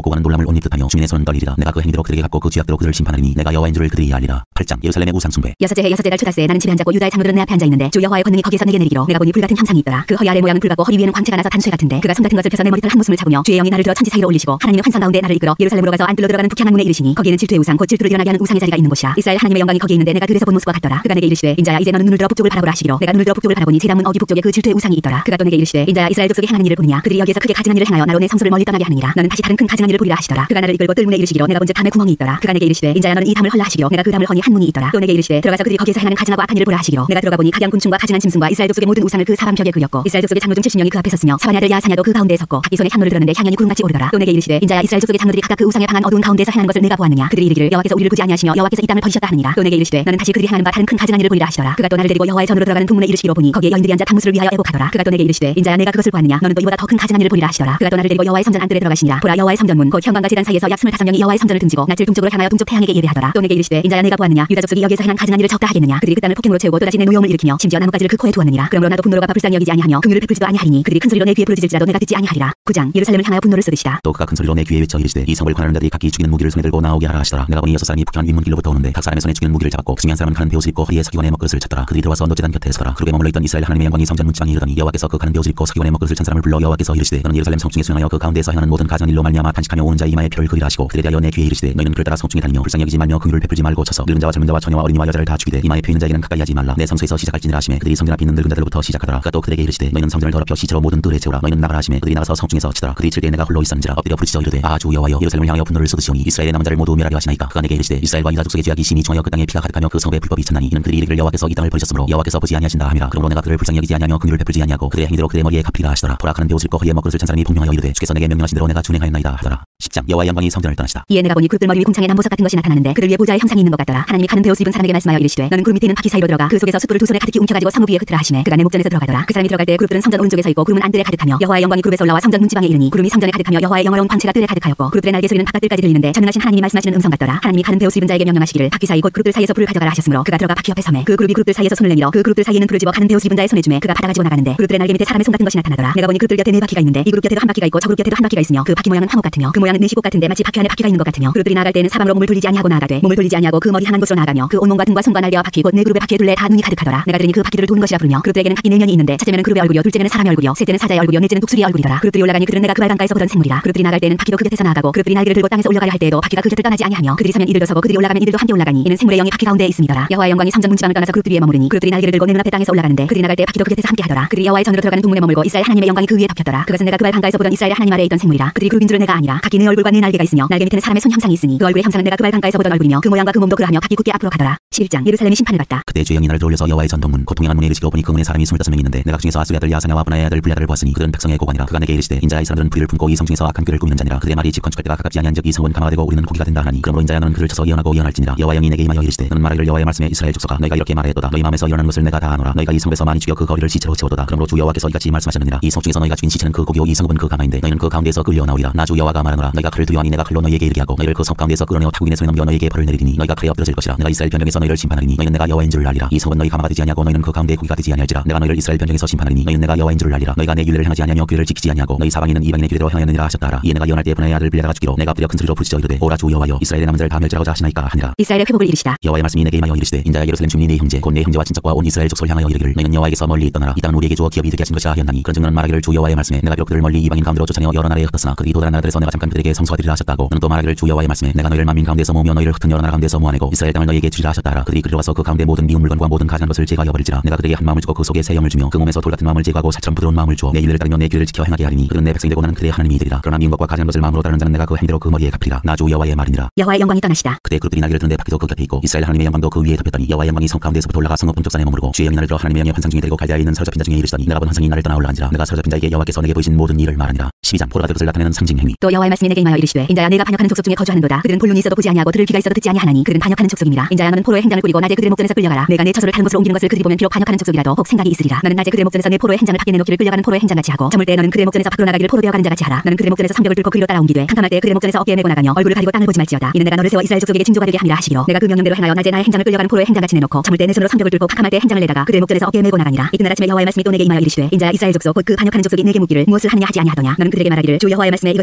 고관은 놀람을 온 입듯하며 주민의 손은 떨리리라. 내가 그 행위대로 그들에게 갚고 그 죄악대로 그들을 심판하리니 내가 여호와인 줄을 그들이 알리라. 8장 예루살렘의 우상숭배. 여섯째 달 초닷새 나는 집에 앉았고 유다의 장로들은 내 앞에 앉아있는데 주 여호와의 권능이 거기에서 내게 내리기로 내가 보니 불같은 형상이 있더라. 그 허리 아래 모양은 불같고 허리 위에는 광채가 나서 단수에 같은데 그가 손 같은 것을 펴서 내 머리털 한 무슴을 차고며 주의 영이 나를 들어 천지 사이로 올리시고 하나님의 환상 가운데 나를 이끌어 예루살렘으로 가서 안뜰로 들어가는 북향한 문에 이르시니 거기에는 질투의 우상 곧 질투를 일어나게 하는 우상의 자리가 있는 곳이라. 이스라엘 하나님의 영광이 거기에 있는데 내가 들에서 본 모습과 같더라. 그가 내게 이르시되 인자야 이제 너는 눈을 들어 북쪽을 바라보라 하시기로 내가 눈을 들어 북쪽을 바라보니 제단문 어귀 북쪽에 그 질투의 우상이 있더라. 그가 또 내게 이르시되 인자야 이스라엘 족속이 행하는 일을 보느냐. 그들이 여기에서 크게 가증한 일을 행하여 나로 내 성소를 멀리 떠나게 하느니라. 너는 다시 다른 큰 가증한 일을 보리라 하시더라. 그가 나를 이끌고 뜰문에 이르시기로 내가 본즉 담에 구멍이 있더라. 그가 내게 이르시되 인자야 너는 이 담을 헐라 하시기로 내가 그 담을 허니 한 문이 있더라. 또 내게 이르시되 들어가서 그들이 거기에서 행하는 가증하고 악한 일을 보라 하시기로 내가 들어가 보니 각양 곤충과 가증한 짐승과 이스라엘 족속의 모든 우상을 그 사방 벽에 그렸고 이스라엘 족속의 장로 중 70명이 그 앞에 섰으며 사반의 아들 야사냐도 그 가운데에 섰고 각기 손에 향로를 들었는데 향연이 구름같이 오르더라. 또 내게 이르시되 인자야 이스라엘 족속의 장로들이 각각 그 우상의 방한 어두운 가운데서 행하는 것을 내가 보았느냐. 그들이 이르기를 여호와께서 우리를 보지 아니하시며 여호와께서 이 땅을 버리셨다 하느니라. 또 내게 이르시되 너는 다시 그들이 행하는 바 다른 큰 가증한 일을 보리라 하시더라. 그가 또 나를 데리고 여호와의 전으로 들어가는 북문에 이르시기로 보니 거기에 여인들이 앉아 탕무술을 위하여 애곡하더라. 그가 또 내게 이르시되 인자야 내가 그것을 보았느냐. 너는 또 이보다 더 큰 가증한 일을 보리라 하시더라. 그가 또 나를 데리고 여호와의 성전 안뜰에 들어가시니라. 보라 여호와의 성전문 곧 현관과 제단 사이에서 약 25명이 여호와의 성전을 등지고 낯을 동쪽으로 향하여 동쪽 태양에게 예배하더라. 또 내게 이르시되 인자야 내가 보았느냐. 유다 족속이 여기에서 행한 가증한 일을 적다 하겠느냐. 그들이 그 땅을 폭행으로 채우고 또다시 내 노여움을 일으키며 심지어 나뭇가지를 그 코에 두었느니라. 그러므로 나도 분노로가 불쌍히 여기지 아니하며 긍휼을 베풀지도 아니하리니 그들이 큰 소리로 내 귀에 부르짖을지라도 내가 듣지 아니하리라. 9장 예루살렘을 향하여 분노를 쏟으시다. 또 그가 큰 소리로 내 귀에 외쳐 이르시되 이 성을 관하는 자들이 각기 죽이는 무기를 손에 들고 나오게 하라 하시더라. 내가 보니 6사람이 북한 윗문길로부터 오는데 각 사람의 손에 죽이는 무기를 잡았고 중요한 사람은 가는 베옷을 입고 허리에 서기관의 먹그릇을 찼더라. 그들이 들어와서 언도제단 곁에 서라. 그룹에 머물러 있던 이스라엘 하나님의 영광이 성전 문지방에 이르더니 여호와께서 그 가는 베옷을 입고 서기관의 먹그릇을 찬 사람을 불러 여호와께서 이르시되 너는 예루살렘 성중에 수행하여 그 가운데에서 행하는 모든 가증한 일로 말미암아 탄식하며 오는 자의 이마에 표를 그리라 하시고 그들에 대하여 내 귀에 이르시되 너희는 그를 따라 성중에 다니며 불쌍히 여기지 말며 긍휼을 베풀지 말고 쳐서 늙은 자와 젊은 자와 처녀와 어린이와 여자를 다 죽이되 이마에 표 있는 자에게는 가까이 하지 말라. 내 성소에서 시작할지니라 하시매 그들이 성전 앞에 있는 늙은 자들로부터 시작하더라. 그가 또 그들에게 이르시되 너희는 성전을 더럽혀 시체로 모든 뜰에 채우라. 너희는 나가라 하시매 그들이 나가서 성중에서 치더라. 그들이 칠 때에 내가 홀로 있었는지라 엎드려 부르짖어 이르되 아 주 여호와여 예루살렘을 향하여 분노를 쏟으시오니 이스라엘의 남은 자를 모두 멸하려 하시나이까. 그가 내게 이르시되 이스라엘과 유다 족속의 죄악이 심히 중하여 그 땅에 피가 가득하며 그 성읍에 불법이 찼나니 이는 그들이 이르기를 여호와께서 이 땅을 버리셨으므로 여호와께서 보지 아니하신다 함이라. 그러므로 내가 그를 불쌍히 여기지 아니하며 긍휼을 베풀지 아니하고 그들의 행위대로 그들의 머리에 갚히라 하시더라. 보라 가는 베옷을 입고 허리에 먹그릇을 찬 사람이 복명하여 이르되 주께서 내게 명령하신 대로 내가 준행하였나이다 하더라. 10장 여호와의 영광이 성전을 떠나시다. 이에 내가 보니 그룹들 머리 위 궁창에 남보석 같은 것이 나타나는데 그들 위에 보좌의 형상이 있는 것 같더라. 하나님이 가는 베옷을 입은 사람에게 말씀하여 이르시되 너는 그룹 밑에 있는 바퀴 사이로 들어가 그 속에서 숯불을 두 손에 가득히 움켜가지고 성읍 위에 흩으라 하시매 그가 내 목전에서 들어가더라. 그 사람이 들어갈 때 그룹들은 성전 오른쪽에 서 있고 구름은 안뜰에 가득하며 여호와의 영광이 그룹에서 올라와 성전 문지방에 이르니 구름이 성전에 가득하며 여호와의 영화로운 광채가 뜰에 가득하였고 그룹들의 날개 소리는 바깥 뜰까지 들리는데 전능하신 하나님이 말씀하시는 음성 같더라. 하나님이 가는 베옷을 입은 자에게 명령하시기를 바퀴 사이 곧 그룹들 사이에서 불을 가져가라 하셨으므로 그가 들어가 바퀴 옆에 서매 그 그룹이 그룹들 사이에서 손을 내밀어 그 그룹들 사이에는 불을 집어 가는 베옷을 입은 자의 손에 주매 그가 받아 가지고 나가는데 그룹들의 날개 밑에 사람의 손 같은 것이 나타나더라. 내가 보니 그룹들 곁에 네 바퀴가 있는데 이 그룹 곁에도 한 바퀴가 있고 저 그룹 곁에도 한 바퀴가 있으며 그 바퀴 모양은 화목 같으며 그 모양은 내시곡 같은데 마치 바퀴 안에 바퀴가 있는 것 같으며 그룹들이 나아갈 때에는 사방으로 몸을 돌리지 아니하고 나아가되 몸을 돌리지 아니하고 그 머리 향한 곳으로 나아가며 그 온몸과 등과 손과 날개와 바퀴 곧 네 그룹의 바퀴에 둘레 다 눈이 가득하더라. 내가 들으니 그 바퀴들을 도는 것이라 부르며 그룹들에게는 각기 네 면이 있는데 첫째면은 그룹의 얼굴이요 둘째면은 사람의 얼굴이요 셋째는 사자의 얼굴이요 넷째는 독수리의 얼굴이더라. 그룹들이 올라가니 그들은 내가 그 발강가에서 보던 생물이라. 그룹들이 나갈 때는 바퀴도 그 곁에서 나아가고 그룹들이 날개를 들고 땅에서 올라가려 할 때에도 바퀴가 그 곁을 떠나지 아니하며 그들이 서면 이들도 서고 그들이 올라가면 이들도 함께 올라가니 이는 생물의 영이 바퀴 가운데에 있음이더라. 여호와의 영광이 성전 문지방을 떠나서 그룹들 위에 머무르니 그룹들이 날개를 들고 내 눈앞에 땅에서 올라가는데 그들이 나갈 때 바퀴도 그 곁에서 함께 하더라. 그들이 여호와의 전으로 들어가는 북문에 머물고 이스라엘 하나님의 영광이 그 위에 덮였더라. 그것은 내가 그 발강가에서 보던 이스라엘 하나님 아래에 있던 생물이라. 그들이 그룹인 줄은 내가 아니라 각기 네 얼굴과 네 날개가 있으며 날개 밑에는 사람의 손 형상이 있으니 그 얼굴의 형상은 내가 그 발강가에서 보던 얼굴이며 그 모양과 그 몸도 그러하며 각기 굳게 앞으로 가더라. 11장 예루살렘이 심판을 받다. 그때 주의 영이 나를 들어올려서 여호와의 전동문 곧 동행한 문에 이르시기로 보니 그 문에 사람이 25명이 있는데 내가 그 중에서 아수의 아들 야사냐와 분하의 아들 불야다를 보았으니 그들은 백성의 고관이라. 그가 내게 이르시되 인자야 이 사람들은 부의를 품고 이 성중에서 악한 꾀를 꾸미는 자니라. 그들의 말이 집 건축할 때가 가깝지 아니한즉 이 성은 강화되고 우리는 고기가 된다 하나니 그러므로 인자야 너는 그를 쳐서 예언하고 예언할지니라. 여호와 영이 내게 임하여 이르시되 너는 말하기를 여호와의 말씀에 이스라엘 족속아 너희가 이렇게 말하였도다. 너희 마음에서 예언하는 것을 내가 다 아노라. 너희가 이 성읍에서 많이 죽여 그 거리를 시체로 채워도다. 그러므로 주 여호와께서 이같이 말씀하셨느니라. 이 성중에서 너희가 죽인 시체는 그 고기요 이 성읍은 그 가마인데 너희는 그 가운데에서 끌려 나오리라. 나 주 여호와가 말하노라. 너희가 칼을 두려워하니 내가 칼로 너희에게 이르게 하고 너희를 그 성읍 가운데에서 끌어내어 타국인의 손에 넘겨 너희에게 벌을 내리리니 너희가 칼에 엎드러질 것이라. 내가 이스라엘 변경에서 너희를 심판하리니 너희는 내가 여호와인 줄을 알리라. 이 성읍은 너희 가마가 되지 아니하고 너희는 그 가운데 고기가 되지 아니할지라. 내가 너희를 이스라엘 변경에서 심판하리니 너희는 내가 여호와인 줄을 알리라. 너희가 내 율례를 행하지 아니하며 규례를 지키지 아니하고 너희 사방에 있는 이방인의 규례대로 행하였느니라 하셨다라. 이에 내가 예언할 때 분하의 아들 빌레다가 죽기로 내가 엎드려 큰 소리로 부르짖어 이르되 오라 주 여호와여 이스라엘의 남은 자를 다 멸절하고자 하시나이까 하니라. 이스라엘의 회복을 이르시다. 여호와의 말씀이 내게 임하여 이르시되 인자야 예루살렘 주민이 네 형제 곧 내 형제와 친척과 온 이스라엘 족속을 향하여 이르기를 너희는 여호와에게서 멀리 있더나라. 이 땅은 우리에게 주어 기업이 되게 하신 것이라 하였나니 그런즉 너는 말하기를 주 여호와의 말씀에 내가 비록 그들을 멀리 이방인 가운데로 쫓아내어 여러 나라에 흩었으나 그들이 도달한 나라들에서 내가 잠깐 그들에게 성소가 되리라 하셨다고 너는 또 말하기를 주 여호와의 말씀에 내가 너희를 만민 가운데서 모으며 너희를 흩은 여러 나라 가운데서 모아내고 이스라엘 땅을 너희에게 주리라 하셨다라. 그들이 그리로 와서 그 가운데 모든 미운 물건과 모든 가증한 것을 제거하여 버릴지라. 내가 그들에게 한 마음을 주고 그 속에 새 영을 주며 그 몸에서 돌 같은 마음을 제거하고 살처럼 부드러운 마음을 주어 내 율례를 따르며 내 규례를 지켜 행하게 하리니 그들은 내 백성이 되고 나는 그들의 하나님이 되리라. 그러나 미운 것과 가증한 것을 마음으로 따르는 자는 내가 그 행위대로 그 머리에 갚으리라. 나 주 여호와의 말이니라. 여호와의 영광이 떠나시다. 그때 그룹들이 나귀를 드는데 바퀴도 그 곁에 있고 이스라엘 하나님의 영광도 그 위에 덮였더니 여호와의 영광이 성 가운데서부터 올라가 성읍 동쪽산에 머무르고 주의 영이 나를 들어 하나님의 영의 환상 중에 데리고 갈대아에 있는 사로잡힌 자 중에 이르시더니 내가 본 환상이 나를 떠나 올라간지라. 내가 사로잡힌 자에게 여호와께서 내게 보이신 모든 일을 말하니라. 12장 포로가 그것을 나타내는 상징 행위. 또 여호와의 말씀이 내게 임하여 이르시되 인자야 내가 반역하는 족속 중에 거주하는도다. 그들은 본륜이 있어도 보지 아니하고 들을 귀가 있어도 듣지 아니하나니 그들은 반역하는 족속입니다. 인자야 너는 포로의 행장을 꾸리고 낮에 그들의 목전에서 끌려가라. 내가 내 처소를 다른 곳으로 옮기는 것을 그들이 보면 비록 반역하는 족속이라도 혹 생각이 있으리라. 너는 낮에 그들의 목전에서 내 포로의 행장을 밖에 내놓기를 끌려가는 포로의 행장같이 하고 저물 때 너는 그들의 목전에서 밖으로 나가기를 포로 되어가는 자같이 하라. 너는 그들의 목전에서 성벽을 뚫고 그리로 따라 옮기되 캄캄할 때 그들의 목전에서 어깨에 메고 나가며 얼굴을 가리고 땅을 보지 말지어다. 이는 내가 너를 세워 이스라엘 족속에게 징조가 되게 함이라 하시기로 내가 그 명령대로 행하여 낮에 나의 행장을 끌려가는 포로의 행장같이 내놓고 저물 때 내 손으로 성벽을 뚫고 캄캄할 때 행장을 내다가 그들의 목전에서 어깨에 메고 나가니라. 이튿날 아침에 여호와의 말씀이 또 내게 임하여 이르시되 인자야 이스라엘 족속 곧 그 반역하는 족속이 내게 묻기를 무엇을 하느냐 하지 아니하더냐. 너는 그들에게 말하기를 주 여호와의 말씀에 이것은 예루살렘 왕과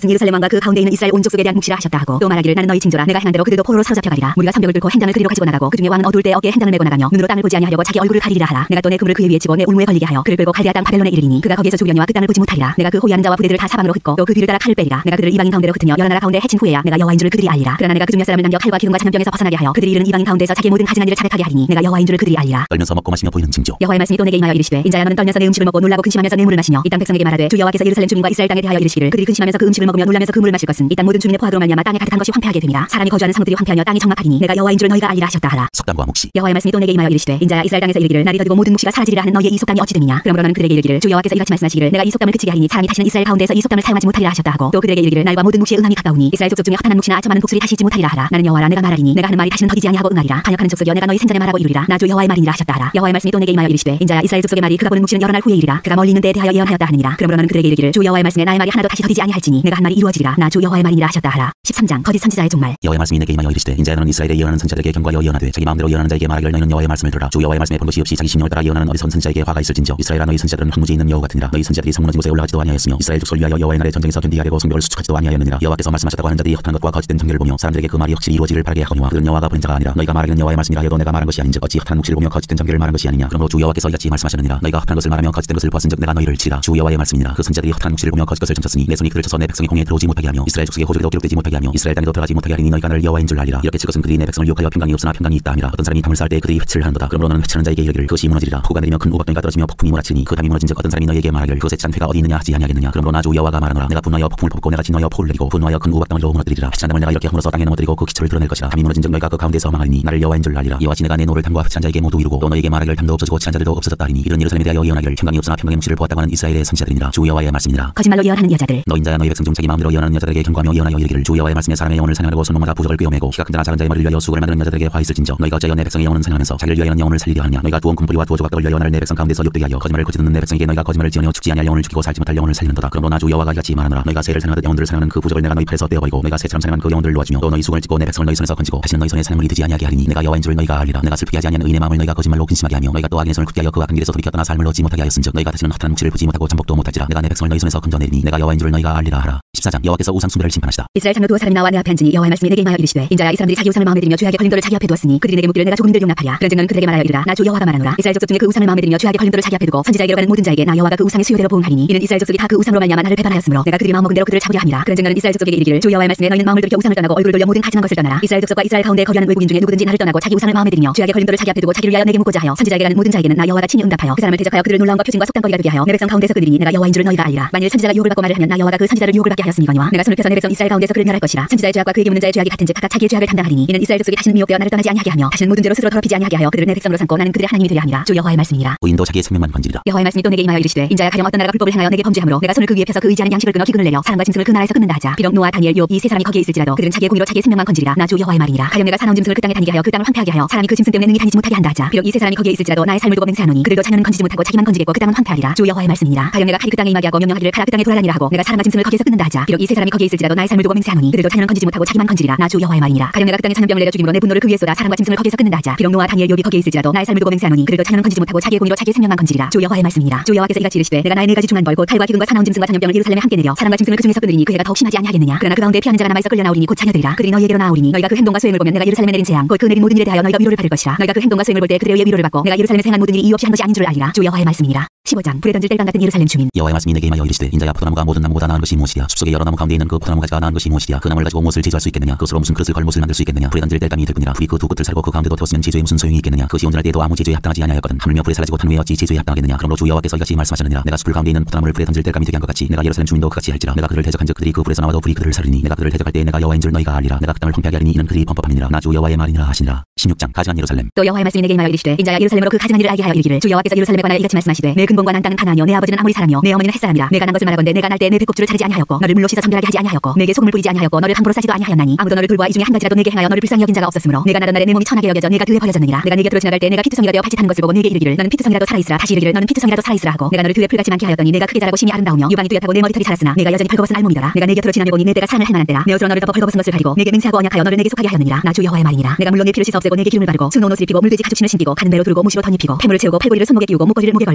그 가운데 있는 이스라엘 온 족속에 대한 묵시라 하셨다 하고 또 말하기를 나는 너희 징조라 내가 행한 대로 그들도 포로로 사로잡혀가리라. 무리가 성벽을 뚫고 행장을 그리로 가지고 나가고 그중에 왕은 어두울 때 어깨에 행장을 메고 나가며 눈으로 땅을 보지 아니하려고 자기 얼굴을 가리리라 하라. 내가 또 내 그물을 그의 위에 치고 내 올무에 걸리게 하여 그를 끌고 갈대아 땅 바벨론에 이르리니 그가 거기에서 주변이와 그 땅을 보지 못하리라. 내가 그 호위하는 자와 부대들을 다 사방으로 흩고 또 그 뒤를 따라 칼을 빼리라. 내가 그들을 이방인 가운데로 흩으며 여러 나라 가운데 해친 후에야 내가 여호와인 줄을 그들이 알리라. 그러나 내가 그중 몇 사람을 남겨 칼과 기름과 잔병에서 벗어나게 하여 그들이 이르는 이방인 가운데서 자기의 모든 가증한 일을 자백하게 하리니 내가 여호와인 줄을 그들이 알리라. 떨면서 먹고 마시며 보이는 징조. 여호와의 말씀이 또 내게 임하여 이르시되 인자야 너는 떨면서 내 음식을 먹고 놀라고 근심하면서 내 물을 마시며 이 땅 백성에게 말하되 주 여호와께서 예루살렘 주민과 이스라엘 땅에 대하여 이르시기를 그들이 근심하면서 그 음식을 먹으며 놀라면서 그 물을 마실 것은 이 땅 모든 주민의 포악으로 말미암아 땅에 가득한 것이 황폐하게 됨이라. 사람이 거주하는 성읍들이 황폐하며 땅이 적막하리니 내가 여호와인 줄 너희가 알리라 하셨다 하라. 속담과 묵시. 여호와의 말씀이 또 내게 임하여 이르시되 인자야 이스라엘 땅에서 이르기를 날이 더디고 모든 묵시가 사라지리라 하는 너희의 이 속담이 어찌 됨이냐. 그러므로 너는 그들에게 이르기를 주 여호와께서 이같이 말씀하시기를 내가 이 속담을 그치게 하리니 사람이 다시는 이스라엘 가운데서 이 속담을 사용하지 못하리라 하셨다 하고 또 그들에게 이르기를 날과 모든 묵시의 응함이 가까우니 이스라엘 족속 중에 허탄한 묵시나 아첨하는 복술이 다시 있지 못하리라 하라. 나는 여호와라 내가 말하리니 내가 하는 말이 다시는 더디지 아니하고 응하리라. 반역하는 족속이여 내가 너희 생전에 말하고 이르리라. 나 주 여호와의 말이니라 하셨다 하라. 여호와의 말씀이 또 내게 임하여 이르시되 인자야 이스라엘 족속의 말이 그가 보는 묵시는 여러 날 후에 이르리라. 그가 멀리 있는 데에 대하여 예언하였다 하느니라. 그러므로 너는 그들에게 이르기를 주 여호와의 말씀에 나의 말이 하나도 다시 더디지 아니할지니 내가 한 말이 이루어지리라. 나 주 여호와의 말이니라 하셨다 하라. 13장 거짓 선지자의 종말. 여호와의 말씀이 내게 임하여 이르시되 인자야 너는 이스라엘에 예언하는 선지자들에게 경고하여 예언하되 자기 마음대로 예언하는 자에게 말하기를 너희는 여호와의 말씀을 들으라. 주 여호와의 말씀에 본 것이 없이 자기 심령을 따라 예언하는 어리석은 선지자에게 화가 있을진저. 이스라엘아 너희 선지자들은 황무지에 있는 여호 같으니라. 너희 선지자들이 성 무너진 곳에 올라가지도 아니하였으며 이스라엘 족속을 위하여 여호와의 날에 전쟁에서 견디하려고 성벽을 수축하지도 아니하였느니라. 여호와께서 말씀하셨다고 하는 자들이 허탄한 것과 거짓된 정죄를 보며 사람들에게 그 말이 확실히 이루어지기를 바라게 하거니와 그는 여호와가 보낸 자가 아니라 너희가 말하기는 여호와의 말씀이라 해도 내가 말한 것이 아닌즉 어찌 허탄한 묵시를 보며 거짓된 정죄를 말한 것이 아니냐. 그러므로 주 여호와께서 이같이 말씀하셨느니라. 너희가 허탄한 것을 말하며 거짓된 것을 보았은즉 내가 너희를 치리라. 주 여호와의 말씀이니라. 그 선지자들이 허탄한 묵시를 보며 거짓 것을 점쳤으니 내 손이 그를 쳐서 내 백성이 공에 들어오지 못하게 하며 이스라엘 족속의 호적에도 기록되지 못하게 하며 이스라엘 땅에도 들어가지 못하게 하리니 너희가 나를 여호와인 줄 알리라. 이렇게 칠 것은 그들이 내 백성을 유혹하여 평강이 없으나 평강이 있다 함이라. 어떤 사람이 담을 쌓을 때 그들이 회칠을 하는도다. 그러므로 너는 회칠하는 자에게 이르기를 그것이 무너지리라. 폭우가 내리며 큰 우박덩이가 떨어지며 폭풍이 몰아치니 그 담이 무너진즉 어떤 사람이 너희에게 말하기를 그것의 짠 회가 어디 있느냐 하지 아니하겠느냐. 그러므로 나 주 여호와가 말하노라. 내가 분노하여 폭풍을 뽑고 내가 진노하여 폭우를 내리고 분노하여 큰 우박덩이로 무너뜨리리라. 회칠한 담을 내가 이렇게 허물어서 땅에 넘어뜨리고 그 기초를 드러낼 것이라. 담이 무너진즉 너희가 그 가운데서 망하리니 나를 여호와인 줄 알리라. 이와 같이 내가 내 노를 담과 회칠한 자에게 모두 이루고 또 너희에게 말하기를 담도 없어지고 취한 자들도 없어졌다 하리니 이런 예루살렘에 대하여 예언하기를 평강이 없으나 평강의 묵시를 보았다고 하는 이스라엘의 선지자들이니라. 주 여호와의 말씀이니라. 거짓말로 예언하는 여자들. 너 인자야 너희 백성 중 자기 마음대로 예언하는 여자들에게 경고하며 예언하여 이르기를 주 여호와의 말씀에 사람의 영혼을 사냥하려고 손목마다 부적을 꿰어매고 키가 큰 자나 작은 자의 머리를 위하여 수고를 만드는 여자들에게 화 있을진저. 너희가 어찌하여 내 백성의 영혼을 사냥하면서 자기를 위하여는 영혼을 살리려 하느냐. 너희가 두원 금뿌리와 두어 조각덕을 위하여 나를 내 백성 가운데서 욕되게 하여 거짓말을 거짓듣는 내 백성에게 너희가 거짓말을 지어내어 죽지 아니할 영혼을 죽이고 살지 못할 영혼을 살리는도다. 그러므로 나 주 여호와가 이같이 말하노라. 너희가 새를 사냥하듯 영혼들을 사냥하는 그 부적을 내가 너희 팔에서 떼어버리고 너희가 새처럼 사냥한 그 영혼들을 놓아주며 또 너희 수건을 찢고 내 백성을 너희 손에서 건지고 다시는 너희 손에 사냥물이 되지 아니하게 하리니 내가 여호와인 줄 너희가 알리라. 내가 슬프게 하지 아니하는 의인의 마음을 너희가 거짓말로 근심하게 하며 너희가 또 악인의 손을 굳게 하여 그 악한 길에서 돌이켜 떠나 삶을 얻지 못하게 하였은즉 너희가 다시는 허탄한 묵시를 보지 못하고 잠복도 못할지라. 내가 내 백성을 너희 손에서 건져내리니 내가 여호와인 줄 너희가 알리라 하라. 14장 여호와께서 우상 숭배를 심판하시다. 이스라엘 장로 두어 사람이 나와 내 앞에 앉으니 여호와의 말씀이 내게 임하여 이르시되 인자야 이 사람들이 자기 우상을 마음에 들이며 죄악의 걸림돌을 자기 앞에 두었으니 그들이 내게 묻기를 내가 조금들 용납하랴. 그런즉 너는 그들에게 말하여 이르라. 나 주 여호와가 말하노라. 이스라엘 족속 중에 그 우상을 마음에 들이며 죄악의 걸림돌을 자기 앞에 두고 선지자에게로 가는 모든 자에게 나 여호와가 그 우상의 수요대로 보응하리니 이는 이스라엘 족속이 다 그 우상으로 말미암아 나를 배반하였으므로 내가 그들이 마음먹은 대로 그들을 잡으려 함이라. 그런즉 너는 이스라엘 족속에게 이르기를 주 여호와의 말씀에 너희는 마음을 돌이켜 우상을 떠나고 얼굴을 돌려 모든 가증한 것을 떠나라. 이스라엘 족속과 이스라엘 가운데 거류하는 외국인 중에 누구든지 나를 떠나고 자기 우상을 마음에 들이며 죄악의 걸림돌을 자기 앞에 두고 자기를 위하여 내게 묻고자 하여 선지자에게 가는 모든 자에게는 나 여호와가 친히 응답하여 그 사람을 대적하여 그들을 놀라움과 표징과 속담거리가 되게 하여 내 백성 가운데서 그들이니 내가 여호와인 줄을 너희가 알리라. 만일 선지자가 유혹을 받고 말을 하면 나 여호와가 그 선지자를 유혹을 받게 하였으니거니와 내가 손을 펴서 내 백성 이스라엘 가운데서 그를 멸할 것이라. 선지자의 죄악과 그에게 묻는 자의 죄악이 같은즉 각각 자기의 죄악을 담당하리니 이는 이스라엘 족속이 다시는 미혹되어 나를 떠나지 아니하게 하며 다시는 모든 죄로 스스로 더럽히지 아니하게 하여 그들을 내 백성으로 삼고 나는 그들의 하나님이 되려 함이라. 주 여호와의 말씀이니라. 의인도 자기의 생명만 건지리라. 여호와의 말씀이 또 내게 임하여 이르시되 인자야 가령 어떤 나라가 불법을 행하여 내게 범죄함으로 내가 손을 그 위에 펴서 그 의지하는 양식을 끊어 기근을 내려 사람과 짐승을 그 나라에서 끊는다 하자. 비록 노아 다니엘 욥 이 세 사람이 거기에 있을지라도 그들은 자기의 공의로 자기의 생명만 건지리라. 나 주 여호와의 말이니라. 가령 내가 사나운 짐승을 그 땅에 다니게 하여 그 땅을 황폐하게 하여 사람이 그 짐승 때문에 능히 다니지 못하게 한다 하자. 비록 이 세 사람이 거기에 있을지라도 나의 삶을 두고 맹세하노니 그들도 자녀는 건지지 못하고 자기만 건지겠고 그 땅은 황폐하리라. 주 여호와의 말씀이니라. 가령 내가 칼이 그 땅에 임하게 하고 명령하기를 가라 그 땅에 돌아다니라 하고 내가 사람과 짐승을 거기에서 끊는다 하자. 비록 이 세 사람이 거기에 있을지라도 나의 삶을 두고 맹세하노니 그들도 자녀는 건지지 못하고 자기만 건지리라. 나 주 여호와의 말이니라. 가령 내가 그 땅에 전염병을 내려 죽임으로 내 분노를 그 위에 쏟아 사람과 짐승을 거기에서 끊는다 하자. 비록 노아 다니엘 욥이 거기에 있을지라도 나의 삶을 두고 맹세하노니 그들도 자녀는 건지지 못하고 자기의 공의로 자기의 생명만 건지리라. 주 여호와의 말씀이니라. 주 여호와께서 이같이 이르시되 내가 나의 네 가지 중한 벌 곧 칼과 기근과 사나운 짐승과 전염병을 예루살렘에 함께 내려 사람과 짐승을 그 중에서 끊으리니 그 해가 더욱 심하지 아니하겠느냐. 그러나 그 가운데 피하는 자가 남아있어 끌려 나오리니 곧 자녀들이라. 그들이 너희에게로 나오리니 너희가 그 행동과 수행을 보면 내가 예루살렘에 내린 재앙 곧 그 내린 모든 일에 대하여 너희가 위로를 받을 것이라. 너희가 그 행동과 수행을 볼 때 그들에 의해 위로를 받고 내가 예루살렘에 행한 모든 일이 이유 없이 한 것이 아닌 줄을 알리라. 주 여호와의 말씀이니라. 15장 불에 던질 뗄감 같은 예루살렘 주민. 여호와의 말씀이 내게 임하여 이르시되 인자야 포도나무가 모든 나무보다 나은 것이 무엇이랴. 숲속의 여러 나무 가운데 있는 그 포도나무 가지가 나은 것이 무엇이랴. 그 나무를 가지고 무엇을 제조할 수 있겠느냐. 그것으로 무슨 그릇을 걸 무엇을 만들 수 있겠느냐. 불에 던질 뗄감이 될 뿐이라. 불이 그 두 끝을 살고 그 가운데도 태웠으면 제조에 무슨 소용이 있겠느냐. 그것이 온전할 때에도 아무 제조에 합당하지 아니하였거든. 하물며 불에 사라지고 탄 후에 어찌 제조에 합당하겠느냐. 그러므로 주 여호와께서 이같이 말씀하셨느니라. 내가 숲을 가운데 있는 포도나무를 불에 던질 뗄감이 되게 한 것 같이 내가 예루살렘 주민도 그같이 할지라. 내가 그들을 대적한즉 그들이 그 불에서 나와도 불이 그들을 살리니 내가 그들을 대적할 때 내가 여호와인 줄 너희가 알리라. 내가 그 땅을 황폐하게 하리니 이는 그들이 범법함이니라. 나 주 여호와의 말이니라 하시니라. 16장 가증한 예루살렘. 또 여호와의 말씀이 내게 임하여 이르시되 인자야 예루살렘으로 그 가증한 일을 알게 하여 이르기를 주 여호와께서 예루살렘에 관하여 이같이 말씀하시되 내 근본과 난 땅은 가나아니요 내 아버지는 아모리 사람이요 내 어머니는 햇사람이라. 내가 난 것을 말하건대 내가 날 때 내 배꼽줄을 자르지 아니하였고 너를 물로 씻어 선별하게 하지 아니하였고 내게 소금을 뿌리지 아니하였고 너를 함부로 싸지도 아니하였나니 아무도 너를 돌보아 이 중에 한 가지라도 내게 행하여 너를 불쌍히 여긴 자가 없었으므로 내가 나던 날에 내 몸이 천하게 여겨져 내가 그에 버려졌느니라. 내가 네 곁으로 지나갈 때 내가 피투성이가 되어 발짓하는 것을 보고 네게 이르기를 너는 피투성이라도 살아있으라. 다시 이르기를 너는 피투성이라도 살아있으라 하고 내가 너를 그에 풀같이 많게 하였더니 내가 크게 자라고 심히 아름다우며 유방이 뚜렷하고 내 머리털이 자랐으나 내가 여전히 벌거벗은 알몸이더라. 내가 네 곁으로 지나며 보니 내 때가 사랑을 할 만한 때라. 내 옷으로 너를 덮어 벌거벗은 것을 가리고 내게 맹세하고 언약하여 너를 내게 속하게 하였느니라. 나 주 여호와의 말이니라. 내가 물론 네 피를 씻어 없애고 내게 기름을 바르고 수놓은 옷을 입히고 물돼지 가죽신을 신기고 가는 대로 두르고 무시로 덧입히고 폐물을 채우고 팔고리를 손목에 끼우고 목걸이를 목에 걸고 코고리를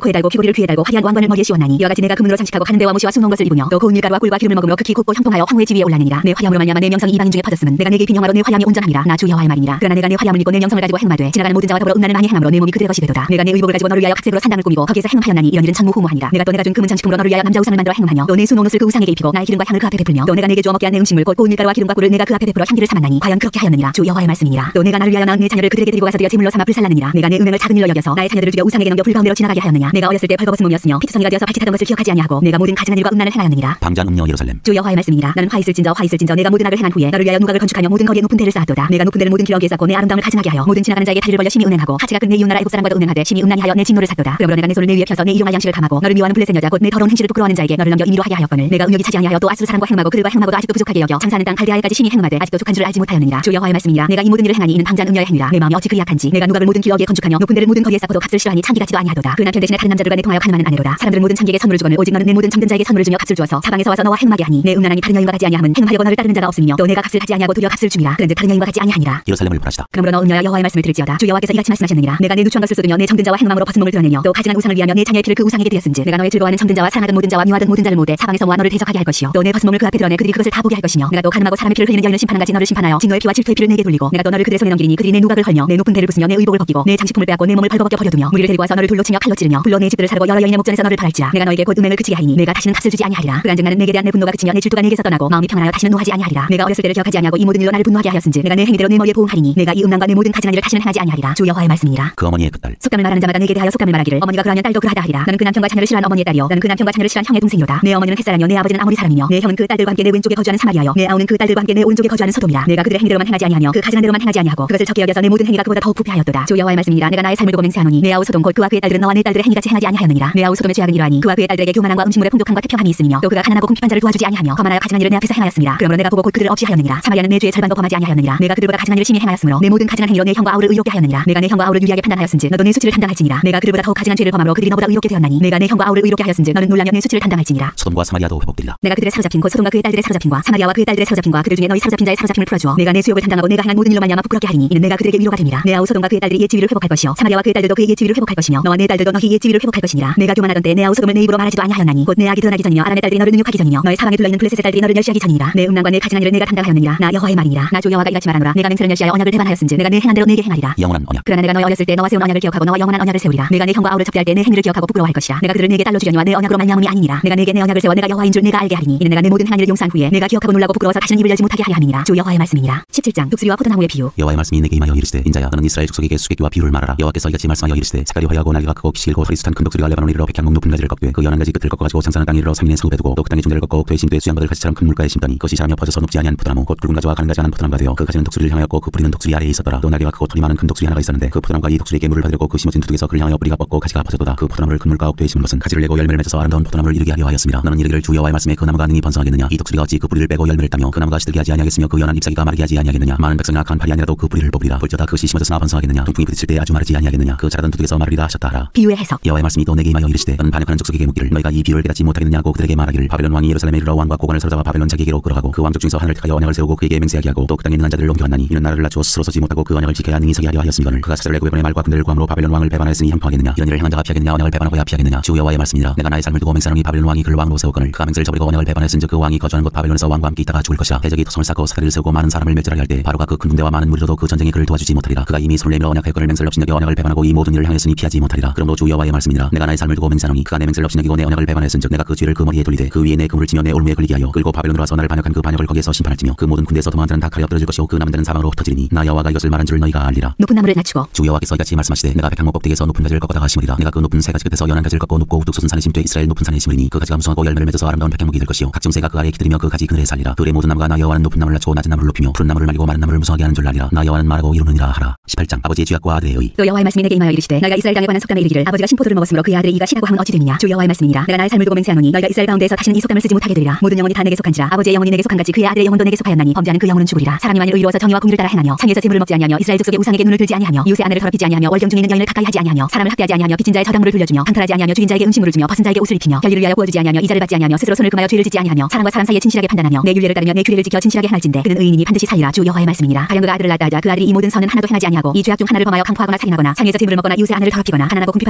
코에 달고 귀고리를 귀에 달고 화려한 왕관을 머리에 씌웠나니 이와 같이 내가 금으로 장식하고 가는 데와 무시와 수놓은 것을 입으며 또 고운 밀가루와 꿀과 기름을 먹으며 극히 곱고 형통하여 황후의 지위에 올라느니라. 내 화염으로 말미암아 내 명성이 이방인 중에 퍼졌음은 내가 내 깊은 영화로 내 화염이 온전함이라. 나 주 여호와의 말이니라. 그러나 내가 내 화염을 입고 내 명성을 가지고 행음하되 지나가는 모든 자와 더불어 음란을 많이 행함으로 내 몸이 그들의 것이 되도다. 내가 내 의복을 가지고 너를 위하여 각색으로 산당을 꾸미고 거기에서 행음하였나니 이런 일은 전무후무하니라. 내가 또 내가 준 금은 장식품으로 너를 위하여 남자 우상을 만들어 행음하며 또 내 수놓은 옷을 그 우상에게 입히고 나의 기름과 향을 그 앞에 베풀며 또 내가 내게 주어 먹게 한 내 음식물 곧 고운 밀가루와 기름과 꿀을 내가 그 앞에 베풀어 향기를 삼았나니 과연 그렇게 하였느니라. 주 여호와의 말씀이니라. 또 내가 나를 위하여 낳은 내 자녀를 그들에게 드리고 가서 드려 제물로 삼아 불살랐느니라. 내가 내 은행을 작은 일로 여겨서 나의 자녀들을 죽여 우상에게 넘겨 불가운데로 지나가게 하였느냐. 내가 어렸을 때 벌거벗은 몸이었으며 피투성이가 되어서 발짓하던 것을 기억하지 아니하고 내가 모든 가증한 일과 음란을 행하였느니라. 방장 음녀 예루살렘. 주 여호와의 말씀이니라. 나는 화 있을진저 내가 모든 악을 행한 후에 너를 위하여 누각을 건축하며 모든 거리에 높은 대를 쌓았도다. 내가 높은 대를 모든 길어기에 쌓고 내 아름다움을 가증하게 하여 모든 지나가는 자에게 다리를 벌려 심히 은행하고 하체가 큰 내 이웃 나라 애국 사람과도 은행하되 심히 음란히 하여 내 진노를 샀도다. 그러므로 내가 내 손을 내 위에 펴서 내 일용할 양식을 감하고 너를 미워하는 블레셋 여자 곧 내 더러운 행실을 부끄러워하는 자에게 너를 넘겨 임의로 하게 하였거늘 내가 음욕이 차지 아니하여 또 아수르 사람과 행음하고 그들과 행음하고도 아직도 부족하게 여겨 장사하는 땅 갈대아에까지 심히 행음하되 아직도 족한 줄 알지 못하였느니라. 주 여호와의 말씀이니라. 내가 이 모든 일을 행하니 이는 방장 음녀의 행위라. 내 마음이 어찌 그리 약한지 내가 누각을 모든 길어기에 건축하며 높은 데를 모든 거리에 쌓고도 값을 싫어하니 참기 같지도 아니하도다. 그 남편 대신에 다른 남자들과 내통하여 간만은 아내로다. 사람들은 모든 참기에게 선물을 주거늘 오직 너는 내 모든 참된 자에게 선물을 주며 값을 주어서 사방에서 와서 너와 행음하게 하니 내 음란함이 다른 여인과 같지 아니함은 행음하려고 너를 따르는 자가 없으며 또 내가 값을 하지 아니하고 도리어 값을 줌이라. 그런즉 다른 여인과 같지 아니하니라. 예루살렘을 벌하시다. 그러므로 너 음녀야 여호와의 말씀을 들을지어다. 주 여호와께서 이같이 말씀하셨느니라. 내가 내 누추한 것을 쏟으며 내 정든 자와 행음함으로 벗은 몸을 드러내며 또 가증한 우상을 위하며 내 자녀의 피를 그 우상에게 드렸은즉 내가 너의 즐거워하는 정든 자와 사랑하던 모든 자와 미워하던 모든 자를 모대 사방에서 모아 너를 대적하게 할 것이요 또 내 벗은 몸을 그 앞에 드러내 그들이 그것을 다 보게 할 것이며 내가 또 가늠하고 사람의 피를 흘리는 여인을 심판한 같이 너를 심판하여 진노의 피와 질투의 피를 내게 돌리고 내가 또 너를 그들의 손에 넘기리니 그들이 내 누각을 헐며 내 높은 대를 부수며 내 의복을 벗기고 내 장식품을 빼앗고 내 몸을 벌거벗겨 버려두며 무리를 데리고 와서 너를 돌로 치며 칼로 찌르며 불로 내 집들을 사르고 여러 여인의 목전에서 너를 팔할지라. 내가 너에게 곧 음행을 그치게 하리니 내가 다시는 값을 주지 아니하리라. 그런즉 나는 내게 대한 내 분노가 그치며 내 질투가 내게서 떠나고 마음이 평안하여 다시는 노하지 아니하리라. 내가 어렸을 때를 기억하지 아니하고 이 모든 일로 나를 분노하게 하였은즉 내가 내 행위대로 내 머리에 보응하리니 내가 이 음란과 내 모든 가증한 일을 다시는 행하지 아니하리라. 주 여호와의 말씀이니라. 그 어머니의 그 딸. 속담을 말하는 자마다 내게 대하여 속담을 말하기를 어머니가 그러하면 딸도 그러하다 하리라. 너는 그 남편과 자녀를 싫어하는 어머니의 딸이요 너는 그 남편과 자녀를 싫어하는 형의 동생이로다. 내 어머니는 햇사람이요 내 아버지는 아모리 사람이며 내 형은 그 딸들과 함께 내 왼쪽에 거주하는 사마리아요 내 아우는 그 딸들과 함께 내 오른쪽에 거주하는 소돔이라. 내가 그들의 행위대로만 행하지 아니하며 그 가증한 대로만 행하지 아니하고 그것을 적게 여겨서 내 모든 행위가 그보다 더욱 부패하였도다. 주 여호와의 말씀이니라. 내가 나의 삶을 두고 맹세하노니 내 아우 소돔 곧 그와 그의 딸들은 너와 내 딸들의 행위같이 행하지 아니하였느니라. 내 아우 소돔의 죄악은 이러하니 그와 그의 딸들에게 교만함과 음식물의 풍족함과 태평함이 있으며 또 그가 가난하고 궁핍한 자를 도와주지 아니하며 거만하여 가증한 일을 내 앞에서 행하였습니다. 그러므로 내가 보고 곧 그들을 없이 하였느니라. 사마리아는 내 죄의 절반도 범하지 아니하였느니라. 내가 그들보다 가증한 일을 심히 행하였으므로 내 모든 가증한 행위로 내 형과 아우를 의롭게 하였느니라. 내가 내 형과 아우를 유리하게 판단하였은즉 너도 내 수치를 담당할지니라. 내가 그들보다 더욱 가증한 죄를 범함으로 그들이 너보다 의롭게 되었나니 내가 내 형과 아우를 의롭게 하였은즉 너는 놀라며 내 수치를 담당할지니라. 소돔과 사마리아도 회복되리라. 내가 그들의 사로잡힌 곧 소돔과 그의 딸들의 사로잡힌과 사마리아와 그의 딸들의 사로잡힌과 그들 중에 너희 사로잡힌 자의 사로잡힘을 풀어주어 내가 내 수욕을 담당하고 내가 행한 모든 일로 말미암아 부끄럽게 하리니 이는 내가 그들에게 위로가 됨이라. 내 아우 소돔과 그의 딸들이 옛 지위를 회복할 것이요 사마리아와 그의 딸들도 그의 옛 지위를 회복할 것이며 너와 내 딸들도 너희 옛 지위를 회복할 것이니라. 내가 교만하던 때 내 아우 소돔을 내 입으로 말하지도 아니하였나니 곧 내 악이 드러나기 전이며 아람의 딸들이 너를 능욕하기 전이며 너의 사방에 둘러있는 블레셋의 딸들이 너를 멸시하기 전이니라. 내 음란과 내 가증한 일을 내가 담당하였느니라. 나 여호와의 말이니라. 나 주 여호와가 이같이 말하노라. 내가 맹세를 멸시하여 언약을 배반하였은즉 내가 내 행한 대로 내게 행하리라. 영원한 언약. 그러나 내가 너희 어렸을 때 너와 세운 언약을 기억하고 너와 영원한 언약을 세우리라. 내가 내 형과 아우를 접대할 때 내 행위를 기억하고 부끄러워할 것이라. 내가 그들을 내게 딸로 주려니와 내 언약으로 말미암음이 아니니라. 내가 내게 내 언약을 세워 내가 여호와인 줄 내가 알게 하리니 이는 내가 내 모든 행한 일을 용서한 후에 내가 기억하고 놀라고 부끄러워서 다시는 입을 열지 못하게 하려 함이니라. 주 여호와의 말씀이니라. 17장 독수리와 포도나무의 비유. 여호와의 말씀이 내게 임하여 이르시되 인자야 너는 이스라엘 족속에게 수개교와 비유를 말하라. 여호와께서 이같이 말씀하여 이르시되 색깔이 화려하고 날개가 크고 깃이 길고 털이 숱한 큰 독수리가 레바논 이르러 백향목 높은 가지를 꺾되 그 연한 가지 끝을 꺾어가지고 장사하는 땅 이르러 상인의 성읍에 두고 또 그 땅의 중대를 꺾고 옥토의 심도에 수양받을 가지처럼 큰 물가에 심더니 그것이 자라며 퍼져서 녹지 아니한 포도나무 곧 굵은 가지와 가는 가지 않은 포도나무가 되어 그 가지는 독수리를 향하였고 그 뿌리는 독수리 아래에 있었더라. 또 날개가 크고 털이 많은 큰 독수리 하나가 있었는데 그 포도나무가 이 독수리에게 물을 받으려고 그 심어진 두둑에서 그를 향하여 뿌리가 뻗고 가지가 퍼졌도다. 그 포도나무를 큰 물가 옥토에 심은 것은 가지를 내고 열매를 맺어서 아름다운 포도나무를 이르게 하려 하였습니다. 너는 이르기를 주 여호와의 말씀에 그 나무가 능히 번성하겠느냐. 이 독수리가 어찌 그 뿌리를 빼고 열매를 따며 그 나무가 시들게 하지 아니하겠으며 그 연한 잎사귀가 마르게 하지 아니하겠느냐. 많은 백성이 악한 팔이 아니라도 그 뿌리를 뽑으리라. 볼지어다 그것이 심어졌으나 번성하겠느냐. 동풍이 부딪힐 때 아주 마르지 아니하겠느냐. 그 자라던 두둑에서 마르리라 하셨다 하라. 비유의 해석. 여호와의 말씀이 또 내게 임하여 이르시되 너는 반역하는 족속에게 묻기를 너희가 이 비유를 깨닫지 못하겠느냐고 그들에게 말하기를 바벨론 왕이 예루살렘에 이르러 왕과 고관을 사로잡아 바벨론 자기에게로 끌어가고 그 왕족 중에서 하나를 택하여 언약을 세우고 그에게 맹세하게 하고 또 그 땅에 있는 자들을 옮겨왔나니 이는 나라를 낮추어 스스로 서지 못하고 그 언약을 지켜야 능히 서게 하려 하였음이거늘 그가 사절의 구배번의 말과 군대를 구함으로 바벨론 왕을 배반하였으니 형통하겠느냐. 이런 일을 행한 자가 피하겠느냐. 언약을 배반하고야 피하겠느냐. 주 여호와의 말씀이라. 내가 나의 삶을 두고 맹세하노니 바벨론 왕이 그를 왕으로 세웠거늘 그가 맹세를 저버리고 언약을 배반하였은즉 그 왕이 거주하는 곳 바벨론에서 왕과 함께 있다가 죽을 것이라. 대적이 토성을 쌓고 사다리를 세우고 많은 사람을 멸절하게 할 때 바로가 그 큰 군대와 많은 무리로도 그 전쟁에 그를 도와주지 못하리라. 그가 이미 손을 내밀어 언약하였거늘 맹세를 없이 여겨 언약을 배반하고 이 모든 일을 행하였으니 피하지 못하리라. 그러므로 주 여호와의 말씀이라. 내가 나의 삶을 두고 맹세하노니 그가 내 맹세를 없이 여기고 내 언약을 배반하였은즉 내가 그 죄를 그 머리에 돌리되 그 위에 내 그물을 치며 내 올무에 걸리게 하여 끌고 바벨론으로 와서 나를 반역한 그 반역을 거기에서 심판할지며 그 모든 군대에서 도망한 자는 다 칼에 엎드러질 것이요 그 남은 자는 사망으로 흩어지리니 나 여호와가 이것을 말한 줄 너희가 알리라. 높은 나무를 낮추고. 주 여호와께서 이같이 말씀하시되 내가 백향목 꼭대기에서 높은 가지를 꺾어다가 심으리라. 내가 그 높은 새 가지 끝에서 연한 가지를 꺾고 높고 우뚝 솟은 산에 심되 이스라엘 높은 산에 심으리니 그 가지가 무성하고 열매를 맺어서 아름다운 백향목이 될 것이요 각종 새가 그 아래에 기들이며 그 가지 그늘에 살리라. 들의 모든 나무가 나 여호와는 높은 나무를 낮추고 낮은 나무를 높이며 푸른 나무를 말리고 마른 나무를 무성하게 하는 줄 알리라. 나 여호와는 말하고 이루느니라 하라. 18장 아버지의 죄악과 아들의 의. 또 여호와의 말씀이 내게 임하여 이르시되 너희가 이스라엘 땅에 관한 속담에 이르기를 아버지가 신포도를 먹었으므로 그의 아들의 이가 시다고 함은 어찌 됨이냐. 주 여호와의 말씀이니라. 내가 나의 삶을 두고 맹세하노니 너희가 이스라엘 가운데에서 다시는 이 속담을 쓰지 못하게 되리라. 모든 영혼이 다 내게 속한지라. 아버지의 영혼이 내게 속한 같이 그의 아들의 영혼도 내게 속하였나니 범죄하는 그 영혼은 죽으리라. 사람이 만일 의로워서 정의와 공의를 따라 행하며 창에서 재물을 먹지 아니하며 이스라엘 족속의 우상에게 눈을 들지 아니하며 이웃의 아내를 더럽히지 아니하며 월경 중에 있는 여인을 가까이 하지 아니하며 사람을 학대하지 아니하며 빚진 자의 저당물을 돌려주며 방탈하지 아니하며 죽인 자에게 음식물을 주며 벗은 자에게 옷을 입히며 별일을 위하여 구워주지 아니하며 이자를 받지 아니하며 스스로 손을 금하여 죄를 짓지 아니하며 사람과 사람 사이에 진실하게 판단하며 내 율례를 따르며 내 규례를 지켜 진실하게 행할진대 그는 의인이니 반드시 살리라. 주 여호와의 말씀이니라. 가령 그가 아들을 낳았다 하자 그 아들이 이 모든 선은 하나도 행하지 아니하고 이 죄악 중 하나를 범하여 강포하거나 살인하거나 창에서 재물을 먹거나 이웃의 아내를 더럽히거나 가난하고 궁핍한 자를 학대하거나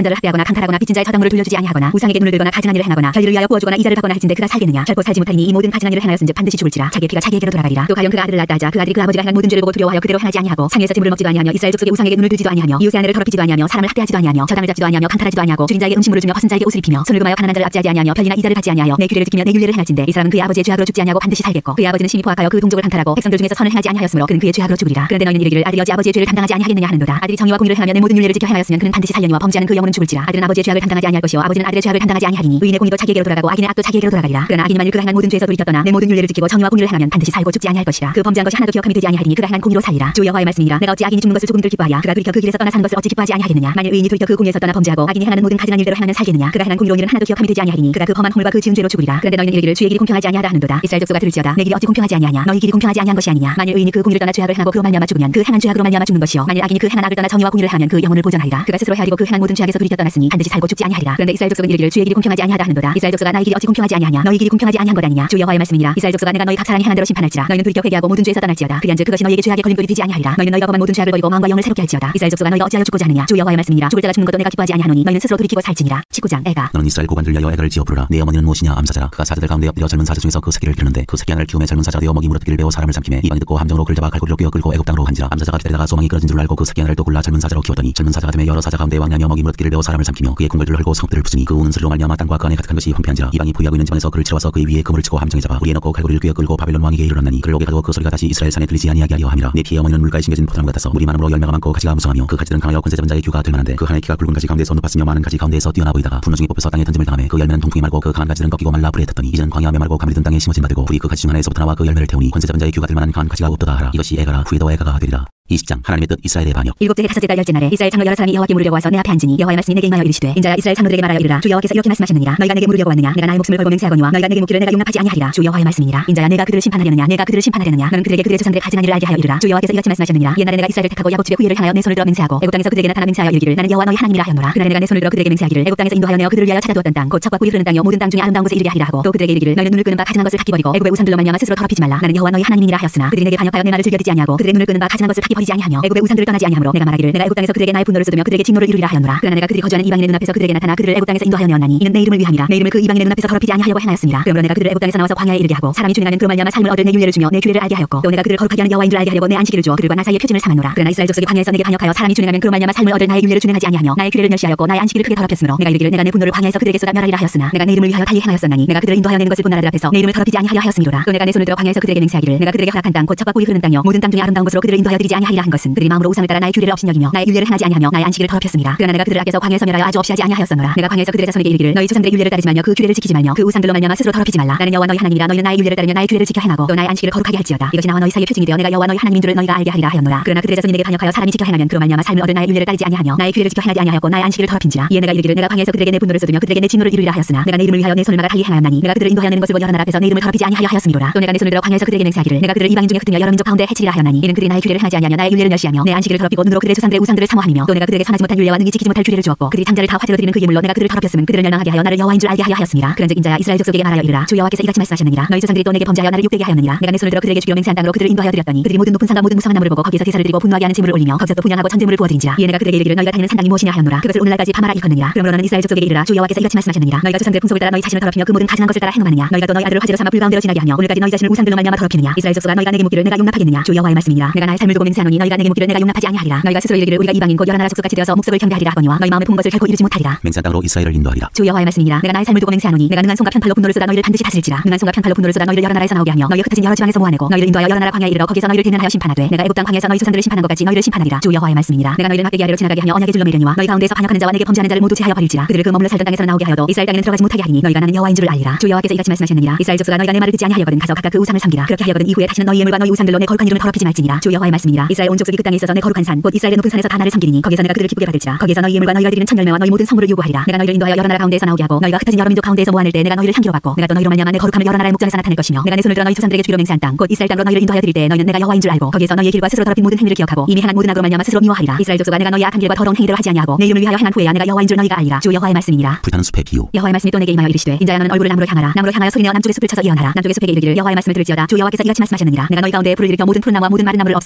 강탈하거나 빚진 자의 저당물을 돌려주지 아니하거나 우상에게 눈을 들거나 가증한 일을 행하거나 별일을 위하여 구워주거나 이자를 받거나 할진대 그가 살겠느냐. 결코 살지 못하리니 이 모든 가증한 일을 행하였은즉 반드시 죽을지라. 자기의 피가 자기에게로 돌아가리라. 또 가령 그가 아들을 낳았다 하자 그 아들이 그 아버지가 행한 모든 죄를 보고 두려워하여 그대로 행하지 아니하고 상에서 재물을 먹지도 아니하며 이스라엘 족속의 우상에게 눈을 들지도 아니하며 이웃의 아내를 더럽히지도 아니하며 사람을 학대하지도 아니하며 저당을 잡지도 아니하며 강탈하지도 아니하고 죽인 자에게 음식물을 주며 벗은 자에게 옷을 입히며 손을 금하여 가난한 자를 압제하지 아니하며 편리나 이자를 받지 아니하여 내 규례를 지키며 내 율례를 행할진대 이 사람은 그의 아버지의 죄악으로 죽지 아니하고 반드시 살겠고 그의 아버지는 심히 포악하여 그 동족을 강탈하고 백성들 중에서 선을 행하지 아니하였으므로 그는 그의 죄악으로 죽으리라. 그런데 너희는 이르기를 아들이 어찌 아버지의 죄를 담당하지 아니하겠느냐 하는도다. 아들이 정의와 공의를 행하며 내 모든 율례를 지켜 행하였으면 그는 반드시 살려니와 범죄하는 그 영혼은 죽을지라. 아들은 아버지의 죄악을 담당하지 아니할 것이요 아버지는 아들의 죄악을 담당하지 아니하리니 의인의 공의도 자기에게로 돌아가고 악인의 악도 자기에게로 돌아가리라. 그러나 악인이 만일 그가 행한 모든 죄에서 돌이켜 떠나 내 모든 율례를 지키고 정의와 공의를 행하면 반드시 살고 죽지 아니할 것이라. 그 범죄한 것이 하나도 기억함이 되지 아니하리니 그가 행한 공의로 살리라. 주 여호와의 말씀이니라. 내가 어찌 악인이 죽는 것을 조금들 기뻐하야 그가 돌이켜 그 길에서 떠나 사는 것을 어찌 기뻐하지 아니하겠느냐. 만일 의인이 돌이켜 그 공의에서 떠나 범죄하고 악인이 행하는 모든 가증한 일대로 행하면 살겠느냐. 그가 행한 공의로 일은 하나도 기억함이 되지 아니하리니 그가 그 범한 허물과 그 지은 죄로 죽으리라. 그런데 너희는 이르기를 주의 길이 공평하지 아니하다 하는도다. 이스라엘 족속아 들을지어다. 내 길이 어찌 공평하지 아니하냐. 너희 길이 공평하지 아니한 것이 아니냐. 만일 의인이 그 공의를 떠나 죄악을 행하고 그로 말미암아 죽으면 그 행한 죄악으로 말미암아 죽는 것이요 만일 악인이 그 행한 악을 떠나 정의와 공의를 행하면 그 영혼을 보존하리라. 그가 스스로 헤아리고 그 행한 모든 죄악에서 돌이켜 떠났으니 반드시 살고 죽지 아니하리라. 그런데 이스라엘 족속은 이르기를 주의 길이 공평하지 아니하다 하는도다. 이스라엘 족속아 나의 길이 어찌 공평하지 아니하냐. 너희 길이 공평하지 아니한 것 아니냐. 주 여호와의 말씀이니라. 이스라엘 족속아 내가 너희 각 사람이 행한 대로 심판할지라. 너희는 돌이켜 회개하고 모든 죄에서 떠날지어다. 그리한즉 그것이 너희에게 죄악의 걸림돌이 되지 아니하리라. 너희는 너희가 범한 모든 죄악을 버리고 마음과 영을 새롭게 할지어다. 이스라엘 족속아 너희가 어찌하여 죽고자 하느냐. 주 여호와의 말씀이니라. 죽을 자가 죽는 것도 내가 기뻐하지 아니하노니 너희는 스스로 돌이키고 살지니라. 19장-애가. 너는 이스라엘 고관들 여여 애가를 지어 부르라. 네 어머니는 무엇이냐. 암사자라. 그가 사자들 가운데 엎드려 젊은 사자 중에서 그 새끼를 기르는데 그 새끼 하나를 키우매 젊은 사자 되어 먹이 물어뜯기를 배워 사람을 삼키매 이방이 듣고 함정으로 그를 잡아 갈고리로 끼어 끌고 애굽 땅으로 간지라. 암사자가 기다리다가 소망이 끊어진 줄 알고 그 새끼 하나를 또 골라 젊은 사자로 키웠더니 젊은 사자가 됨에 여러 사자 가운데 왕냐며 먹이 물어뜯기를 배워 사람을 삼키며 그의 궁궐들을 헐고 성읍들을 부수니 그 우는 소리로 말미암아 땅과 그 안에 가득한 것이 황폐한지라. 이방이 부위하고 있는 지방에서 그를 치러와서 그의 위에 그물을 치고 함정에 잡아 우리에 넣고 갈고리를 끼어 끌고 바벨론 왕에게 이르렀나니 그를 옥에 가두어 그 소리가 다시 이스라엘 산에 들리지 아니하게 하려 함이라. 내 피의 어머니는 물가에 심겨진 포도나무 같아서 물이 많음으로 열매가 많고 가지가 무성하며 그 가지들은 강하여 권세 잡은 자의 규가 될 만한데 그 하나의 키가 굵은 가지 가운데서 높았으며 많은 가지 가운데에서 뛰어나 보이다가 분노 중에 뽑혀서 땅에 던짐을 당하매 그 열매는 통풍이 말고 그 강한 가지들은 꺾이고 말라 불에 탔더니 이제는 광야하며 말고 가물이 든 땅에 심어진 바되고 불이 그 가지 중 하나에서부터 나와 그 열매를 태우니 권세 잡은 자의 규가 될 만한 강한 가지가 없도다 하라. 이것이 애가라. 후에 더 애가가 되리라. 20장 하나님의 뜻 이스라엘의 반역. 7째 해 5째 달 10째 날에 이스라엘 장로 여러 사람이 여호와께 물으려고 와서 내 앞에 앉으니 여호와의 말씀이 내게 임하여 이르시되 인자야 이스라엘 장로들에게 말하여 이르라. 주 여호와께서 이렇게 말씀하셨느니라. 너희가 내게 물으려고 왔느냐. 내가 나의 목숨을 걸고 맹세하거니와 너희가 내게 묻기를 내가 용납하지 아니하리라. 주 여호와의 말씀이니라. 인자야 내가 그들을 심판하려느냐. 내가 그들을 심판하려느냐. 너는 그들에게 그들의 조상들의 가증한 일을 알게 하여 이르라. 주 여호와께서 이같이 말씀하셨느니라. 옛날에 내가 이스라엘을 택하고 야곱 집의 후예를 향하여 내 손을 들어 맹세하고 애굽 땅에서 그들에게 나타나 맹세하여 이르기를 나는 여호와 너희 하나님이라 하였노라. 그날에 내가 내 손을 들어 그들에게 맹세하기를 애굽 땅에서 인도하여 내어 그들을 위하여 찾아두었던 땅 곧 척과 꿀이 흐르는 땅이요 모든 땅 중에 아름다운 곳에 이르게 하리라 하고 또 그들에게 이르기를 너희는 눈을 끄는 바 가증한 것을 탁기 버리고 애굽의 우상들로 말미암아 스스로 더럽히지 말라. 나는 여호와 너희 하나님이니라 하였으나 그들이 내게 반역하여 내 말을 즐겨 듣지 아니하고 그들의 눈을 끄는 바 가증한 것을 탁기 버리지 아니하며 애굽의 우상들을 떠나지 아니하므로 내가 말하기를 내가 애굽 땅에서 그들에게 나의 분노를 쏟으며 그들에게 진노를 이루리라 하였노라. 그러나 내가 그들이 거주하는 이방인의 눈앞에서 그들에게 나타나 그들을 애굽 땅에서 인도하여 내었나니 이는 내 이름을 위함이라. 내 이름을 그 이방인의 눈앞에서 더럽히지 아니하려고 행하였습니다. 그러므로 내가 그들을 애굽 땅에서 나와서 광야에 이르게 하고 사람이 준행하는 그로 말미암아 삶을 얻을 내 율례를 주며 내 규례를 알게 하였고 또 내가 그들을 거룩하게 하는 여호와인 줄 알게 하려고 내 안식일을 주어 그들과 나 사이의 표징을 삼았노라. 그러나 이스라엘 족속이 광야에서 내게 반역하여 사람이 준행하면 그로 말미암아 삶을 얻을 나의 율례를 준행하지 아니하며 나의 규례를 멸시하였고 나의 안식일을 크게 더럽혔으므로 내가 이르기를 내가 내 분노를 광야에서 그들에게 쏟아 멸하리라 하였으나 내가 내 이름을 위하여 달리 행하였었나니 내가 그들을 인도하여 내는 것을 본 나라들 앞에서 내 이름을 더럽히지 아니하려 하였음이로라. 또 내가 내 손을 들어 광야에서 그들에게 맹세하기를 내가 그들에게 허락한 땅 곧 척과 꿀이 흐르는 땅이요 모든 땅 중에 아름다운 곳으로 그들을 인도하여 드리지 아니하리라 한 것은 그들이 마음으로 우상을 따라 나의 규례를 업신여기며 나의 율례를 행하지 아니하며 나의 안식일을 더럽혔습니다. 그러나 내가 그들을 악에서 광야에서 멸하여 아주 없이 하지 아니하였었노라. 내가 광야에서 그들의 자손에게 이르기를 너희 조상들의 율례를 따르지 말며 그 규례를 지키지 말며 그 우상들로 말미암아 스스로 더럽히지 말라. 나는 여호와 너희 하나님이라. 너희는 나의 율례를 따르며 나의 규례를 지켜 행하고 또 나의 안식일을 거룩하게 할지어다. 이것이 나와 너희 사이의 표징이 되어 내가 여호와 너희 하나님인 줄을 너희가 알게 하리라 하였노라. 그러나 그들의 자손이 내게 반역하여 사람이 지켜 행하면 그로 말미암아 삶을 얻을 나의 율례를 따르지 아니하며 나의 규례를 지켜 행하지 아니하였고 나의 안식일을 더럽힌지라. 이에 내가 이르기를 내가 광야에서 그들에게 내 분노를 쏟으며 그들에게 내 진노를 이루리라 하였으나 내가 내 이름을 위하여 내 손을 막아 달리 행하였나니 내가 그들을 인도하여 내는 것을 본 여러 나라 앞에서 내 이름을 더럽히지 아니하려 하였음이로라. 또 내가 내 손을 들어 광야에서 그들에게 맹세하기를 내가 그들을 이방인 중에 흩으며 여러 민족 가운데 해치리라 하였나니 이는 그들이 나의 규례를 행하지 아니하며 나의 율례를 멸시하며 내 안식일을 더럽히고 눈으로 그들의 조상들의 우상들을 사모하며 또 내가 그들에게 선하지 못한 율례와 능히 지키지 못할 규례를 주었고 그들이 장자를 다 화제로 드리는 그 예물로 내가 그들을 더럽혔으면 그들을 멸망하게 하여 나를 여호와인 줄 알게 하려 하였습니다. 그런즉 인자야 이스라엘 족속에게 말하여 이르라. 주 여호와께서 이같이 말씀하셨느니라. 너희 조상들이 또 내게 범죄하여 나를 욕되게 하였느니라. 내가 내 손을 들어 그들에게 주기로 맹세한 땅으로 그들을 인도하여 드렸더니 그들이 모든 높은 산과 모든 무성한 나무를 보고 거기서 제사를 드리고 분노하게 하는 제물을 올리며 거기서 또 분향하고 전제물을 부어드린지라. 이에 내가 그들에게 이르기를 너희가 다니는 산당이 무엇이냐 하였노라. 그것을 오늘날까지 파마라 일컫느니라. 그러므로 너는 이스라엘 족속에게 이르라. 주 여호와께서 이같이 말씀하셨느니라. 너희가 조상들의 풍속을 따라 너희 자신을 더럽히며 그 모든 가증한 것을 따라 행음하느냐. 너희가 또 너희 아들을 화제로 삼아 불가운데로 지나게 하며 오늘까지 너희 자신을 우상들로 말미암아 더럽히느냐. 이스라엘 족속아 너희가 내게 묻기를 내가 용납하겠느냐. 주 여호와의 말씀이니라. 내가 나의 삶을 두고 맹세하노니 너희가 내게 묻기를 내가 용납하지 아니하리라. 너희가 스스로 이르기를 우리가 이방인 곧 여러 나라 족속같이 되어서 목석을 경배하리라 하거니와 너희 마음에 품은 것을 결코 이루지 못하리라. 맹세한 땅으로 이스라엘을 인도하리라. 주 여호와의 말씀이니라. 내가 나의 삶을 두고 맹세하노니 내가 능한 손과 편팔로 분노를 쏟아 너희를 반드시 다스릴지라. 능한 손과 편팔로 분노를 쏟아 너희를 여러 나라에서 나오게 하며 너희 흩어진 여러 지방에서 모아내고 너희를 인도하여 여러 나라 광야에 이르러 거기서 너희를 대면하여 심판하되 내가 애굽 땅 광야에서 너희 조상들을 심판한 것 같이 너희를 심판하리라. 주 여호와의 말씀이니라. 내가 너희를 막대기 아래로 지나가게 하며 언약의 줄로 매려니와 너희 가운데서 반역하는 자와 내게 범죄하는 자를 모두 제하여 버릴지라. 그들을 그 머물러 살던 땅에서 나오게 하여도 이스라엘 땅에는 들어가지 못하게 하리니 너희가 나는 여호와인 줄을 알리라. 주 여호와께서 이같이 말씀하셨느니라. 이스라엘 족속아 너희가 내 말을 듣지 아니하려거든 가서 각각 그 우상을 섬기라. 그렇게 하려거든 이후에 다시는 너희 예물과 너희 우상들로 내 거룩한 이름을 더럽히지 말지니라. 주 여호와의 말씀이니라. 이스라엘 온 족속이 그 땅에 있어서 내 거룩한 산 곧 이스라엘의 높은 산에서 다 나를 섬기리니 거기서 내가 그들을 기쁘게 받을지라. 거기서 너희 예물과 너희가 드리는 첫 열매와 너희 모든 성물을 요구하리라. 내가 너희를 인도하여 여러 나라 가운데서 나오게 하고 너희가 흩어진 여러 민족 가운데서 모아낼 때 내가 너희를 향기로 받고 내가 또 너희로 말미암아 내 거룩함을 여러 나라의 목전에서 나타낼 것이며 내가 내 손을 들어 너희 조상들에게 주기로 맹세한 땅 곧 이스라엘 땅으로 너희를 인도하여 드릴 때 너희는 내가 여호와인 줄 알고 거기서 너희의 길과 스스로 더럽힌 모든 행위를 기억하고 이미 행한 모든 악으로 말미암아 스스로 미워하리라. 이스라엘 족속아 내가 너희 악한 길과 더러운 행위대로 하지 아니하고 내 이름을 위하여 행한 후에야 내가 여호와인 줄 너희가 알리라. 주 여호와의 말씀이니라. 불타는 숲의 비유. 여호와의 말씀이 또 내게 임하여 이르시되 인자야 너는 얼굴을 남으로 향하라. 남으로 향하여 소리내어 남쪽의 숲을 쳐서 이어나라. 남쪽의 숲에게 이르기를 여호와의 말씀을 들을지어다. 주 여호와께서 이같이 말씀하셨느니라. 내가 너희 가운데 불을 일으켜 모든 푸른 나무와 모든 마른 나무를 없애리니 맹렬한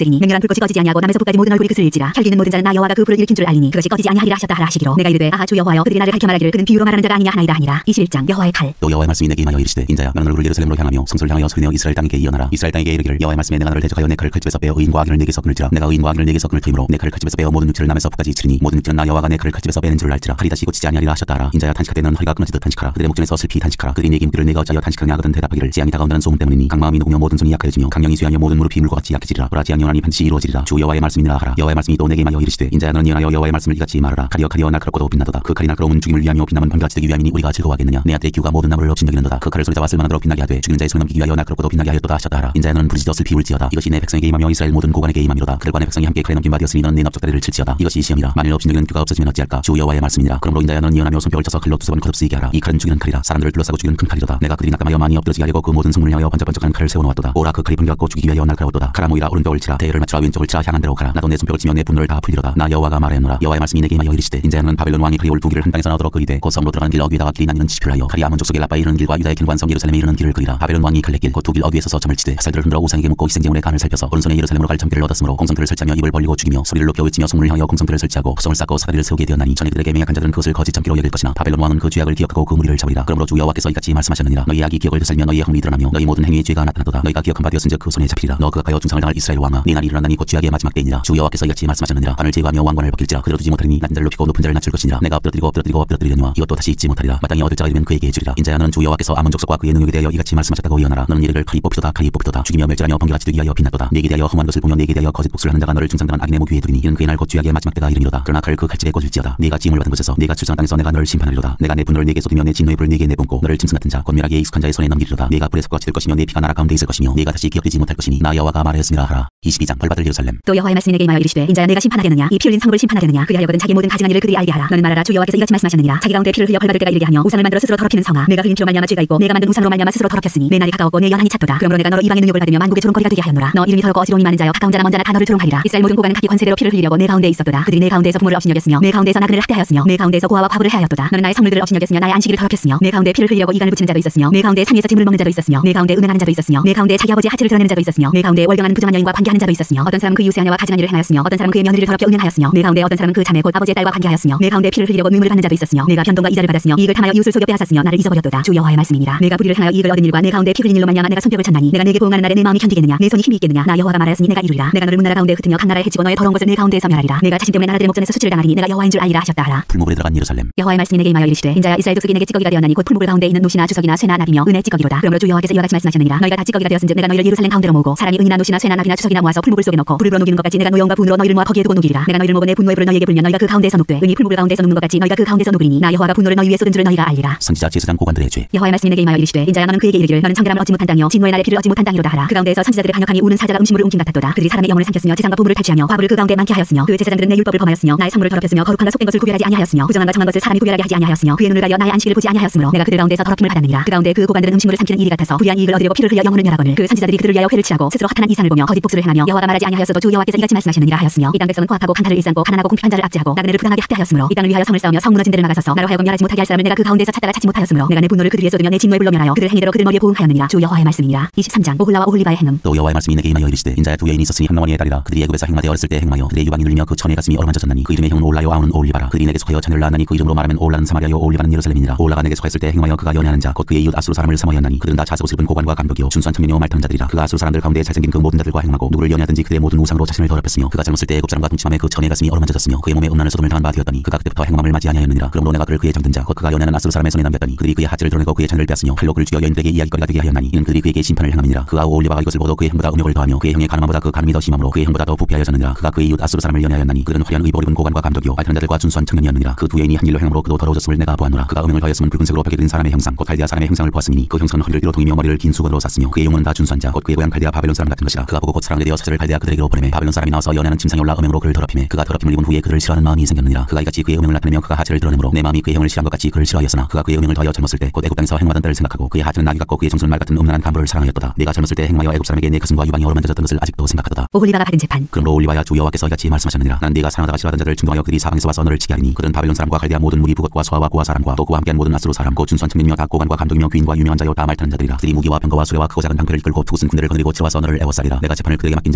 그것이 꺼지지 아니하고 남에서 북까지 모든 얼굴이 그슬 일지라 혈기는 모든 자는 나 여호와가 그 불을 일으킨 줄 알리니 그것이 꺼지지 아니하리라 하셨다 하라 하시기로 내가 이르되 아하 주 여호와여 그들이 나를 가르쳐 말하기를 그는 비유로 말하는 자가 아니냐 하나이다 하니라. 21장 여호와의 칼. 또 여호와의 말씀이 내게 임하여 이르시되 인자야 너는 얼굴을 예루살렘으로 향하며 성소를 향하여 소리내어 이스라엘 땅에게 이어나라. 이스라엘 땅에게 이르기를 여호와의 말씀에 내가 너를 대적하여 내 칼을 칼집에서 빼어 의인과 악인을 내게서 끊을지라. 내가 의인과 악인을 내게서 끊을 터이므로 내 칼을 칼집에서 빼어 모든 육체를 남에서 북까지 치리니 모든 육체는 나 여호와가 내 칼을 칼집에서 빼는 줄을 알지라. 칼이 다시 고치지 아니하리라 하셨다 하라. 인자야 탄식하되 너는 허리가 끊어지듯 탄식하라. 그들의 목전에서 슬피 탄식하라. 그들이 내게 묻기를 내가 어찌하여 탄식하냐 하거든 대답하기를 재앙이 다가온다는 소문 때문이니 강마음이 녹으며 모든 손이 약하여지며 강령이 쇠하며 모든 무릎이 물과 같이 약해지리라. 보라 재앙이 오나니 반드시 이루어지리라. 주 여호와의 말씀이니라 하라. 여호와의 말씀이 또 내게 임하여 이르시되 인자야 너는 예언하여 여호와의 말씀을 이같이 말하라. 칼이여 날카롭고도 빛나도다. 그 칼이 날카로움은 죽임을 위하며 빛남은 번개같이 되기 위함이니 우리가 즐거워하겠느냐. 내 아들의 기후가 모든 나무를 엎친 적이 있는도다. 그 칼을 손에 잡아 쓸만하도록 빛나게 하되 죽이는 자의 손에 넘기기 위하여 날카롭고도 빛나게 하였도다 하셨다 하라. 인자야 너는 부르짖어 슬피 울지어다. 이것이 내 백성에게 임하며 이스라엘 모든 고관에게 임함이로다. 그들과 내 백성이 함께 칼에 넘긴 바 되었으니 너는 내 납작다리를 칠지어다. 이것이 시험이라. 만일 엎친 적인 귀가 없어지면 어찌할까. 주 여호와의 말씀이니라. 그러므로 인자야 너는 예언하며 손뼉을 쳐서 칼로 두세 번 거듭쓰이게 하라. 이 칼은 죽이는 칼이라. 사람들을 둘러싸고 죽이는 큰 칼이로다. 내가 그들이 낙감하여 많이 엎드러지게 하려고 그 모든 성문을 향하여 번쩍번쩍하는 칼을 세워놓았도다. 오라 그 칼이 번개같고 죽이기 위하여 날카로웠도다. 가라 모이라 오른쪽을 치라. 대열을 맞추라 왼쪽을 치라. 향한 대로 가라. 나도 내 손뼉을 치며 내 분노를 다 풀리로다. 나 여호와가 말하였노라. 여호와의 말씀이 내게 임하여 이르시되 인자야 너는 바벨론 왕이 그리올 두 길을 한 땅에서 얻으러 그리되 곧 섬으로 들어가는 길 어귀에다가 길이 나뉘는 지표를 하여 칼이 아몬 족속의 라빠에 이르는 길과 유다의 길과 성 예루살렘에 이르는 길을 그리라. 바벨론 왕이 갈래길 곧 두 길 어귀에 서서 점을 치되 화살들을 흔들어 우상에게 묻고 희생제물의 간을 살펴서 오른손에 예루살렘으로 갈 점괘를 얻었으므로 공성들을 설치하며 입을 벌리고 죽이며 소리를 높여 외치며 성문을 향하여 공성들을 설치하고 구성을 쌓고 사다리를 세우게 되었나니 전에 그들에게 맹약한 자들은 그것을 거짓 점괘로 여길 것이나 바벨론 왕은 그 죄악을 기억하고 그 무리를 잡으리라. 그러므로 주 여호와께서 이같이 말씀하셨느니라. 너희의 악이 기억을 되살며 너희의 허물이 드러나며 너희 모든 행위의 죄가 나타나도다. 너희가 기억한 바 되었은즉 그 손에 잡히리라. 너 그 가까이어 중상을 당할 이스라엘 왕아 네 날이 일어나니 곧 죄악의 마지막 때이니라. 주 여호와께서 이같이 말씀하셨느니라. 반을 제거하며 왕관을 벗길지라. 그대로 두지 못하리니 낮은 자를 높이고 높은 자를 낮출 것이니라. 내가 엎드러뜨리려니와 이것도 다시 잊지 못하리라. 마땅히 얻을 자가 되면 그에게 해주리라. 인자야 너는 주 여호와께서 아몬 족속과 그의 능력에 대하여 이같이 말씀하셨다고 예언하라. 너는 이르기를 칼이 뽑히도다 죽이며 멸절하며 번개같이 되기 위하여 빛났도다. 네게 대하여 험한 것을 보며 네게 대하여 거짓 복수를 하는 자가 너를 중상당한 악인의 목 위에 두리니 이는 그의 날 곧 죄악의 마지막 때가 이르미로다. 그러나 칼을 그 칼집에 꽂을지어다. 네가 짐을 받은 곳에서 네가 출생한 땅에서 내가 너를 심판하리로다. 내가 내 분노를 네게 쏟으며 내 진노의 불을 네게 내뿜고 너를 짐승 같은 자 권면하기에 익숙한 자의 손에 넘기리로다. 네가 불에 섞어 칠 것이며 내 피가 나라 가운데 있을 것이며 네가 다시 기억되지 못할 것이니 나 여호와가 말하였습니다 하라. 22장 벌받을 예루살렘. 또 여호와의 말씀이 내게 임하여 이르시되 인자야 내가 심판하겠느냐. 이 피 흘린 성읍을 심판하겠느냐. 그리하여거든 자기 모든 가증한 일을 그들이 알게 하라. 너는 말하라. 주 여호와께서 이같이 말씀하셨느니라. 자기 가운데 피를 흘려 벌받을 때가 이르게 하며 우상을 만들어 스스로 더럽히는 성아 내가 흘린 피로 말미암아 죄가 있고 내가 만든 우상으로 말미암아 스스로 더럽혔으니 내 날이 가까웠고 내 연한이 찼도다. 그러므로 내가 너로 이방의 능욕을 받으며 만국의 조롱거리가 되게 하였노라. 너 이름이 더럽고 어지러움이 많은 자여 가까운 자나 먼 자나 다 너를 조롱하리라. 이스라엘 모든 고관은 각기 권세대로 피를 흘리려고 내 가운데 있었도다. 그들이 내 가운데에서 부모를 업신여겼으며 내 가운데에서 나그네를 학대하였으며 내 가운데에서 고아와 과부를 해하였도다. 너는 나의 성물들을 업신여겼으며 나의 안식일을 더럽혔으며 내 가운데 피를 흘리려고 이간을 붙이는 자도 있었으며 내 가운데 상에서 짐을 먹는 자도 있었으며 내 가운데 음행하는 자도 있었으며 내 가운데 자기 아버지의 하체를 드러내는 자도 있었으며 내 가운데 월경하는 부정한 여인과 관계하는 자도 있었으며 어떤 사람은 그 이웃의 아내와 가증한 일을 행하였으며 어떤 사람은 그의 며느리를 더럽게 음행하였으며 내 가운데 어떤 사람은 그 자매 곧 아버지의 딸과 관계하였으며 내 가운데 피를 흘리려고 뇌물을 받는 자도 있었으며 내가 변동과 이자를 받았으며 이익을 탐하여 이웃을 속여 빼앗았으며 나를 잊어버렸도다. 주 여호와의 말씀이니라. 내가 불의를 행하여 이익을 얻은 일과 내 가운데 피 흘린 일로 말미암아 내가 손뼉을 쳤나니 내가 내게 보응하는 날에 내 마음이 견디겠느냐. 내 손이 힘이 있겠느냐. 나 여호와가 말하였으니 내가 이루리라. 내가 너를 문나라 가운데 흩으며 각 나라에 해치고 너의 더러운 것을 내 가운데에서 멸하리라. 내가 자신 때문에 나라들의 목전에서 수치를 당하리니 내가 여호와인 줄 알리라 하셨다 하라. 풀무불에 들어간 예루살렘. 여호와의 말씀이 내게 임하여 이르시되 인자야 이스라엘 족속이 내게 찌꺼기가 되었나니 곧 풀무불 가운데 있는 노시나 주석이나 쇠나 나비며 은의 찌꺼기로다. 그러므로 주 여호와께서 이와 같이 말씀하셨느니라. 너희가 다 찌꺼기가 되었은즉 내가 너희를 예루살렘 가운데로 모으고 사람이 은이나 노시나 쇠나 나비나 주석이나 모아서 풀무불 속에 넣고 불을 불어 녹이는 것 같이 내가 노여움과 분으로 너희를 모아 거기에 두고 녹이리라. 내가 너희를 모고 내 분노의 불을 너희에게 불면 너희가 그 가운데서 녹되 은이 풀무불 가운데서 녹는 것 같이 너희가 그 가운데서 녹으리니 나 여호와가 분노를 너희 위에 쏟은 줄을 너희가 알리라. 선지자 제사장 고관들의 죄. 여호와의 말씀이 내게 임하여 이르시되 인자야 너는 그에게 이르기를 너는 청결함을 얻지 못한 땅이요 진노의 날에 피를 얻지 못한 땅이로다 하라. 그 가운데서 선지자들의 강력하니 우는 사자가 음식물을 옮긴 같았도다. 그들이 사람의 영혼을 삼켰으며 재산과 보물을 탈취하며 화부를 그 가운데 많게 하였으며 그 제사장들은 내 율법을 범하였으며 나의 성물을 더럽혔으며 거룩함과 속된 것을 구별하지 아니하였으며 부정함과 정한 것을 사람이 구별하게 하지 아니하였으며 그의 눈을 가려 나의 안식일을 보지 아니하였으므로 내가 그들 가운데서 더럽힘을 받았느니라. 그 가운데 그 고관들은 음식물을 삼키는 일이 같아서 불의한 이익을 얻으려고 피를 흘려 영혼을 멸하거늘 그 선지자들이 그들을 위하여 회를 치하고 스스로 허탄한 이상을 보며 거짓 복수를 행하며 여호와가 말하지 아니하였어도 주 여호와께서 이같이 말씀하시느니라 하였으며 이 땅 백성은 고학하고 강탈을 일삼고 가난하고 궁핍한 자를 압제하고 나그네를 부당하게 학대하였으므로 이 땅을 위하여 성을 쌓으며 성 무너진 데를 막아서서 나로 하여금 멸하지 못하게 할 사람을 내가 그 가운데서 찾다가 찾지 못하였으므로 내가 내 분노를 그들 위에 쏟으며 내 진노의 불로 멸하여 그들 행위대로 그들 머리에 보응하였느니라. 주 여호와의 말씀이니라. 23장 오홀라와 오홀리바의 행음. 또 여호와의 말씀이 내게 임하여 이르시되 인자야 두 여인이 있었으니 한 어머니의 딸이라. 그들이 애굽에서 행마되 어렸을 때 행마여 그들의 유방이 눌리며 그 천의 가슴이 얼어만져졌나니 그 이름의 형은 오홀라요 아우는 오홀리바라. 그들이 내게 속하여 자녀를 낳았나니 그 이름으로 말하면 오홀라는 사마리아요 오홀리바는 예루살렘이니라. 오홀라가 내게 속하였을 때 행마여 그가 연애하는 자 곧 그의 이웃 아수르 사람을 사모하였나니 그들은 다 자세고 슬픈 고관과 감독이요 준수한 청년이요 말타는 자들이라. 그가 아수르 사람들 가운데 잘생긴 그 모든 자들과 행하고 누구를 연애하든지 그들의 모든 우상으로 자신을 더럽혔으며 그가 젊었을 때 애굽 사람과 동침함에 그 천의 가슴이 얼어만져졌으며 그의 몸에 음란을 소돔을 당한 바 되었더니 그가 그때부터 행함을 맞이 아니하였느니라. 그러므로 내가 그를 그의 정든 자 곧 그가 연애하는 아수르 사람의 손에 남겼더니 그들이 그의 하체를 드러내고 그의 자녀를 빼앗으며 칼로 그를 죽여 여인들에게 이야기거리가 되게 하였나니 이는 그들이 그에게 심판을 행함이니라. 그가 오홀리바가 이것을 보고 그의 형보다 음욕을 더하며 그의 형의 가늠함보다 그 가늠이 더 심함으로 그의 형보다 더 부패하여졌느니라. 그가 그의 이웃 아수르 사람을 연애하였나니 그들은 화려한 의복을 입은 고관과 감독이요 말타는 자들과 준수한 청년이었느니라. 그 두 여인이 한 일로 행함으로 그도 더러워졌음을 내가 보았노라. 그가 음행을 더하였음은 붉은색으로 벽에 그린 사람의 형상 곧 갈대아 사람의 형상을 보았으니 그 형상은 허리를 뒤로 동이며 머리를 긴 수건으로 쌌으며 그의 용은 다 준수한 자 곧 그의 고향 갈대아 바벨론 사람 같은 것이라. 그가 보고 곧 사랑에 되어 사절을 갈대아 그들에게로 보내매 바벨론 사람이 나와서 연애하는 짐승이 올라 음행으로 그를 더럽히매 그가 더럽힘을 입은 후에 그를 싫어하는 마음이 생겼느니라. 그가 이같이 그의 음행을 나타내며 그가 하체를 드러내므로 내 마음이 그의 형을 싫어한 것 같이 그를 싫어하였으나 그가 그의 음행을 더하여 젊었을 때 곧 애굽 땅에서 행하던 때를 생각하고 그의 하체는 나귀 같고 그의 정수는 말 같은 음란한 간부를 사랑하였도다. 내가 젊었을 때 행하여 애굽 사람에게 내 가슴과 유방이 얼어만져졌던 것을 아직도 생각하도다. 오홀리바가 받은 재판. 그러므로 오홀리바야 주 여호와께서 이같이 말씀하셨느니라. 난 네가 사랑하다가 싫어하던 자들을 충동하여 그들이 사방에서 와서 너를 치게 하리니 그들은 바벨론 사람과 갈대아 모든 무리 부것과 소아와 고아 사람과 또 그와 함께한 모든 아수르 사람 곧 준수한 청년이며 다 고관과 감독이며 귀인과 유명한 자요 다 말타는 자들이라. 그들이 무기와 병거와 수레와 크고 작은 방패를 끌고 투구쓴 군대를 거느리고 치러와서 너를 애워싸리라. 내가 재판을 그들에게 맡긴즉 그들이 그들의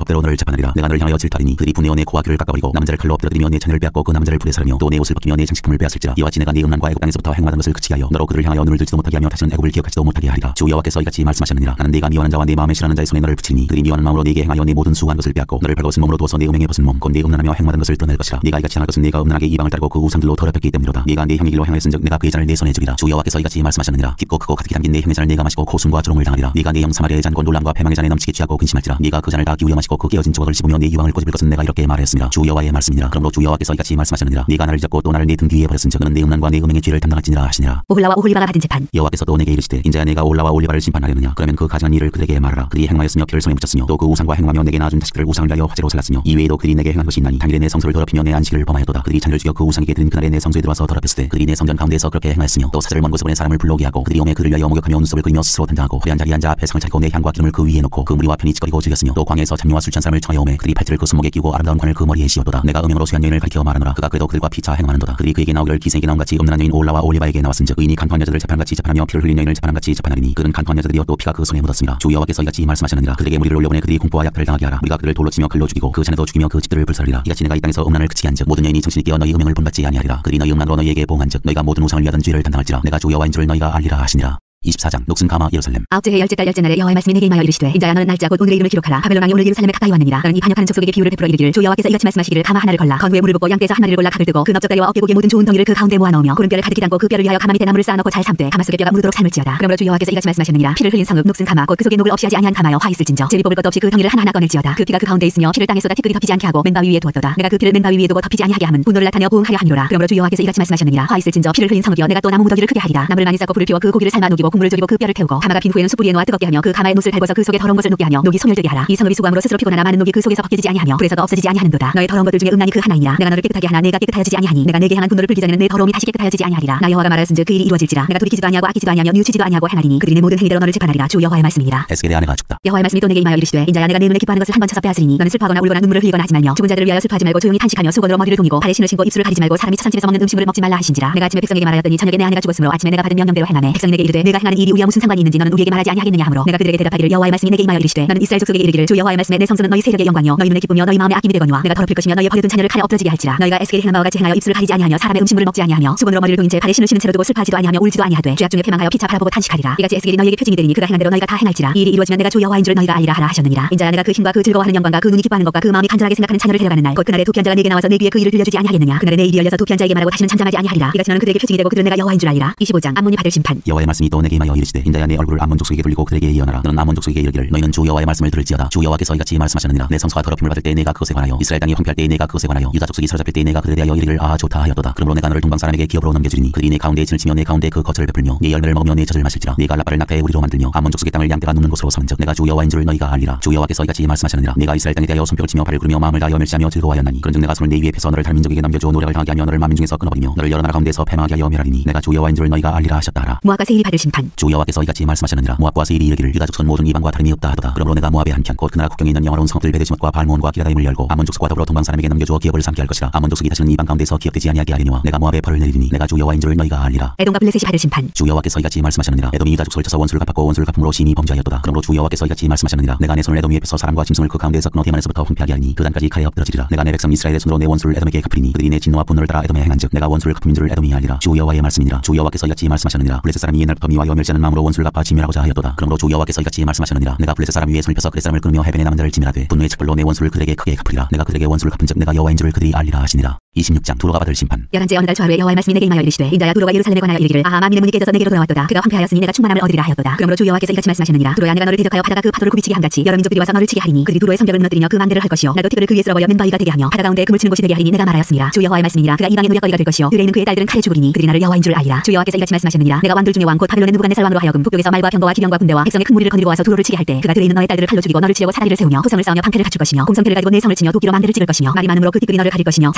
법대로 너를 재판하리라. 내가 너를 향하여 질투하리니 그들이 분내어 내 코와 귀를 깎아버리고 남은 자를 칼로 엎드려들이며 내 처녀를 빼앗고 그 남은 자를 불에 살으며 또 내 옷을 벗기며 내 장식품을 빼앗을지라. 이와 같이 내가 네 음란과 애굽 땅에서부터 행하던 것을 그치게 하여 너로 그들을 향하여 눈을 들지도 못하게 하며 다시는 애굽을 기억하지도 못하게 하리라. 주 여호와께서 이같이 말씀하셨느니라. 나는 네가 미워하는 자와 내 마음에 싫어하는 자의 손에 너를 붙이니 그들이 미워하는 마음으로 네게 행하여 네 모든 수고한 것을 빼앗고 너를 벌거벗은 몸으로 두어서 네 음행에 벗은 몸 곧 네 음란하며 행하던 것을 떠낼 것이라. 네가 이같이 행할 것은 네가 음란하게 이방을 따르고 그 우상들로 더럽혔기 때문이로다. 네가 네 형의 길로 행하였은즉 내가 그의 잔을 내 손에 주리라. 주 여호와께서 이같이 말씀하셨느니라. 깊고 크고 가득히 담긴 내 형의 잔을 네가 마시고 고순과 조롱을 당하리라. 네가 네 형 사마리아의 잔 곧 놀람과 패망의 잔에 넘치게 취하고 근심할지라. 네가 그 잔을 다 기울여 마시고 그 깨어진 조각을 씹으며 네 유황을 꼬집을 것은 내가 이렇게 말하였습니다. 주 여호와의 말씀이니라. 그러므로 주 여호와께서 이같이 말씀하셨느니라. 네가 나를 잊었고 또 나를 네 등 뒤에 버렸은즉 너는 네 음란과 네 음행의 죄를 담당할지니라 하시니라. 오홀라와 오홀리바가 받은 재판. 여호와께서 또 내게 이르시되 인자야 내가 오홀라와 오홀리바를 심판하려느냐. 그러면 그 가증한 일을 그들에게 말하라. 그들이 행하였으며 피를 손에 묻혔으며 또 그 우상과 행하며 내게 낳아준 자식들을 우상을 위하여 화제로 살랐으며 이 외에도 그들이 내게 행한 것이 있나니 당일에 내 성소를 더럽히며 내 안식일을 범하였도다. 그들이 잔을 죽여 그 우상에게 드린 그날에 내 성소에 들어와서 더럽혔으되 그들이 내 성전 가운데에서 그렇게 행하였으며 또 사절을 먼 곳에 보내 사람을 불러오게 하고 그들이 오매 그를 위하여 목욕하며 눈썹을 그리며 스스로 단장하고 화려한 자리에 앉아 앞에 상을 차리고 내 향과 기름을 그 위에 놓고 그 무리와 편히 찌꺼리고 즐겼으며 또 광야에서 잡녀와 술 취한 사람을 청하여 오매 그들이 팔찌를 그 손목에 끼우고 아름다운 관을 그 머리에 씌웠도다. 내가 음행으로 수한 여인을 가리켜 말하노라. 그가 그래도 그들과 피차 행하는도다. 그들이 그에게 나오기를 기생에게 나온같이 음란한 여인 오홀라와 오홀리바에게 나왔은즉 의인이 간통한 여자들을 재판같이 재판하며 피를 흘린 여인을 재판한같이 재판하리니 그는 간통한 여자들이여 또 피가 그 손에 묻었습니다. 주 여호와께서 이같이 말씀하셨느니라. 그들에게 무리를 올려보내 그들이 공포와 약탈을 당하게 하라. 우리가 그들을 돌로 치며 칼로 죽이고 그 자네도 죽이며 그 집들을 불살리라. 이같이 내가 이 땅에서 음란을 그치게 한즉 모든 여인이 정신이 깨어 너희 음행을 본받지 아니하리라. 그들이 너희 음란으로 너희에게 보응한즉 너희가 모든 우상을 위하던 죄를 담당할지라. 내가 주 여호와인 줄을 너희가 알리라 하시니라. 24장 녹슨 가마 예루살렘. 아홉째 해 열째 달 열째 날에 여호와의 말씀이 내게 임하여 이르시되 인자야 너는 날짜 곧 오늘의 이름을 기록하라. 바벨론 왕이 오늘 예루살렘에 가까이 왔느니라. 너는 이 반역하는 족속에게 비유를 베풀어 이르기를 주 여호와께서 이같이 말씀하시기를 가마 하나를 걸라. 건후에 물을 붓고 양떼에서 한 마리를 골라 각을 뜨고 그 넓적다리와 어깨고기의 모든 좋은 덩이를 그 가운데 모아넣으며 고른뼈를 가득히 담고 그 뼈를 위하여 가마 밑에 나무를 쌓아놓고 잘 삶되 가마 속에 뼈가 무르도록 삶을지어다. 그러므로 주 여호와께서 이같이 말씀하셨느니라. 피를 흘린 성읍 녹슨 가마 곧 그 속에 녹을 없이 하지 아니한 가마여 화 있을진저 제비 뽑을 것 없이 그 덩이를 하나하나 꺼낼지어다. 그 피가 그 가운데 있으며 피를 땅에 쏟아 티끌이 덮이지 않게 하고 맨바위 위에 두었도다. 내가 그 피를 맨바위 위에 두고 덮이지 아니하게 함은 분노를 나타내어 보응하려 함이로라. 그러므로 주 여호와께서 이같이 말씀하셨느니라. 화 있을진저 피를 흘린 성읍이여 내가 또 나무 무더기를 크게 하리라. 나무를 많이 쌓고 불을 피워 그 고기를 삶아 녹이고 국물을 졸이고 그 뼈를 태우고 가마가 빈 후에는 숯불 위에 놓아 뜨겁게 하며 그 가마의 놋을 달궈서 그 속에 더러운 것을 녹게 하며 녹이 소멸되게 하라. 이 성읍이 수고함으로 스스로 피곤하나 많은 녹이 그 속에서 벗겨지지 아니하며 불에서도 없어지지 아니하는도다. 너의 더러운 것들 중에 음란이 그 하나이니라. 내가 너를 깨끗하게 하나 내가 깨끗하여지지 아니하니 내가 내게 향한 분노를 풀기 전에는 내 더러움이 다시 깨끗하여지지 아니하리라. 나 여호와가 말하였은즉 그 일이 이루어질지라. 내가 돌이키지도 아니하고 아끼지도 아니하며 뉘우치지도 아니하고 행하리니 그들이 내 모든 행위대로 너를 재판하리라. 주 여호와의 말씀이니라. 에스겔의 아내가 죽다. 여호와의 말씀이 또 내게 임하여 이르시되 인자야 내가 내 눈에 기뻐하는 것을 한 번 쳐서 빼앗으리니 너는 슬퍼하거나 울거나 눈물을 흘리거나 하지 말며 죽은 자들을 위하여 슬퍼하지 말고 조용히 탄식하며 수건으로 머리를 동이고 발에 신을 신고 입술을 가리지 말고 사람이 차상집에서 먹는 음식물을 먹지 말라 하신지라. 내가 아침에 백성에게 말하였더니 저녁에 내 아내가 죽었으므로 아침에 내가 받은 명령대로 행하매 백성이 내게 이르되 내가 행하는 일이 우리와 무슨 상관이 있는지 너는 우리에게 말하지 아니하겠느냐 하므로 내가 그들에게 대답하기를 여호와의 말씀이 내게 임하여 이르시되 너는 이스라엘 족속에게 이르기를 주 여호와의 말씀에 내 성소는 너희 세력의 영광이요 너희 눈에 기쁨이요 너희 마음에 아낌이 되거니와 내가 더럽힐 것이며 너희의 버려둔 자녀를 칼에 엎드러지게 할지라. 너희가 에스겔이 행한 바와 같이 행하여 입술을 가리지 아니하며 사람의 음식물을 먹지 아니하며 수건으로 머리를 동인 채 발에 신을 신은 채로 두고 슬퍼하지도 아니하며 울지도 아니하되 죄악 중에 패망하여 피차 바라보고 탄식하리라. 이같이 에스겔이 너희에게 표징이 되리니 그가 행한 대로 너희가 다 행할지라. 이 일이 이루어지면 내가 주 여호와인 줄 너희가 알리라 하라 하셨느니라. 인자야 내가 그 힘과 그 즐거워하는 영광과 그 눈이 기뻐하는 것과 그 마음이 간절하게 생각하는 자녀를 데려가는 날 곧 그날에 도피한 자가 내게 나와서 내 귀에 그 일을 들려주지 아니하겠느냐. 그날에 내 입이 열려서 도피한 자에게 말하고 다시는 잠잠하지 아니하리라. 이같이 너는 그들에게 표징이 되고 그들은 내가 여호와인 줄 알리라. 25장 암몬이 받을 심판. 여호와의 말씀이 또 내게 임하여 이르시되 인자야 내 얼굴을 암몬 족속에게 돌리고 그들에게 예언하라. 너는 암몬 족속에게 이르기를 너희는 주 여호와의 말씀을 들을지어다. 주 여호와께서 이같이 말씀하셨느니라. 내 성소가 더럽힘을 받을 때 내가 그것에 관하여 이스라엘 땅이 황폐할 때 내가 그것에 관하여 유다 족속이 사로잡힐 때 내가 그들에 대하여 이르기를 아 좋다 하였도다. 그러므로 내가 너를 동방 사람에게 기업으로 넘겨주리니 그들이 내 가운데 진을 치며 내 가운데 그 거처를 베풀며 네 열매를 먹으며 내 젖을 마실지라. 네가 라빠를 낙타의 우리로 만들며 암몬 족속의 땅을 양떼가 눕는 곳으로 삼은즉 내가 주 여호와인 줄 너희가 알리라. 주 여호와께서 이같이 말씀하셨느니라. 내가 이스라엘 땅에 대하여 손뼉을 치며 발을 구르며 마음을 다하여 멸시하며 즐거워하였나니 그런즉 내가 손을 네 위에 펴서 너를 다른 민족에게 넘겨주어 노력을 당하게 하며 너를 만민 중에서 끊어버리며 너를 여러 나라 가운데서 패망하게 하여 멸하리니 내가 주 여호와인 줄 너희가 알리라 하셨다 하라. 모압과 세일이 받을 심판. 주 여호와께서 이같이 말씀하셨느니라. 모압과 세일이 이르기를 유다 족속은 모든 이방과 다름이 없다 하도다. 그러므로 내가 모압의 한편 곧 그 나라 국경에 있는 영화로운 성읍들 베데시못과 발몬과 기라다임을 열고 암몬 족속과 더불어 동방 사람에게 넘겨주어 기업을 삼게 할 것이라. 암몬 족속이 다시는 이방 가운데서 기업되지 아니하게 하리니와 내가 모압에 벌을 내리니 내가 주 여호와인 줄 너희가 알리라. 에돔과 블레셋이 받을 심판. 주 여호와께서 이같이 말씀하셨느니라. 에돔이 유다 족속을 쳐서 원수를 갚았고 원수를 갚음으로 심히 범죄하였도다. 그러므로 주 여호와께서 이같이 말씀하셨느니라. 내가 내 손을 에돔 위에 펴서 사람과 짐승을 그 가운데에서 끊어 대만에서부터 황폐하게 하니 그 단까지 칼에 엎드러지리라. 내가 내 백성 이스라엘의 손으로 내 원수를 에돔에게 갚으리니 그들이 내 진노와 분노를 따라 에돔에 행한즉 내가 원수를 갚음인 줄 에돔이 알리라. 주 여호와의 말씀이니라. 주 여호와께서 이같이 말씀하셨느니라. 블레셋 사람이 옛날부터 미워하여 멸시하는 마음으로 원수를 갚아 진멸하고자 하였도다. 그러므로 주 여호와께서 이같이 말씀하셨느니라. 내가 블레셋 사람 위에 손을 펴서 그렛 사람을 끊으며 해변에 남은 자를 진멸하되 분노의 척불로 내 원수를 그들에게 크게 갚으리라. 내가 그들에게 원수를 갚은즉 내가 여호와인 줄을 그들이 알리라 하시니라. 26장 두로가 받을 심판. 11째 어느 달 저하루에 여호와의 말씀이 내게 임하여 이르시되 인자야 두로가 예루살렘에 관하여 이르기를 아하 만민의 문이 깨져서 내게로 돌아왔도다. 그가 황폐하였으니 내가 충만함을 얻으리라 하였도다. 그러므로 주 여호와께서 이같이 말씀하시느니라. 두로야 내가 너를 대적하여 바다가 그 파도를 굽이치게 한같이 여러 민족들이 와서 너를 치게 하리니 그들이 두로의 성벽을 무너뜨리며 그 망대를 할 것이요 나도 티끌을 그 위에 쓸어버려 맨바위가 되게 하며 바다 가운데 금을 치는 곳이 되게 하리니 내가 말하였습니다. 주 여호와의 말씀이니라. 그가 이방의 노략거리가 될 것이요 들에 있는 그의 딸들은 칼에 죽으리니 그들이 나를 여호와인 줄 알리라. 주 여호와께서 이같이 말씀하시느니라. 내가 왕들 중에 왕 곧 바빌론의 느부갓네살 왕으로 하여금 북쪽에서 말과 병거와 기병과 군대와 백성의 큰 무리를 거느리고 와서 두로를 치게 할 때 그가 들에 있는 너의 딸들을 칼로 죽이고 너를 치려고 사다리를 세우며 토성을 쌓으며 방패를 갖출 것이며 공성패를 가지고 내 성을 치며 도끼로 망대를 찍을 것이며 말이 많음으로 그 띠끌이 너를 가릴 것이며 사람이 무너진 성벽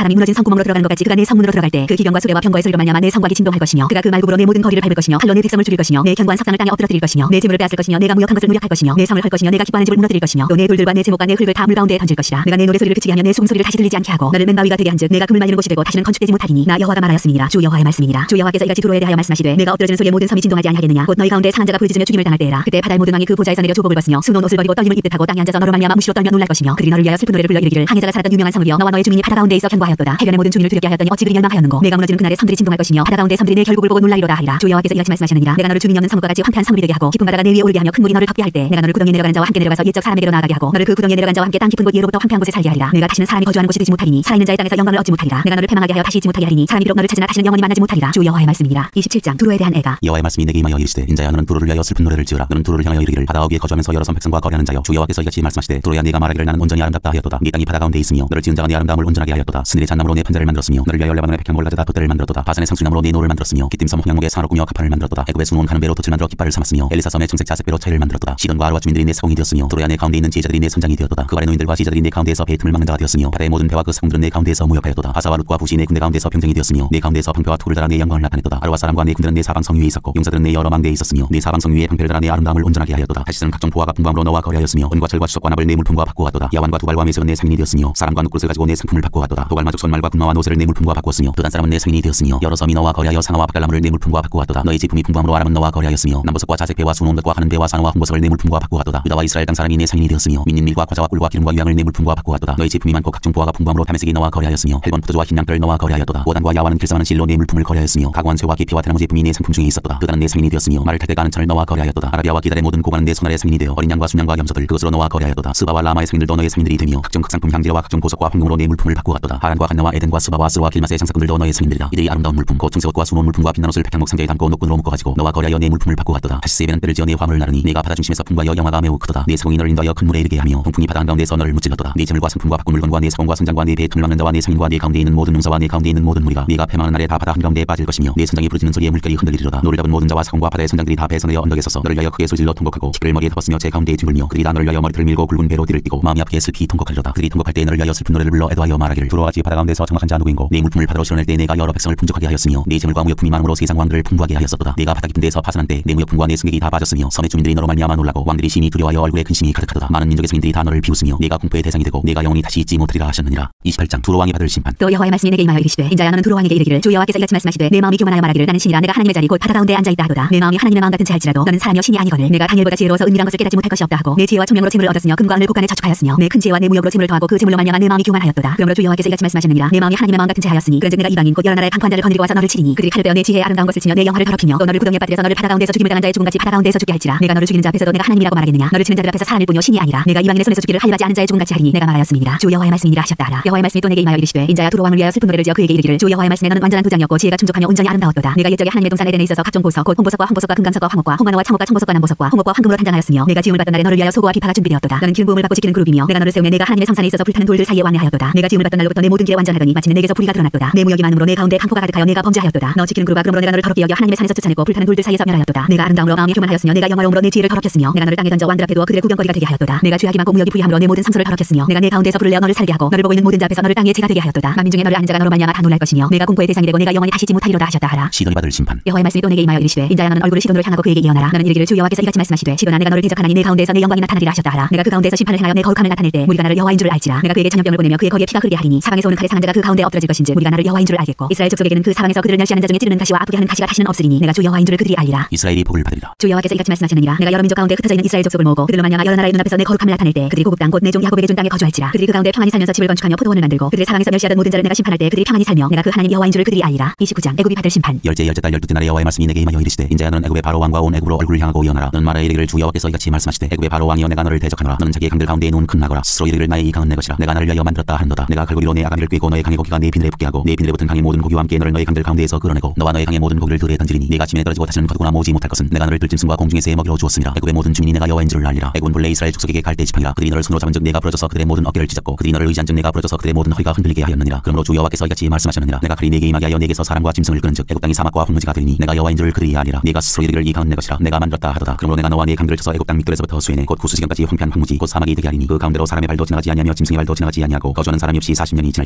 구멍으로 들어가는 것 같이 그가 내 성문으로 들어갈 때 그 기경과 수레와 병거의 소리로 말미암아 내 성곽이 진동할 것이며 그가 그 말굽으로 내 모든 거리를 밟을 것이며 칼로 내 백성을 죽일 것이며 내 견고한 석상을 땅에 엎드러뜨릴 것이며 내 재물을 빼앗을 것이며 내가 무역한 것을 무력할 것이며 내 성을 헐 것이며 내가 기뻐하는 집을 무너뜨릴 것이며 또 내 돌들과 내 제목과 내 흙을 다 물 가운데에 던질 것이라. 내가 내 노래소리를 그치게 하며 내 수금소리를 다시 들리지 않게 하고 너를 맨바위가 되게 한즉 내가 금을 말리는 곳이 되고 다시는 건축되지 못하리니 나 여호와가 말하였음이니라. 주 여호와의 말씀이니라. 주 여호와께서 이같이 두로에 대하여 말씀하시되 내가 엎드러지는 소리에 모든 섬이 진동하지 아니하겠느냐. 곧 너희 가운데 상한 자가 부르짖으며 죽임을 당할 때라. 그때 바다의 모든 왕이 그 보좌에서 내려 조복을 벗으며 수놓은 옷을 버리고 떨림을 입듯 하고 땅에 앉아서 너로 말미암아 무시로 떨며 놀랄 것이며 그들이 너를 위하여 슬픈 노래를 불러 이르기를 항해자가 살았던 유명한 성읍이여 너와 너의 주민이 바다 가운데 있어 견고하였도다. 해변의 모든 주민을 두렵게 하였더니 어찌 그리 열망하였는고. 내가 무너지는 그날에 섬들이 진동할 것이며 바다 가운데 섬들이 내 결국을 보고 놀라리로다 하리라. 주 여호와께서 이같이 말씀하시느니라. 내가 너를 주민이 없는 성읍과 같이 황폐한 성읍이 되게 하고 깊은 바다가 내 위에 오르게 하며 큰 물이 너를 덮게 할 때 내가 너를 구덩이에 내려가는 자와 함께 내려가서 옛적 사람에게로 나아가게 하고 너를 그 구덩이에 내려간 자와 함께 땅 깊은 곳 예로부터 황폐한 곳에 살게 하리라. 내가 다시는 사람이 거주하는 곳이 되지 못하리니 살아있는 자의 땅에서 영광을 얻지 못하리라. 내가 너를 패망하게 하여 다시 있지 못하게 하리니 사람이 비록 너를 찾으나 다시는 영원히 만나지 못하리라. 주 여호와의 말씀이니라. 27장 두로에 대한 애가. 여호와의 말씀이 내게 임하여 이르시되 인자야 너는 두로를 위하여 슬픈 노래를 지으라. 너는 두로를 향하여 이르기를 바다 위에 거주하면서 여러 선 백성과 거래하는 자여. 주 여호와께서 이같이 말씀하시되 두로야 네가 말하기를 나는 온전히 아름답다 하였도다. 네 땅이 바다 가운데 있으며 너를 지은 자가 네 아름다움을 온전하게 하였도다. 스늘의 잣나무로 내 판자를 만들었으며 너를 위하여 레바논의 백향목을 가져다 돛대를 만들었도다. 바산의 상수나무로 네 노를 만들었으며 기띔섬 홍양목의 상으로 꾸며 가판을 만들었도다. 애굽의 수놓은 가는 배로 돛을 만들어 깃발을 삼았으며 엘리사 섬의 청색 자색 배로 차이를 만들었도다. 시돈과 아루와 주민들이 내 사공이 되었으며 두로야 내 가운데 있는 지혜자들이 내 선장이 되었도다. 그 아래 노인들과 지자들이 내 가운데에서 배의 틈을 막는 자가 되었으며 바다의 모든 배와 그 사공들은 내 가운데에서 무역하였도다. 바사와 룻과 부시 내 군대 가운데서 병정이 되었으며 내 가운데서 방패와 투구를 달아 내 영광을 나타냈도다. 아루와 사람과 내 군대는 내 사방성 위에 있었고 용사들은 내 여러 망대에 있었으며 내 사방성 위에 방패를 달아 내 아름다움을 온전하게 하였도다. 다시스는 각종 보화가 풍부함으로 너와 거래하였으며 은과 철과 주석과 납을 내 물품과 바꾸었도다. 야완과 두발과 메색은 내 상인이 되었으며 사람과 누꾸릇을 가지고 내 상품을 바꾸었도다. 도갈마족 손말과 군마와 노새를 내 물품과 바꾸었으며 또 단 사람은 내 상인이 되었으며 여러 섬이 너와 거래하여 상아와 바갈나무를 내 물품과 바꾸었도다. 너의 제품이 풍부함으로 아람은 너와 거래하였으며 남보석과 자색배와 수놓은 것과 하는 배와 상어와 홍보석을 내 물품과 바꾸었도다. 유다와 이스라엘 땅사람이 내 상인이 되었으며 민닌밀과 과자와 꿀과 기름과 유향을 내 물품과 바꾸었도다. 너의 제품이 많고 각종 보화가 풍부함으로 다메섹이 너와 거래하였으며 헬본 포도주와 흰 양털을 너와 거래하였도다. 오단과 야와는 길sam하는 실로 내 물품을 거래하였으며 가고한 쇠와 기피와 대나무 제품이 내 상품 중에 있었도다. 그다는 내 상인이 되었으며 말을 탈 때 가는 철을 너와 거래하였도다. 아라비아와 기달의 모든 고관은 내 손아래 상인이 되어 어린 양과 순양과 염소들 그것으로 너와 거래하였도다. 스바와 라마의 상인들도 너의 상인들이 되며 각종 극상품 향지와 각종 보석과 황금으로 내 물품을 바꾸었도다. 하란과 간나와 에덴과 스바와 스로와 길마스의 장사꾼들도 너의 상인들이다. 이들이 아름다운 물품 곧 청새옷과 수놓은 물품과 빛난 옷을 백향목 상자에 담고 노끈으로 묶어가지고 너와 거래하여 내 물품을 바꾸었도다. 다시스의 배는 뼈를 지어 내 화물을 나르니 네가 바다 중심에서 풍부하여 영화가 매우 크도다. 내 사공이 너를 인도하여 큰 물에 이르게 하며 동풍이 바다 한가운데서 너를 무찔렀도다. 네 재물과 상품과 바꾼 물건과 내 사공과 선장과 내 배의 틈을 막는 자와 내 상인과 네 가운데 있는 모든 용사와 내 가운데 있는 모든 무리가 네가 패망하는 날에 다 바다 한가운데에 빠질 것이며 내 선장이 부르짖는 소리에 물결이 흔들리리로다. 너를 잡은 모든 자와 사공과 바다의 선장들이 다 배에서 내어 언덕에 서서 너를 위하여 크게 소질러 통곡하고 키를 머리에 덮었으며 제 가운데에 뒹굴며 그들이 다 너를 위하여 머리털을 밀고 굵은 배로 띠를 띠고 마음이 아프게 슬피 통곡하리로다. 그들이 통곡할 때 너를 위하여 슬픈 노래를 불러 애도하여 말하기를 두로와지 바다 가운데서 정확한 자 누구인고 네 물품을 바다로 실어낼 때 내가 여러 백성을 풍족하게 하였으며 네 재물과 무역품이 많음으로 세상 왕들을 풍부하게 하였었도다. 네가 바다 깊은 데에서 파산한 때 내 무역품과 내 승객이 다 빠졌으며 섬의 주민들이 너로 말미암아 놀라고 왕들이 심히 두려워하여 얼굴에 근심이 가득하도다. 많은 민족의 성인들이 다 너를 비웃으며 네가 공포의 대상이 되고 네가 영원히 다시 잊지 못하리라 하셨느니라. 28장 두로 왕이 받을 심판. 또 여호와의 말씀이 내게 임하여 이르시되 인자야 너는 두로 왕에게 이르기를 주 여호와께서 이같이 말씀하시되 내 마음이 교만하여 말하기를 나는 신이라 내가 하나님의 자리 곧 바다 가운데 앉아있다 하도다. 내 마음이 하나님의 마음 같은 자일지라도 너는 사람이여 신이 아니거늘. 내가 다니엘보다 지혜로워서 은밀한 것을 깨닫지 못할 것이 없다 하고 내 지혜와 총명으로 재물을 얻었으며 금과 은을 곳간에 저축하였으며 내 큰 지혜와 내 무역으로 재물을 더하고 그 재물로 말미암아 내 마음이 교만하였도다. 그러므로 주 여호와께서 이같이 말씀하시느니라. 내 마음이 하나님의 마음 같은 자하였으니 그런즉 내가 이방인 곧 여러 나라의 강포한 자를 거느리고 와서 너를 치리니 그들이 칼을 빼어 내 지혜의 아름다운 것을 치며 내 영화를 더럽히며 또 너를 구덩이에 빠뜨려서 너를 바다 가운데서 죽임을 당한 자의 죽음같이 바다 가운데서 죽게 할지라. 내가 너를 죽이는 자 앞에서도 내가 하나님이라고 말하겠느냐. 너를 치는 자들 앞에서 사람일 뿐이요 신이 아니라. 내가 이방인의 손에서 죽기를 하려하지 않은 자의 죽음같이 하리니 내가 말하였습니다. 주 여호와의 말씀이니라 하셨다 하라. 여호와의 말씀이 또 내게 임하여 이르시되 인자야 두로 왕을 위하여 슬픈 노래를 지어 그에게 이르기를 주 여호와의 말씀에 너는 완전한 두장이었고 지혜가 충족하며 온전히 아름다웠도다. 내가 옛적에 하나님의 동산 에덴에 있어서 각종 보석 곧 홍보석과 황보석과 금강석과 황옥과 홍관화와 참옥과 청보석과 남보석과 홍옥과 황금으로 단장하였으며 내가 지음을 받던 날에 너를 위하여 소고와 비파가 준비되었도다. 너는 기름 부음을 받고 지키는 그룹이며 내가 너를 세우며 내가 하나님의 성산에 있어서 불타는 돌들 사이에 왕래하였도다. 내가 지음을 받던 날로부터 내 모든 길에 완전하더니 마침내 내게서 불의가 드러났도다. 내 무역이 많음으로 내 가운데 강포가 가득하여 내가 범죄하였도다. 너 지키는 그룹아 그러므로 내가 너를 더럽게 여겨 하나님의 산에서 쫓아내고 불타는 돌들 사이에서 멸하였도다. 내가 아름다움으로 마음이 교만하였으며 내가 영화로움으로 내 지혜를 더럽혔으며 내가 너를 땅에 던져 왕들 앞에 두어 그들의 구경거리가 되게 하였도다. 내가 죄악이 많고 무역이 불의함으로 내 모든 상소를 더럽혔으며 내가 내 가운데서 불을 내어 너를 살게 하고 너를 보고 있는 모든 자 앞에서 너를 땅에 죄가 되게 하였도다. 만민 중에 너를 아는 자가 너로 말미암아 다 놀랄 것이며 내가 공포의 대상이 되고 내가 영원히 다시지 못하리로다 하셨다 하라. 시돈이 받을 심판. 여호와의 말씀이 또 내게 임하여 이르시되 인자야 너는 얼굴을 시돈으로 향하고 그에게 이어나라. 너는 이르기를 주 여호와께서 이같이 말씀하시되 시돈아 내가 너를 대적하나니 내 가운데서 내 영광이 나타나리라 하셨다 하라. 내가 그 가운데서 심판을 행하여 내 거룩함을 나타낼 때 무리가 나를 여호와인 줄을 알지라. 내가 그에게 전염병을 보내며 그의 거리에 피가 흐르게 하리니 사방에서 오는 칼에 상한 자가 그 가운데 엎드러질 것인지 무리가 나를 여호와인 줄을 알겠고 이스라엘 족속에게는 그 사방에서 그들을 멸시하는 자 중에 찌르는 가시와 아프게 하는 가시가 다시는 없으리니 내가 주 여호와인 줄을 그들이 알리라. 이스라엘이 복을 받으리라. 주 여호와께서 이같이 말씀하시느니라. 내가 여러 민족 가운데 흩어져 있는 이스라엘 족속을 모으고 그들로 말미암아 여러 나라의 눈앞에서 내 거룩함을 나타낼 때 그들이 고국 땅 곧 내 종 야곱에게 준 땅에 거주할지라. 그들이 그 가운데 평안히 살면서 집을 건축하며 포도원을 만들고 그들의 사방에서 멸시하던 모든 자를 내가 심판할 때 그들이 평안히 살며 내가 그 하나님 여호와인 줄을 그들이 알리라. 29장 애굽이 받을 심판. 열째 달 12째 날에 여호와의 말씀이 내게 임하여 이르시되 인자야 너는 애굽의 바로 왕과 온 애굽으로 얼굴을 향하고 이어나라. 너는 말하여 이르기를 주 여호와께서 이같이 말씀하시되 애굽의 바로 왕이여 내가 너를 대적하노라. 너는 자기의 강들 가운데에 놓은 큰 나거라. 스스로 이르기를 나의 이 강은 내 것이라. 내가 나를 위하여 만들었다 하는도다. 내가 갈고리로 내 아가미를 꿰고 너의 강의 고기가 내 비늘에 붙게 하고 내 비늘에 붙은 강의 모든 고기와 함께 너를 너의 강들 가운데에서 끌어내고 너와 너의 강의 모든 고기를 들에 던지리니 네가 지면에 떨어지고 다시는 거두거나 모으지 못할 것은 내가 너를 들짐승과 공중의 새에 먹이로 주었습니다. 애굽의 모든 주민이 내가 여호와인 줄을 알리라. 애굽은 본래 이스라엘 족속에게 갈대 지팡이라. 그들이 너를 손으로 잡은즉 내가 부러져서 그들의 모든 어깨를 찢었고 그들이 너를 의지한즉 내가 부러져서 그들의 모든 허리가 흔들리게 하였느니라. 그러므로 주 여호와께서 이같이 말씀하셨느니라. 내가 칼이 네게 임하게 하여 네게서 사람과 짐승을 끄는즉 애굽 땅이 사막과 황무지가 되리니 내가 여호와인 줄을 그들이 알리라. 네가 스스로 이르기를 이 강은 내 것이라. 내가 만들었다 하도다. 그러므로 내가 너와 네 강들을 쳐서 애굽 땅 밑들에서부터 수에네 곧 구스지경까지 황폐한 황무지 곧 사막이 되게 하리니 그 가운데로 사람의 발도 지나가지 아니하며 짐승의 발도 지나가지 아니하고 거주하는 사람이 없이 40년이 지날지라. 내가 애굽 땅을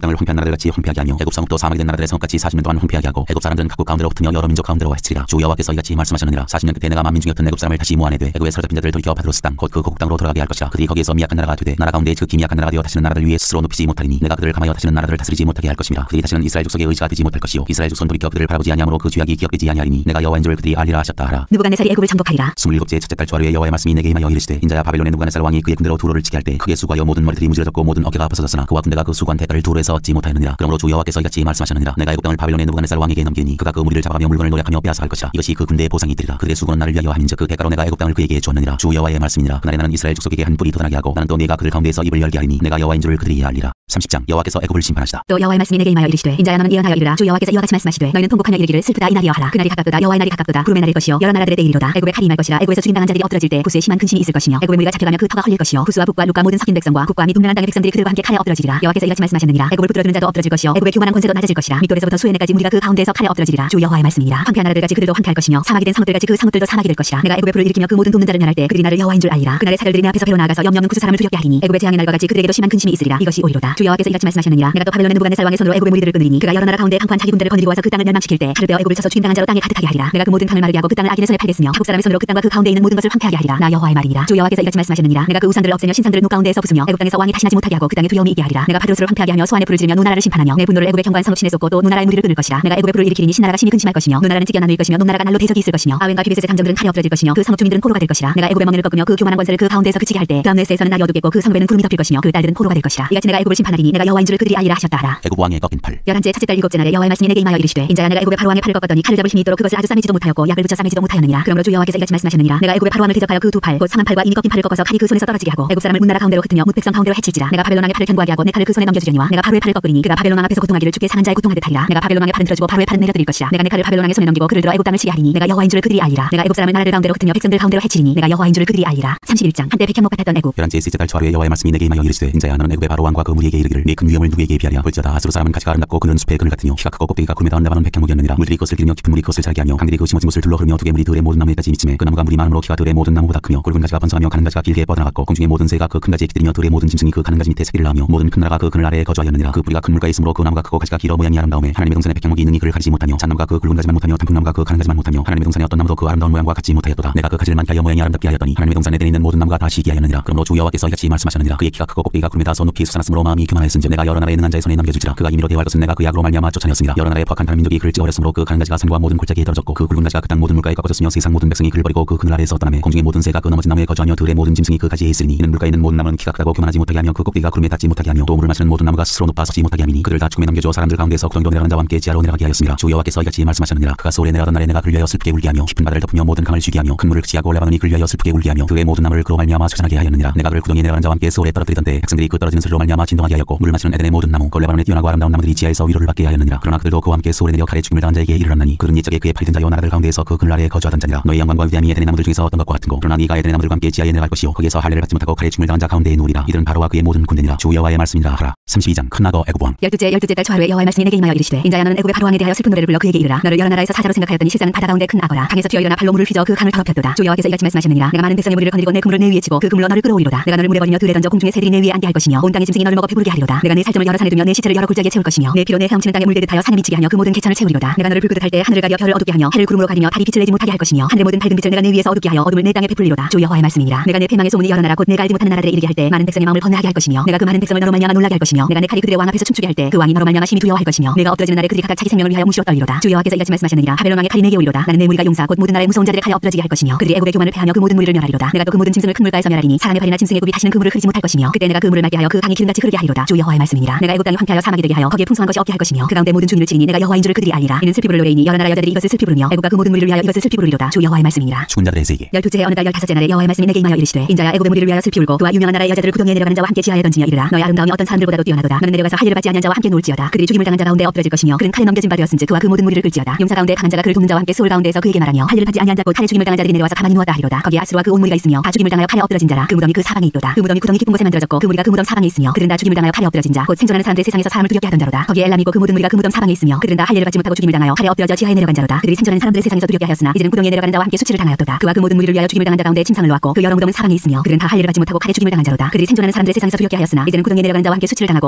땅을 황폐한 나라들같이 황폐하게 하며 애굽 성읍도 사막이 된 나라들의 성읍같이 40년 동안 황폐하게 하고 애굽 사람들은 각국 가운데로 흩으며 여러 민족 가운데로 해치리라. 주 여호와께서 이같이 말씀하셨느니라. 40년 끝에 내가 만민 중이었던 애굽 사람을 다시 모아내되 애굽에 사로잡힌 자들을 돌이켜 파트로스 땅 곧 그 고국 땅으로 돌아가게 할 것이라. 그들이 거기에서 미약한 나라가 되되 나라 가운데 극히 미약한 나라가 되어 다시는 나라를 위해 스스로 높이지 못하리니 내가 그들을 감하여 다시는 나라들을 다스리지 못하게 할 것입니다. 그들이 다시는 이스라엘 족속의 의지가 되지 못할 것이요 이스라엘 족속은 돌이켜 그들을 바라보지 아니하므로 그 죄악이 기억되지 아니하리니 내가 여호와인 줄 그들이 알리라 하셨다 하라. 느부갓네살이 애굽을 정복하리라. 27째 첫째 달 초하루에 여호와의 말씀이 내게 임하여 이르시되 인자야 바벨론의 느부갓네살 왕이 그의 군대로 두로를 치게 할 때 크게 수고하여 모든 머리털이 무질어졌고 모든 어깨가 벗어졌으나 그와 군대가 그 수고한 대가를 두로에서 얻지 못하였느니라. 그러므로 주 여호와께서 이같이 말씀하셨느니라. 내가 애굽 땅을 바벨론의 느부갓네살 왕에게 넘기니 그가 그 무리를 잡아가며 물건을 노략하며 빼앗아 갈 것이라. 이것이 그 군대의 보상이 되리라. 그들의 수고는 나를 위하여 함인즉 그 대가로 내가 애굽 땅을 그에게 주었느니라. 주 여호와의 말씀이니라. 그날에 나는 이스라엘 족속에게 한 뿔이 돋아나게 하고 나는 또 네가 그들 가운데에서 입을 열게 하리니 내가 여호와인 줄을 그들이 알리라. 30장 여호와께서 애굽을 심판하시다. 또 여호와의 말씀이 내게 임하여 이르시되 인자야 너는 예언하여 이르라. 주 여호와께서 이와 같이 말씀하시되 너희는 통곡하며 이르기를 슬프다 이 날이여 하라. 그날이 가깝도다. 여호와의 날이 가깝도다. 구름의 날일 것이요 여러 나라들의 때이리로다. 애굽에 칼이 임할 것이라. 애굽에서 죽임당한 자들이 엎드러질 때 구스에 심한 근심이 있을 것이며 애굽의 무리가 잡혀가며 그 터가 헐릴 것이요 구스와 북과 룻과 모든 섞인 백성과 국과 및 동량한 땅의 백성들이 그들과 함께 칼에 엎드러지리라. 여호와께서 이같이 말씀하셨느니라. 애굽을 붙들어 두는 자도 엎드러질 것이요 애굽의 교만한 권세도 낮아질 것이라. 밑돌에서부터 수에네까지 무리가 그 가운데에서 칼에 엎드러지리라. 주 여호와의 말씀이니라. 황폐한 나라들같이 그들도 황폐할 것이며 사막이 된 성읍들같이 그 성읍들도 사막이 될 것이라. 내가 애굽의 불을 일으키며 그 모든 돕는 자를 멸할 때 그들이 나를 여호와인 줄 알리라. 그날의 사절들이 내 앞에서 배로 나아가서 염려 없는 구스 사람을 두렵게 하리니 애굽의 재앙의 날과 같이 그들에게도 심한 근심이 있으리라. 이것이 오리로다. 주 여호와께서 이같이 말씀하셨느니라. 내가 또 바벨론의 느부갓네살 왕의 손으로 애굽의 무리들을 끊으리니 그가 여러 나라 가운데 강포한 자기 군대를 거느리고 와서 그 땅을 멸망시킬 때 칼을 베어 애굽을 쳐서 죽임당한 자로 땅에 가득하게 하리라. 내가 그 모든 강을 마르게 하고 그 땅을 악인의 손에 팔겠으며 타국 사람의 손으로 그 땅과 그 가운데 있는 모든 것을 황폐하게 하리라. 나 여호와의 말이니라. 주 여호와께서 이같이 말씀하셨느니라. 내가 그 우상들을 없애며 신상들을 눈 가운데에서 부수며 애굽 땅에서 왕이 다시 나지 못하게 하고 그 땅에 두려움이 있게 하리라. 내가 파트로스를 황폐하게 하며 소안에 불을 지르며 노나라를 심판하며 내 분노를 애굽의 경관 성읍 시내에 쏟고 또 노나라의 무리를 끊을 것이라. 내가 애굽의 불을 일으키리니 신나라가 심히 근심할 것이며 노나라는 찢겨 나눌 것이며 노나라가 날로 대적이 있을 것이며 아웬과 비베셋의 장정들은 칼에 엎드러질 것이며 그 성읍 주민들은 포로가 될 것이라. 내가 애굽의 멍에를 꺾으며 그 교만한 권세를 그 가운데에서 그치게 할 때 그 암네스에서는 날이 어둡겠고 그 성읍에는 구름이 덮일 것이며 그 딸들은 포로가 될 것이라. 이같이 내가 애굽을 심판하리니 내가 여호와인 줄을 그들이 알리라 하셨다 하라. 애굽 왕의 꺾인 팔. 11째 첫째 달 7째 날에 여호와의 말씀이 내게 임하여 이르시되 인자야 내가 애굽의 바로 왕의 팔을 꺾었더니 칼을 잡을 힘이 있도록 그것을 아주 싸매지도 못하였고 약을 붙여 싸매지도 못하였느니라. 그러므로 주 여호와께서 이같이 말씀하셨느니라. 내가 애굽의 바로 왕을 대적하여 그 두 팔 곧 상한 팔과 이미 꺾인 팔을 꺾어서 칼이 그 손에서 떨어지게 하고 애굽 사람을 문나라 가운데로 흩으며 뭇백성 가운데로 해칠지라. 내가 바벨론 왕의 팔을 견고하게 하고 내 칼을 그 손에 넘겨주려니와 내가 바로의 팔을 꺾으리니 그가 바벨론 왕 앞에서 고통하기를 죽게 상한 자의 고통하듯 하리라. 내가 바벨론 왕의 팔은 들어주고 바로의 팔은 내려드릴 것이라. 내가 내 칼을 바벨론 왕의 손에 넘기고 그를 들어 애굽 땅을 치게 하리니 내가 여호와인 줄을 그들이 알리라. 내가 애굽 사람을 나라들 가운데로 흩으며 백성들 가운데로 해치리니 내가 여호와인 줄을 그들이 알리라. 31장 한때 백향목 같았던 애굽. 11째 셋째 달 초하루에 여호와의 말씀이 내게 임하여 이르시되 인자야 너는 애굽의 바로 왕과 그 무리에게 이르기를 네 큰 위엄을 누구에게 비하랴. 볼지어다 아수르 사람은 가지가 아름답고 그늘은 숲의 그늘 같으며 키가 크고 꼭대기가 구름에 닿은 나바는 백향목이었느니라. 물들이 그것을 기르며 깊은 물이 그것을 자라게 하며 강들이 그 심어진 곳을 둘러 흐르며 두 개물이 들의 모든 나무에 까지 미치매 그 나무가 물이 많음으로 키가 들의 모든 나무보다 크며 굵은 가지가 번성하며 가는 가지가 길게 뻗어나갔고 공중의 모든 새가 그 큰 가지에 기들며 들의 모든 짐승이 그 가는 가지 밑에 새끼를 낳으며 모든 큰 나라가 그 그늘 아래에 거주하였느니라. 그 뿌리가 큰 물가에 있으므로 그 나무가 크고 가지가 길어 모양이 아름다우매 하나님의 동산에 백향목이 있느니 그를 가리지 못하며 잣나무가 그 굵은 가지만 못하며 단풍나무가 그 가는 가지만 못하며 하나님의 동산에 어떤 나무도 그 아름다운 모양과 같지 못하였도다. 내가 그 가지를 많게 하여 모양이 아름답게 하였더니 하나님의 동산에 있는 모든 나무가 다 시기하였느니라. 그러므로 주 여호와께서 이같이 말씀하셨느니라. 그의 키가 크고 꼭대기가 구름에 닿아서 높이 솟아났으므로 마음이 교만하였은즉 내가 여러 나라에 능한 자의 손에 넘겨줄지라. 그가 임의로 대화할 것은 내가 그 약으로 말미암아 쫓아내었습니다. 여러 나라의 포악한 다른 민족이 그를 찍어버렸으므로 그 가는 가지가 산과 모든 골짜기에 떨어졌고 그 굵은 가지가 그 땅 모든 물가에 꺾어졌으며 세상 모든 백성이 그를 버리고 그 그늘 아래에서 떠나매 공중의 모든 새가 그 넘어진 나무에 거주하며 들의 모든 짐승이 그 가지에 있으리니 이는 물가에 있는 모든 나무는 키가 크다고 교만하지 못하게 하며 그 꼭대기가 구름에 닿지 못하게 하며 또 물을 마시는 모든 나무가 스스로 높아 서지 못하게 함이니 그들 다 죽음에 넘겨줘 사람들 가운데서 구덩이로 내려가는 자와 함께 지하로 내려가게 하였습니다. 주 여호와께서 이같이 말씀하셨느니라. 그가 소울에 내려가던 날에 내가 그를 위하여 슬프게 울게 하며 깊은 바다를 덮으며 모든 강을 쉬게 하며 큰 물을 그치하고 레바논이 그를 위하여 슬프게 울게 하며 들의 모든 나무를 그로 말미암아 쇠잔하게 하였느니라. 내가 그를 구덩이에 내려가는 자와 함께 소울에 떨어뜨리던 때 백성들이 그 떨어지는 소리로 말미암아 진동하게 하였고 물을 마시는 에덴의 모든 나무 그 레바논의 뛰어나고 아름다운 나무들이 지하에서 위로를 받게 하였느니라. 그러나 그들도 그와 함께 소울에 내려 칼에 죽임을 당한 자에게 이르렀나니 그는 옛적에 그의 팔이 든 자여 나라들 가운데에서 그 그늘 아래에 거주하던 자니라. 너의 영광과 위대함이 에덴의 나무들 중에서 어떤 것과 같은고 그러나 네가 에덴의 나무들과 함께 지하에 내려갈 것이요 거기에서 할례를 받지 못하고 칼에 죽임을 당한 자 가운데에 누우리라. 이들은 바로와 그의 모든 군대니라. 주 여호와의 말씀이라 하라. 32장 큰 악어 애굽 왕. 12째 달 초하루에 여호와의 말씀이 내게 임하여 이르시되 인자야 너는 애굽의 바로 왕에 대하여 슬픈 노래를 불러 그에게 이르라. 너를 여러 나라에서 사자로 생각하였더니 실상은 바다 가운데 큰 악어라. 강에서 튀어 일어나 발로 물을 휘저 그 강을 더럽혔도다. 주 여호와께서 이같이 말씀하셨느니라. 내가 많은 백성의 무리를 거느리고 내 그물을 내 위에 치고 그 그물로 너를 끌어오리로다. 내가 너를 물에 버리며 들에 던져 공중의 새들이 내 위에 앉게 할 것이며 온 땅의 짐승이 너를 먹어 배부르게 하리로다. 내가 내 살점을 여러 산에 두며 내 시체를 여러 골짜기에 채울 것이며 내 피로 내 헤엄치는 땅에 물들듯 하여 산에 미치게 하며 그 모든 개천을 채우리로다. 내가 너를 불끄듯 할 때 하늘을 가려 별을 어둡게 하며 해를 구름으로 가리며 달이 빛을 내지 못하게 할 것이며 하늘의 모든 밝은 빛을 내가 내 위에서 어둡게 하여 어둠을 내 땅에 베풀리로다. 주 여호와의 말씀이니라. 내가 내 패망의 소문이 여러 나라 곧 내가 알지 못하는 나라들에 이르게 할 때 많은 백성의 마음을 번뇌하게 할 것이며 내가 그 많은 백성을 너로 말미암아 놀라게 할 것이며 내가 내 칼이 그들의 왕 앞에서 춤추게 할 때 그 왕이 너로 말미암아 심히 두려워할 것이며 내가 엎드러지는 날에 그들이 각각 자기 생명을 위하여 무시로 떨리로다. 주 여호와께서 이같이 말씀하셨느니라. 바벨론 왕의 칼이 내게 오리로다. 나는 내 무리가 용사 곧 모든 나라의 무서운 자들의 칼에 엎드러지게 할 것이며 그들이 애굽의 교만을 패하며 그 모든 무리를 멸하리로다. 내가 또 그 모든 짐승을 큰 물가에서 멸하리니 사람의 발이나 짐승의 굽이 다시는 그 물을 흐리지 못할 것이며 그때 내가 그 물을 맑게 하여 그 강이 기름같이 흐르게 하리로다. 주 여호와의 말씀이니라. 내가 애굽 땅이 황폐하여 사막이 되게 하여 거기에 풍성한 것이 없게 할 것이며 그 가운데 모든 주민을 치리니 내가 여호와인 줄을 그들이 알리라. 이는 슬피 부를 노래이니 여러 나라 여자들이 이것을 슬피 부르며 애굽과 그 모든 무리를 위하여 이것을 슬피 부르리로다. 주 여호와의 말씀이니라. 죽은 자들의 세계. 12째 어느 달 15째 날에 여호와의 말씀이 내게 임하여 이르시되 인자야 애굽의 무리를 위하여 슬피 울고 그와 유명한 나라의 여자들을 구덩이에 내려가는 자와 함께 지하에 던지며 이르라. 너의 아름다움이 어떤 사람들보다도 뛰어나도다. 너는 내려가서 할례를 받지 아니한 자와 함께 놀지어다. 그들이 죽임을 당한 자 가운데 엎드러질 것이며 그는 칼에 넘겨진 바 되었은즉 그와 그 모든 무리를 끌지어다. 용사 가운데 강한 자가 그를 돕는 자와 함께 소울 가운데에서 그에게 말하며 할례를 받지 아니한 자 곧 칼에 죽임을 당한 자들이 내려와서 가만히 누웠다 하리로다. 거기에 아수르와 그 온 무리가 있으며 다 죽임을 당하여 칼에 엎드러진 자라. 그 무덤이 그 사방에 있도다. 그 무덤이 구덩이 깊은 곳에 만들어졌고 그 무리가 그 무덤 사방에 있으며 그들은 다 죽임을 당하여 칼에 엎드러진 자 곧 생존하는 사람들 세상에서 사람을 두렵게 하던 자로다. 거기에 엘람이고 그 모든 무리가 그 무덤 사방에 있으며 그들은 다 할례를 받지 못하고 죽임을 당하여 칼에 엎드러져 지하에 내려간 자로다. 그들이 생존하는 사람들의 세상에서 두렵게 하였으나 이제는 구덩이에 내려가는 자와 함께 수치를 당하였도다. 그와 그 모든 무리를 위하여 죽임을 당한 자 가운데 침상을 놓았고 그 여러 무덤은 사방에 있으며 그들은 다 할례를 받지 못하고 칼에 죽임을 당한 자로다. 그들이 생존하는 사람들의 세상에서 두렵게 하였으나 이제는 구덩이에 내려가는 자와 함께 수치를 당하고 죽임을 당한 자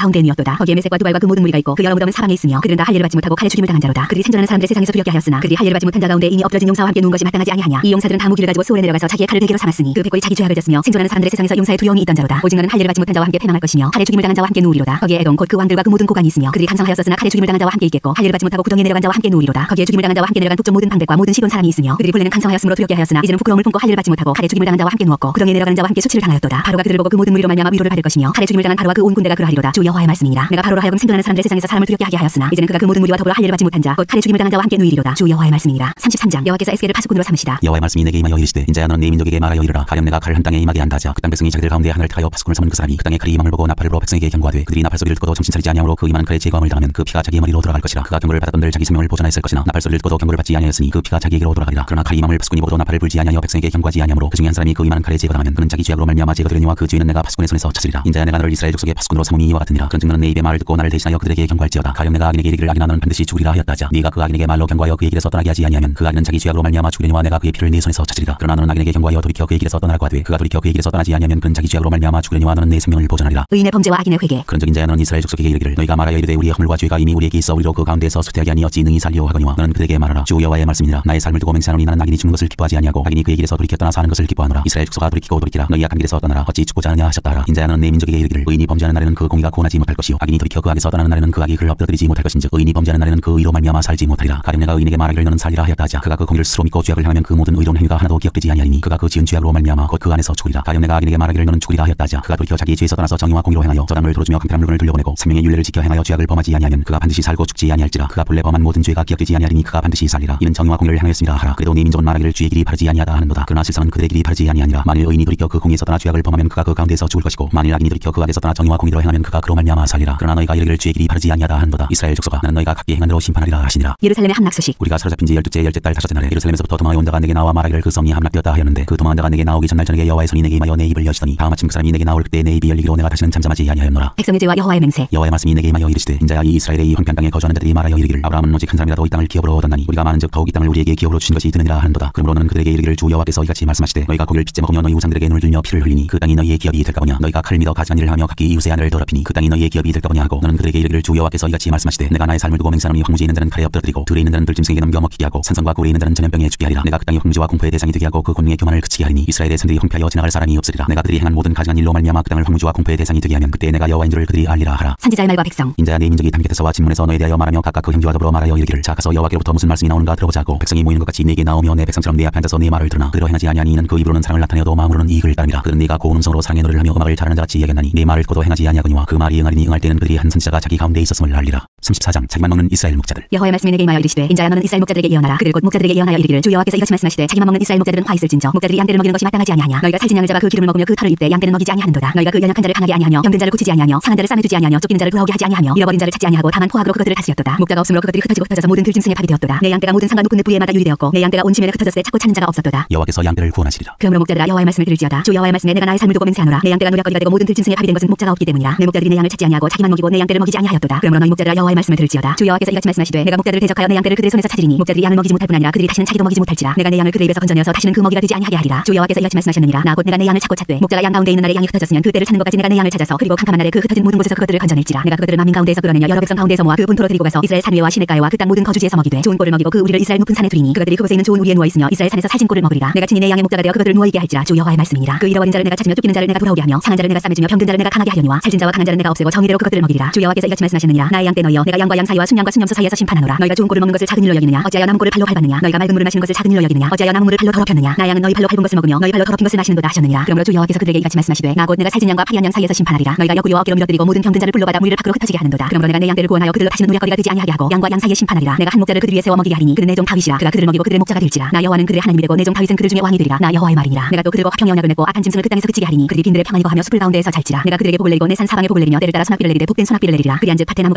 가운데에 누웠도다. 거기에 메색과 두발과 그 모든 무리가 있고 그 여러 무덤은 사방에 있으며 그들은 다 할 일을 받지 못하고 칼에 죽임을 당한 자로다. 그들이 생존하는 사람들의 세상에서 두렵게 하였으나 그들이 할 일을 받지 못한 자 가운데 이미 엎드러진 용사와 함께 누운 것이 마땅하지 아니하냐. 이 용사들은 다 무기를 가지고 소홀에 내려가서 자기의 칼을 베개로 삼았으니 그 백골이 자기 죄악을 졌으며 생존하는 사람들의 세상에서 용사의 두려움이 있던 자로다. 오직 너는 할 일을 받지 못한 자와 함께 패망할 것이며 칼에 죽임을 당한 자와 함께 누우리로다. 거기에 에돔 곧 그 왕들과 그 모든 고관이 있으며 그들이 강성하였으나 칼에 죽임을 당한 자와 함께 있겠고 할 일을 받지 못하고 구덩이에 내려간 자와 함께 누우리로다. 거기에 죽임을 당한 자와 함께 내려간 북쪽 모든 방백과 모든 시돈 사람이 있으며 그들이 본래는 강성하였으므로 두렵게 하였으나 이제는 부끄러움을 품고 할 일을 받지 못하고 칼에 죽임을 당한 자와 함께 누웠고 구덩이에 내려가는 자와 함께 수치를 당하였도다. 바로가 그들을 보고 그 모든 무리로 말미암아 위로를 받을 것이며 칼에 죽임을 당한 바로와 그 온 군대가 그러하리로다. 주 여호와의 말씀이니라. 내가 바로로 하여금 생존하는 사람들의 세상에서 사람을 두렵게 하게 하였으나 이제는 그가 그 모든 무리와 더불어 할 일을 받지 못한 자 곧 칼에 죽임을 당한 자와 함께 누이리로다. 주 여호와의 말씀이니라. 33장 여호와께서 에스겔을 파수꾼으로 삼으시다. 여호와의 말씀이 내게 임하여 이르시되 인자야 너는 네 민족에게 말하여 이르라. 가령 내가 칼을 한 땅에 임하게 한다 하자 그 땅 백성이 자기들 가운데 하나를 택하여 파수꾼을 삼은 그 사람이 그 땅에 칼이 임함을 보고 나팔을 불어 백성에게 경고하되 그들이 나팔 소리를 듣고도 정신 차리지 아니하므로 그 임하는 칼에 제거함을 당하면 그 피가 자기의 머리로 돌아갈 것이라. 그가 경고를 받았던들 자기 생명을 보존하였을 것이나 나팔 소리를 듣고도 경고를 받지 아니하였으니 그 피가 자기에게로 돌아가리라. 그러나 칼이 임함을 파수꾼이 보고도 나팔을 불지 아니하여 백성에게 경고하지 아니하므로 그 중에 한 사람이 그 임하는 칼에 제거당하면 그는 자기 죄악으로 말미암아 제거되려니와 그 죄는 내가 파수꾼의 손에서 찾으리라. 인자야 내가 너를 이스라엘 족속의 파수꾼으로 삼음이 이와 같으니라. 그런즉 너는 내 입의 말을 듣고 나를 대신하여 그들에게 경고할지어다. 가령 내가 악인에게 이르기를 악인아 너는 반드시 죽으리라 하였다 하자 네가 그 악인에게 말로 경고하여 그의 길에서 떠나게 하지 아니하면 그 악인은 자기 죄악으로 말미암아 죽으려니와 내가 그의 피를 네 손에서 찾으리라. 그러나 너는 악인에게 경고하여 돌이켜 그의 길에서 떠나라고 하되 그가 돌이켜 그의 길에서 떠나지 아니하면 그는 자기 죄악으로 말미암아 죽으려니와 너는 내 생명을 보존하리라. 의인의 범죄와 악인의 회개. 그런즉 인자야 너는 이스라엘 족속에게 이르기를 너희가 말하여 이르되 우리의 허물과 죄가 이미 우리에게 있어 우리로 그 가운데서 쇠퇴하게 하니 어찌 능히 살리오 하거니와 너는 그들에게 말하라. 주 여호와의 말씀이니라. 나의 삶을 두고 맹세하노니 나는 악인이 죽는 것을 기뻐하지 아니하고 악인이 그의 길에서 돌이켜 떠나 사는 것을 기뻐하노라. 이스라엘 족속아 돌이키고 돌이키라. 너희 악한 길에서 떠나라. 어찌 죽고자 하느냐 하셨다 하라. 인자야 너는 내 민족에게 이르기를 의인이 범죄하는 날에는 그 공의가 구원하지 못할 것이요 악인이 돌이켜 그 악에서 떠나는 날에는 그 악이 그를 엎드러뜨리지 못할 것인즉 의인이 범죄하는 날에는 그 의로 말미암아 살지 못하리라. 가령 내가 의인에게 말하기를 너는 살리라 하였다 하자 그가 그 공의를 스스로 믿고 죄악을 행하면 그 모든 의로운 행위가 하나도 기억되지 아니하리니 그가 그 지은 죄악으로 말미암아 곧 그 안에서 죽으리라. 가령 내가 악인에게 말하기를 너는 죽으리라 하였다 하자 그가 돌이켜 자기의 죄에서 떠나서 정의와 공의로 행하여 저당을 도로주며 강탈한 물건을 돌려보내고 생명의 율례를 지켜 행하여 죄악을 범하지 아니하면 그가 반드시 살고 죽지 아니할지라. 그가 본래 범한 모든 죄가 기억되지 아니하리니 그가 반드시 살리라. 이는 정의와 공의를 행하였습니다 하라. 그래도 네 민족은 말하기를 주의 길이 바르지 아니하다 하는도다. 그러나 실상은 그들의 길이 바르지 아니하니라. 만일 의인이 돌이켜 그 공의에서 떠나 죄악을 범하면 그가 그 가운데서 죽을 것이고 만일 악인이 돌이켜 그 안에서 떠나 정의와 공의로 행하면 그가 그로 말미암아 살리라. 그러나 너희가 이르기를 주의 길이 바르지 아니하다 하는도다. 이스라엘 족속아 나는 너희가 각기 행한 대로 심판하리라 하시니라. 예루살렘의 함락 소식. 우리가 사로잡힌 지 12째 10째 달 5째 날에 예루살렘에서부터 도망하여 온 자가 내게 나와 말하기를 그 성이 함락되었다 하였는데 그 도망한 자가 내게 나오기 전날 저녁에 여호와의 손이 내게 임하여 내 입을 여시더니 다음 아침 그 사람이 내게 나올 그때 내 입이 열리기로 내가 다시는 잠잠하지 아니하였노라. 백성의 죄와 여호와의 맹세. 여호와의 말씀이 내게 임하여 이르시되 인자야 이 이스라엘의 이 황폐한 땅에 거주하는 자들이 말하여 이르기를 아브라함은 오직 한 사람이라도 이 땅을 기업으로 얻었나니 우리가 많은즉 더욱 이 땅을 우리에게 기업으로 주신 것이 드느니라 하는도다. 그러므로 너는 그들에게 이르기를 주 여호와께서 이같이 말씀하시되 너희가 고기를 빚제 먹으며 너희 우상들에게 눈을 들며 피를 흘리니 그 땅이 너희의 기업이 될까 보냐. 너희가 칼을 믿어 가증한 일을 하며 각기 이웃의 아내를 더럽히니 그 땅이 너희의 기업이 될까 보냐 하고 너는 그들에게 이르기를 주 여호와께서 이같이 말씀하시되 내가 나의 삶을 두고 맹세하노니 황무지에 있는 자는 칼에 엎드러뜨리고 들에 있는 자는 들짐승에게 넘겨 먹히게 하고 산성과 굴에 있는 자는 전염병에 죽게 하리라. 내가 그 땅이 황무지와 공포의 대상이 되게 하고 그 권능의 교만을 그치게 하리니 이스라엘의 산들이 황폐하여 지나갈 사람이 없으리라. 내가 그들이 행한 모든 가증한 일로 말미암아 그 땅을 황무지와 공포의 대상이 되게 하면 그때 내가 여호와인 줄을 그들이 알리라 하라. 선지자의 말과 백성. 인자야 내 민족이 담깃에서와 진문에서 너에 대하여 말하며 각각 그 형제와 더불어 말하여 이르기를 자 가서 여호와께로부터 무슨 말씀이 나오는가 들어보자 하고 백성이 모이는 것 같이 내게 나오며 내 백성처럼 내 앞에 앉아서 네 말을 들으나 그대로 행하지 아니하니 이는 그 입으로는 사랑을 나타내어도 마음으로는 이익을 따릅니다. 그들은 네가 고운 음성으로 사랑의 노래를 하며 음악을 잘하는 자같이 이야기하나니 네 말을 듣고도 행하지 아니하거니와 그 말이 응하리니 응할 때는 그들이 한 선지자가 자기 가운데 있었음을 알리라. 34장 자기만 먹는 이스라엘 목자들. 여호와의 말씀이 내게 임하여 이르시되 인자야 너는 이스라엘 목자들에게 예언하라. 그들 곧 목자들에게 예언하여 이르기를 주 여호와께서 이같이 말씀하시되 자기만 먹는 이스라엘 목자들은 화 있을진저 목자들이 양떼를 먹이는 것이 마땅하지 아니하냐. 너희가 살찐 양을 잡아 그 기름을 먹으며 그 털을 입되 양떼는 먹이지 아니하는도다. 너희가 그 연약한 자를 강하게 아니하며 병든 자를 고치지 아니하며 상한 자를 싸매 주지 아니하며 쫓기는 자를 구하게 하지 아니하며 잃어버린 자를 찾지 아니하고 다만 포악으로 그것들을 다스렸도다. 목자가 없으므로 그것들이 흩어지고 흩어져서 모든 들짐승의 밥이 되었도다. 내 양떼가 모든 산과 높은 부위에마다 유리되었고 내 양떼가 온 지면에 흩어졌을 때 찾고 찾는 자가 없었도다. 여호와께서 양떼를 구원하시리라. 그러므로 목자들아 여호와의 말씀을 들을지어다. 주 여호와의 말씀에 내가 나의 삶을 두고 맹세하노라. 내 양떼가 노략거리가 되고 모든 들짐승의 밥이 된 것은 목자가 없기 때문이라. 내 목자들이 내 양을 찾지 아니하고 자기만 먹이고 내 양떼를 먹이지 아니하였도다. 그러므로 너희 목자들아 여호와의 말씀을 들을지어다. 주 여호와께서 이같이 말씀하시되 내가 목자들을 대적하여 내 양떼를 그들의 손에서 찾으리니 목자들이 양을 먹이지 못할 뿐 아니라 그들이 다시는 자기도 먹이지 못할지라. 내가 내 양을 그들의 입에서 건져내어서 다시는 그 먹이가 되지 아니하게 하리라. 주 여호와께서 이같이 말씀하셨느니라. 나 곧 내가 내 양을 찾고 찾되 목자가 양 가운데 있는 날에 양이 흩어졌으면 그 때를 찾는 것 같이 내가 내 양을 찾아서 그리고 캄캄한 날에 그 흩어진 모든 곳에서 그것들을 건져낼지라. 내가 그것들을 만민 가운데에서 끌어내며 여러 백성 가운데에서 모아 그 본토로 데리고 가서 이스라엘 산 위에와 시냇가에와 그 땅 모든 거주지에서 먹이되 좋은 꼴을 먹이고 그 우리를 이스라엘 높은 산에 두리니 그것들이 그곳에 있는 좋은 우리에 누워 있으며 이스라엘 산에서 살찐 꼴을 먹으리라. 내가 친히 내 양의 목자가 되어 그것들을 누워 있게 할지라. 주 여호와의 말씀이니라. 그 잃어버린 자를 내가 찾으며 쫓기는 자를 내가 돌아오게 하며 상한 자를 내가 싸매주며 병든 자를 내가 강하게 하려니와 살찐 자와 강한 자를 내가 없애고 정의대로 그것들을 먹이리라. 주 여호와께서 이같이 말씀하시느니라. 나의 양떼 너희여 내가 양과 양 사이와 순양과 순염소 사이에서 심판하노라. 너희가 좋은 꼴을 먹는 것을 작은 일로 여기느냐. 어찌하여 남은 꼴을 발로 밟았느냐. 너희가 맑은 물을 마시는 것을 작은 일로 여기느냐. 어찌하여 남은 물을 발로 더럽혔느냐. 나 양은 너희 발로 밟은 것을 먹으며 너희 발로 더럽힌 것을 마시는도다 하셨느니라. 그러므로 주 여호와께서 그들에게 이같이 말씀하시되 나 곧 내가 살찐 양과 파리한 양 사이에서 심판하리라. 너희가 옆구리와 어깨로 밀어뜨리고 모든 병든 자를 불러받아 무리를 밖으로 흩어지게 하는도다. 그러므로 내가 내 양떼를 구원하여 그들로 다시는 노략거리가 되지 아니하게 하고 양과 양 사이에 심판하리라. 내가 한 목자를 그들 위에 세워 먹이게 하리니 그는 내 종 다윗이라. 그가 그들을 먹이고 그들의 목자가 될지라. 나 여호와는 그들의 하나님이 되고 내 종 다윗은 그들 중에 왕이 되리라. 나 여호와의 말이니라. 내가 또 그들과 화평의 언약을 맺고 악한 짐승을 그 땅에서 그치게 하리니 그들이 빈들에 평안히 거하며 숲을 가운데에서 잘지라. 내가 그들에게 복을 내리고 내 산 사방에 복을 내리며 때를 따라 소낙비를 내리되 복된 소낙비를 내리라. 그리한즉 밭에 나무가 열매를 맺으며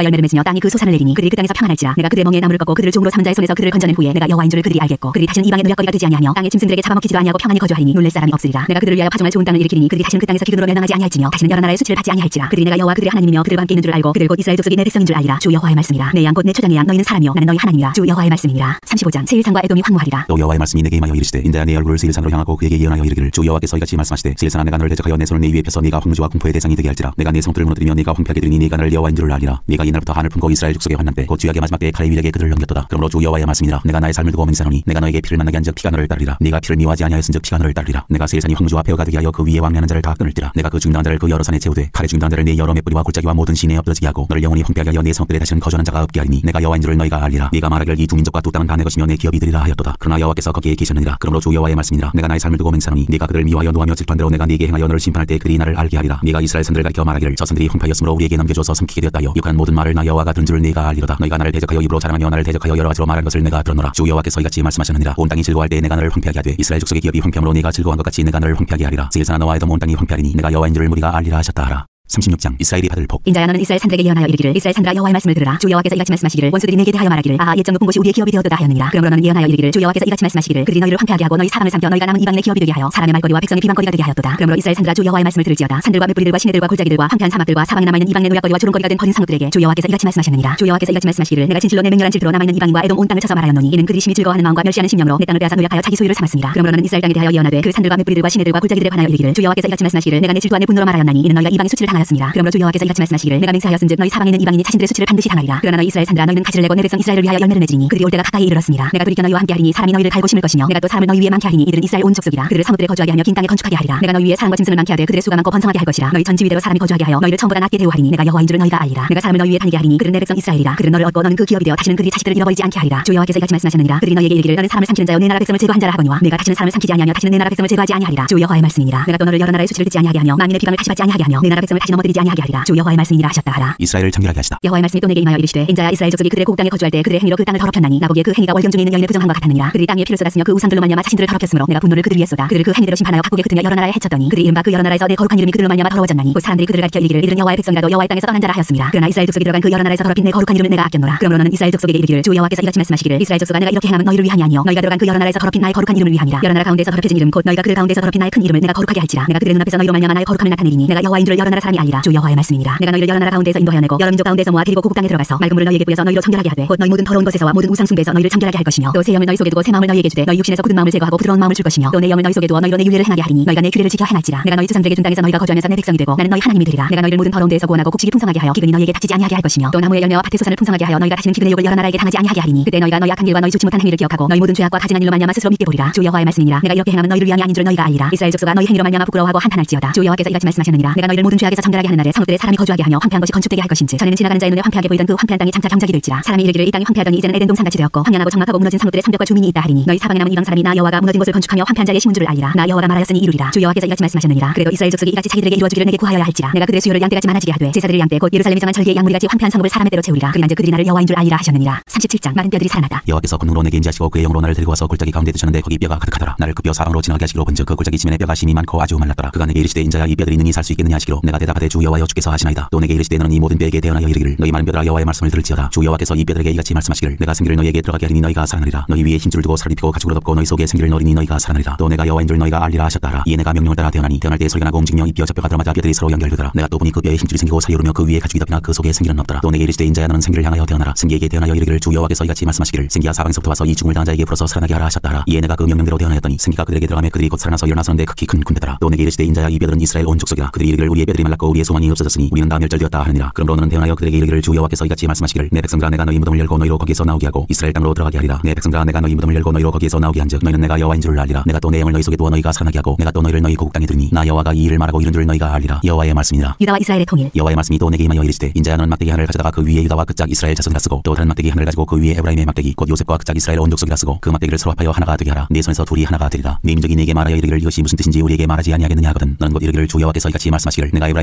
땅이 그 소산을 내리니 그들이 그 땅에서 평안할지라. 내가 그들의 멍에 나무를 꺾고 그들을 종으로 삼은 자의 손에서 그들을 건져낸 후에 내가 여호와인 줄을 그들이 알겠고 그들이 다시는 이방의 노략거리가 되지 아니하며 땅의 짐승들에게 잡아먹히지도 아니하고 평안히 거주하리니 놀랄 사람이 없으리라. 내가 그들을 위하여 파종할 좋은 땅을 일으키리니 그들이 다시는 그 땅에서 기근으로 멸망하지 아니할지며 다시는 여러 나라의 수치를 받지 아니할지라. 그들이 내가 여호와 그들의 하나님이며 그들과 함께 있는 줄 알고 그들 곧 이스라엘 족속이 내 백성인 줄 알리라. 주 여호와의 말씀이라. 내 양 곧 내 초장의 양 너희는 사람이요 나는 너희 하나님이라. 주 여호와의 말씀이니라. 35장 세일산과 에돔이 황무하리라. 또 여호와의 말씀이 내게 임하여 이르시되 인자야 내 얼굴을 세일산으로 향하고 그에게 예언하여 이르기를 주 여호와께서 이같이 말씀하시되 세일산아 내가 너를 대적하여 내 손을 네 위에 펴서 네가 황무지와 공포의 대상이 되게 할지라. 내가 네 성들을 무너뜨리며 네가 황폐하게 되리니 네가 나를 여호와인 줄을 알리라. 네가 이날부터 한을 품고 이스라엘 족속의 환난 때 곧 주약의 마지막 때에 칼의 위력에 그들을 넘겼도다. 그러므로 주 여호와의 말씀이니라. 내가 나의 삶을 두고 맹세하노니 내가 너에게 피를 만나게 한즉 피가 너를 따르리라. 네가 피를 미워하지 아니하였은즉 피가 너를 따르리라. 내가 세일산이 황무지와 폐허가 되게 하여 그 위에 왕래하는 자를 다 끊을지라. 내가 그 중당한 자를 그 여러 산에 채우되 칼에 중당한 자를 네 여러 맷뿌리와 골짜기와 모든 시내에 엎드러지게 하고 너를 영원히 황폐하게 하여 네 성들에 다시는 거주하는 자가 없게 하리니 내가 여호와인 줄을 너희가 알리라. 네가 말하기를 이 두 민족과 두 땅은 다 내 것이며 내 기업이 되리라 하였도다. 그러나 여호와께서 거기에 계셨느니라. 그러므로 주 여호와의 말씀이니라. 내가 나의 삶을 두고 맹세하노니 네가 그들을 미워하여 노하며 질투한 대로 내가 네게 행하여 너를 심판할 때 그들이 나를 알게 하리라. 네가 이스라엘 선들을 가리켜 말하기를 저 선들이 황폐하였으므로 우리에게 넘겨줘서 삼키게 되었다요. 욕한 모든 말을 나 여호와가 들은 줄을 네가 알리로다. 너희가 나를 대적하여 입으로 자랑하며 나를 대적하여 여러 가지로 말한 것을 내가 들었노라. 주 여호와께서 이같이 말씀하셨느니라. 온 땅이 즐거워할 때 내가 너를 황폐하게 하되 이스라엘 족속의 기업이 황폐함으로 네가 즐거워한 것 같이 내가 너를 황폐하게 하리라. 세일산아 너와 에돔 온 땅이 황폐하리니 내가 여호와인 줄을 무리가 알리라 하셨다 하라. 36장 이스라엘이 받을 복. 인자야 너는 이스라엘 산들에게 예언하여 이르기를 이스라엘 산들아 여호와의 말씀을 들으라. 주 여호와께서 이같이 말씀하시기를 원수들이 내게 대하여 말하기를 아하 옛적 높은 곳이 우리의 기업이 되었도다 하였느니라. 그러므로 너는 예언하여 이르기를 주 여호와께서 이같이 말씀하시기를 그들이 너희를 황폐하게 하고 너희 사방을 삼켜 너희가 남은 이방인의 기업이 되게 하여 사람의 말거리와 백성의 비방거리가 되게 하였도다. 그러므로 이스라엘 산들아 주 여호와의 말씀을 들을지어다. 산들과 맷뿌리들과 시내들과 골짜기들과 황폐한 사막들과 사방에 남아있는 이방인의 노략거리와 조롱거리가 된 버린 상업들에게 주 여호와께서 이같이 말씀하셨느니라. 주 여호와께서 이같이 말씀하시기를 내가 진실로 내 맹렬한 질투로 남아있는 이방인과 에돔 온 땅을 쳐서 말하였노니 이는 그들이 심히 즐거워하는 마음과 멸시하는 심령으로 내 땅을 빼앗아 노략하여 자기 소유를 삼았습니다. 그러므로 너는 이스라엘 땅에 대하여 예언하되 그 산들과 맷뿌리들과 시내들과 골짜기들에 관하여 이르기를 주 여호와께서 이같이 말씀하시기를 내가 내 질투와 내 분노로 말하였나니 이는 너희가 이방의 수치를 당하였습니다. 그러므로 주 여호와께서 이같이 말씀하시기를 내가 맹세하였은즉 너희 사방에 있는 이방인이 자신들의 수치를 반드시 당하리라. 그러나 너희 이스라엘 산들아 너희는 가지를 내고 내 백성 이스라엘을 위하여 열매를 맺으리니 그들이 올 때가 가까이 이르렀습니다. 내가 돌이켜 너희와 함께 하리니 사람이 너희를 갈고 심을 것이며 내가 또 사람을 너희 위에 많게 하리니 이들은 이스라엘 온 족속이라. 그들을 성읍들에 거주하게 하며 긴 땅에 건축하게 하리라. 내가 너희 위에 사람과 짐승을 많게 하되 그들의 수가 많고 번성하게 할 것이라. 너희 전 지위대로 사람이 거주하게 하여 너희를 처음보다 낮게 대우하리니 내가 여호와인 줄을 너희가 알리라. 내가 사람을 너희 위에 다니게 하리니 그들은 내 백성 이스라엘이라. 그들은 너를 얻고 너는 그 기업이 되어 다시는 그들이 자식들을 잃어버리지 않게 하리라. 주 여호와께서 이같이 말씀하셨느니라. 그들이 너희에게 이르기를 너는 사람을 삼키는 자여 내 나라 백성을 제거한 자라 하거니와 내가 다시는 사람을 삼키지 아니하며 다시는 내 나라 백성을 제거하지 아니하리라. 주 여호와의 말씀이니라. 내가 또 너를 여러 나라의 수치를 듣지 아니하게 하며 만민의 비방을 다시 받지 아니하게 하며 내 나라 백성을 다시 넘어뜨리지 아니하게 하리라. 주 여호와의 말씀이니라 하셨다 하라. 이스라엘을 정결하게 하시다. 여호와의 말씀이 또 내게 임하여 이르시되 인자야 이스라엘 족속이 그들의 고국 땅에 거주할 때 그들의 행위로 그 땅을 더럽혔나니 나보기에 그 행위가 월경 중에 있는 여인을 부정한 것 같았느니라. 그들이 땅 위에 피를 쏟았으며 그 우상들로 말미암아 자신들을 더럽혔으므로 내가 분노를 그들 위에 쏟아 그들을 그 행위대로 심판하여 각국에 흩으며 여러 나라에 해쳤더니 그들의 이름과 그 여러 나라에서 내 거룩한 이름이 그들로 말미암아 더러워졌나니 곧 사람들이 그들을 가리켜 이르기를 이들은 여호와의 백성이라도 여호와의 땅에서 떠난 자라 하였습니다. 그러나 이스라엘 족속이 들어간 그 여러 나라에서 더럽힌 내 거룩한 이름을 내가 아꼈노라. 그러므로 너는 이스라엘 족속에게 이르기를 주 여호와께서 이같이 말씀하시기를 이스라엘 족속아 내가 이렇게 행함은 너희를 위함이 아니요 너희가 들어간 그 여러 나라에서 더럽힌 나의 거룩한 이름을 위함이라. 여러 나라 가운데서 더럽혀진 이름 곧 너희가 그들 가운데서 더럽힌 나의 큰 이름을 내가 거룩하게 할지라. 내가 그들의 눈앞에서 너희로 말미암아 나의 거룩함을 나타내리니 내가 여호와인 줄을 여러 나라 사람이 알리라. 주 여호와의 말씀이니라. 내가 너희를 여러 나라 가운데서 인도하여 내고 여러 민족 가운데서 모아 데리고 고국 땅에 들어가서 맑은 물을 너희에게 부여서 너희로 정결하게 하되 곧 너희 모든 더러운 것에서와 모든 우상 숭배에서 너희를 정결하게 할 것이며 또 새 영을 너희 속에 두고 새 마음을 너희에게 주되 너희 육신에서 굳은 마음을 제거하고 부드러운 마음을 줄 것이며 또 내 영을 너희 속에 두어 너희로 내 윤례를 행하게 하리니 너희가 내 규례를 지켜 행할지라. 내가 너희 주상들에게 준 땅에서 너희가 거주하면서 내 백성이 되고 나는 너희 하나님이 되리라. 내가 너희를 모든 더러운 데에서 구원하고 곡식이 풍성하게 하여 기근이 너희에게 닥치지 아니하게 할 것이며 또 나무의 열매와 밭의 소산을 풍성하게 하여 너희가 다시는 기근의 욕을 여러 나라에게 당하지 아니하게 하리니 그때 너희가 너희 악한 길과 너희 좋지 못한 행위를 기억하고 너희 모든 죄악과 가증한 일로 말미암아 스스로 믿게 보리라. 주 여호와의 말씀이니라. 내가 이렇게 행하면 너희를 위함이 아닌 줄 너희가 알리라. 이스라엘 족속아 너희 행위로 말미암아 부끄러워하고 한탄할지어다. 주 여호와께서 이같이 말씀하셨느니라. 내가 너희를 모든 죄악에서 정결하게 하는 날에 성읍들에 사람이 거주하게 하며 황폐한 것이 건축되게 할 것인지 전에는 지나가는 자의 눈에 황폐하게 보이던 그 황폐한 땅이 장차 경작이 될지라. 사람이 이르기를 이 땅이 황폐하더니 이제는 에덴 동산같이 되었고 황량하고 적막하고 무너진 성읍들의 성벽과 주민이 있다 하리니 너희 사방에 남은 이방 사람이 나 여호와가 무너진 곳을 건축하며 황폐한 자의 심은 줄을 알리라. 나 여호와가 말하였으니 이루리라. 주 여호와께서 이같이 말씀하셨느니라. 그래도 이스라엘 족속이 이같이 자기들에게 이루어주기를 내게 구하여야 할지라. 내가 그들의 수요를 양떼같이 많아지게 하되 제사들을 양떼 곧 예루살렘이 정한 절기의 양무리같이 황폐한 성읍을 사람의 때로 채우리라. 그리한즉 그들이 나를 여호와인 줄 알리라 하셨느니라. 37장 마른 뼈들이 살아나다. 여호와께서 권능으로 내게 임재하시고 그의 영으로 나를 데리고 와서 골짜기 가운데 두셨는데 거기 뼈가 가득하더라. 나를 그 뼈 사방으로 지나가게 하시기로 본즉 그 골짜기 지면에 뼈가 심히 많고 아주 말랐더라. 그가 내게 이르시되 인자야 이 뼈들이 능히 살 수 있겠느냐 하시기로 내가 대답하되 주 여호와여 주께서 하시나이다. 또 내게 이르시되 너는 이 모든 뼈에게 대언하여 이르기를 너희 마른 뼈들아 여호와의 말씀을 들을지어다. 주 여호와께서 이 뼈들에게 이같이 말씀하시기를 내가 생기를 너희에게 들어가게 하리니 너희가 살아나리라. 너희 위에 힘줄을 두고 살을 입히고 가죽으로 덮고 너희 속에 생기를 넣으리니 너희가 살아나리라. 또 내가 여호와인 줄 너희가 알리라 하셨다 하라. 이에 내가 명령을 따라 대언하니 대언할 때 소리가 나고 움직이며 이 뼈 저 뼈가 들어맞아 뼈들이 서로 연결되더라. 내가 또 보니 그 뼈에 힘줄이 생기고 살이 오르며 그 위에 가죽이 덮이나 그 속에 생기는 없더라. 또 내게 이르시되 인자야 너는 생기를 향하여 대언하라. 생기에게 대언하여 이르기를 주 여호와께서 이같이 말씀하시기를 생기야 사방에서부터 와서 이 죽음을 당한 자에게 풀어서 살아나게 하라 하셨다 하라. 이에 내가 그 명령대로 대언하였더니 생기가 그들에게 들어가며 그들이 곧 살아나서 일어나서는데 극히 큰 군대더라. 또 내게 이르시되 인자야 이 뼈들은 이스라엘 온 족속이라. 그들이 이르기를 우리의 뼈들이 말랐고 우리의 소망이 없어졌으니 우리는 다 멸절되었다 하느니라. 그러므로 너는 대언하여 그들에게 이르기를 주 여호와께서 이같이 말씀하시기를 내 백성들아 내가 너희 무덤을 열고 너희로 거기에서 나오게 하고 이스라엘 땅으로 들어가게 하리라. 내 백성들아 내가 너희 무덤을 열고 너희로 거기에서 나오게 한즉 너희는 내가 여호와인 줄을 알리라. 내가 또 내 영을 너희 속에 두어 너희가 살아나게 하고 내가 또 너희를 너희 고국 땅에 두리니 나 여호와가 이 일을 말하고 이룬 줄 너희가 알리라. 여호와의 말씀이니라. 유다와 이스라엘의 통일. 여호와의 말씀이 또 내게 임하여 이르시되 인자야 너는 막대기 하나를 가져다가 그 위에 유다와 그짝 이스라엘 자손이라 쓰고 또 다른 막대기 하나를 가지고 그 위에 에브라임의 막대기 곧 요셉과 그짝 이스라엘 온 족속이라 쓰고 그 막대기를 서로 합하여 하나가 되게 하라. 네 손에서 둘이 하나가 되리라. 네 민족이 네게 말하여 이르기를 이것이 무슨 뜻인지 우리에게 말하지 아니하겠느냐 하거든 너는 곧 이르기를 주 여호와께서 이같이 말씀하시기를 내가 에브라임의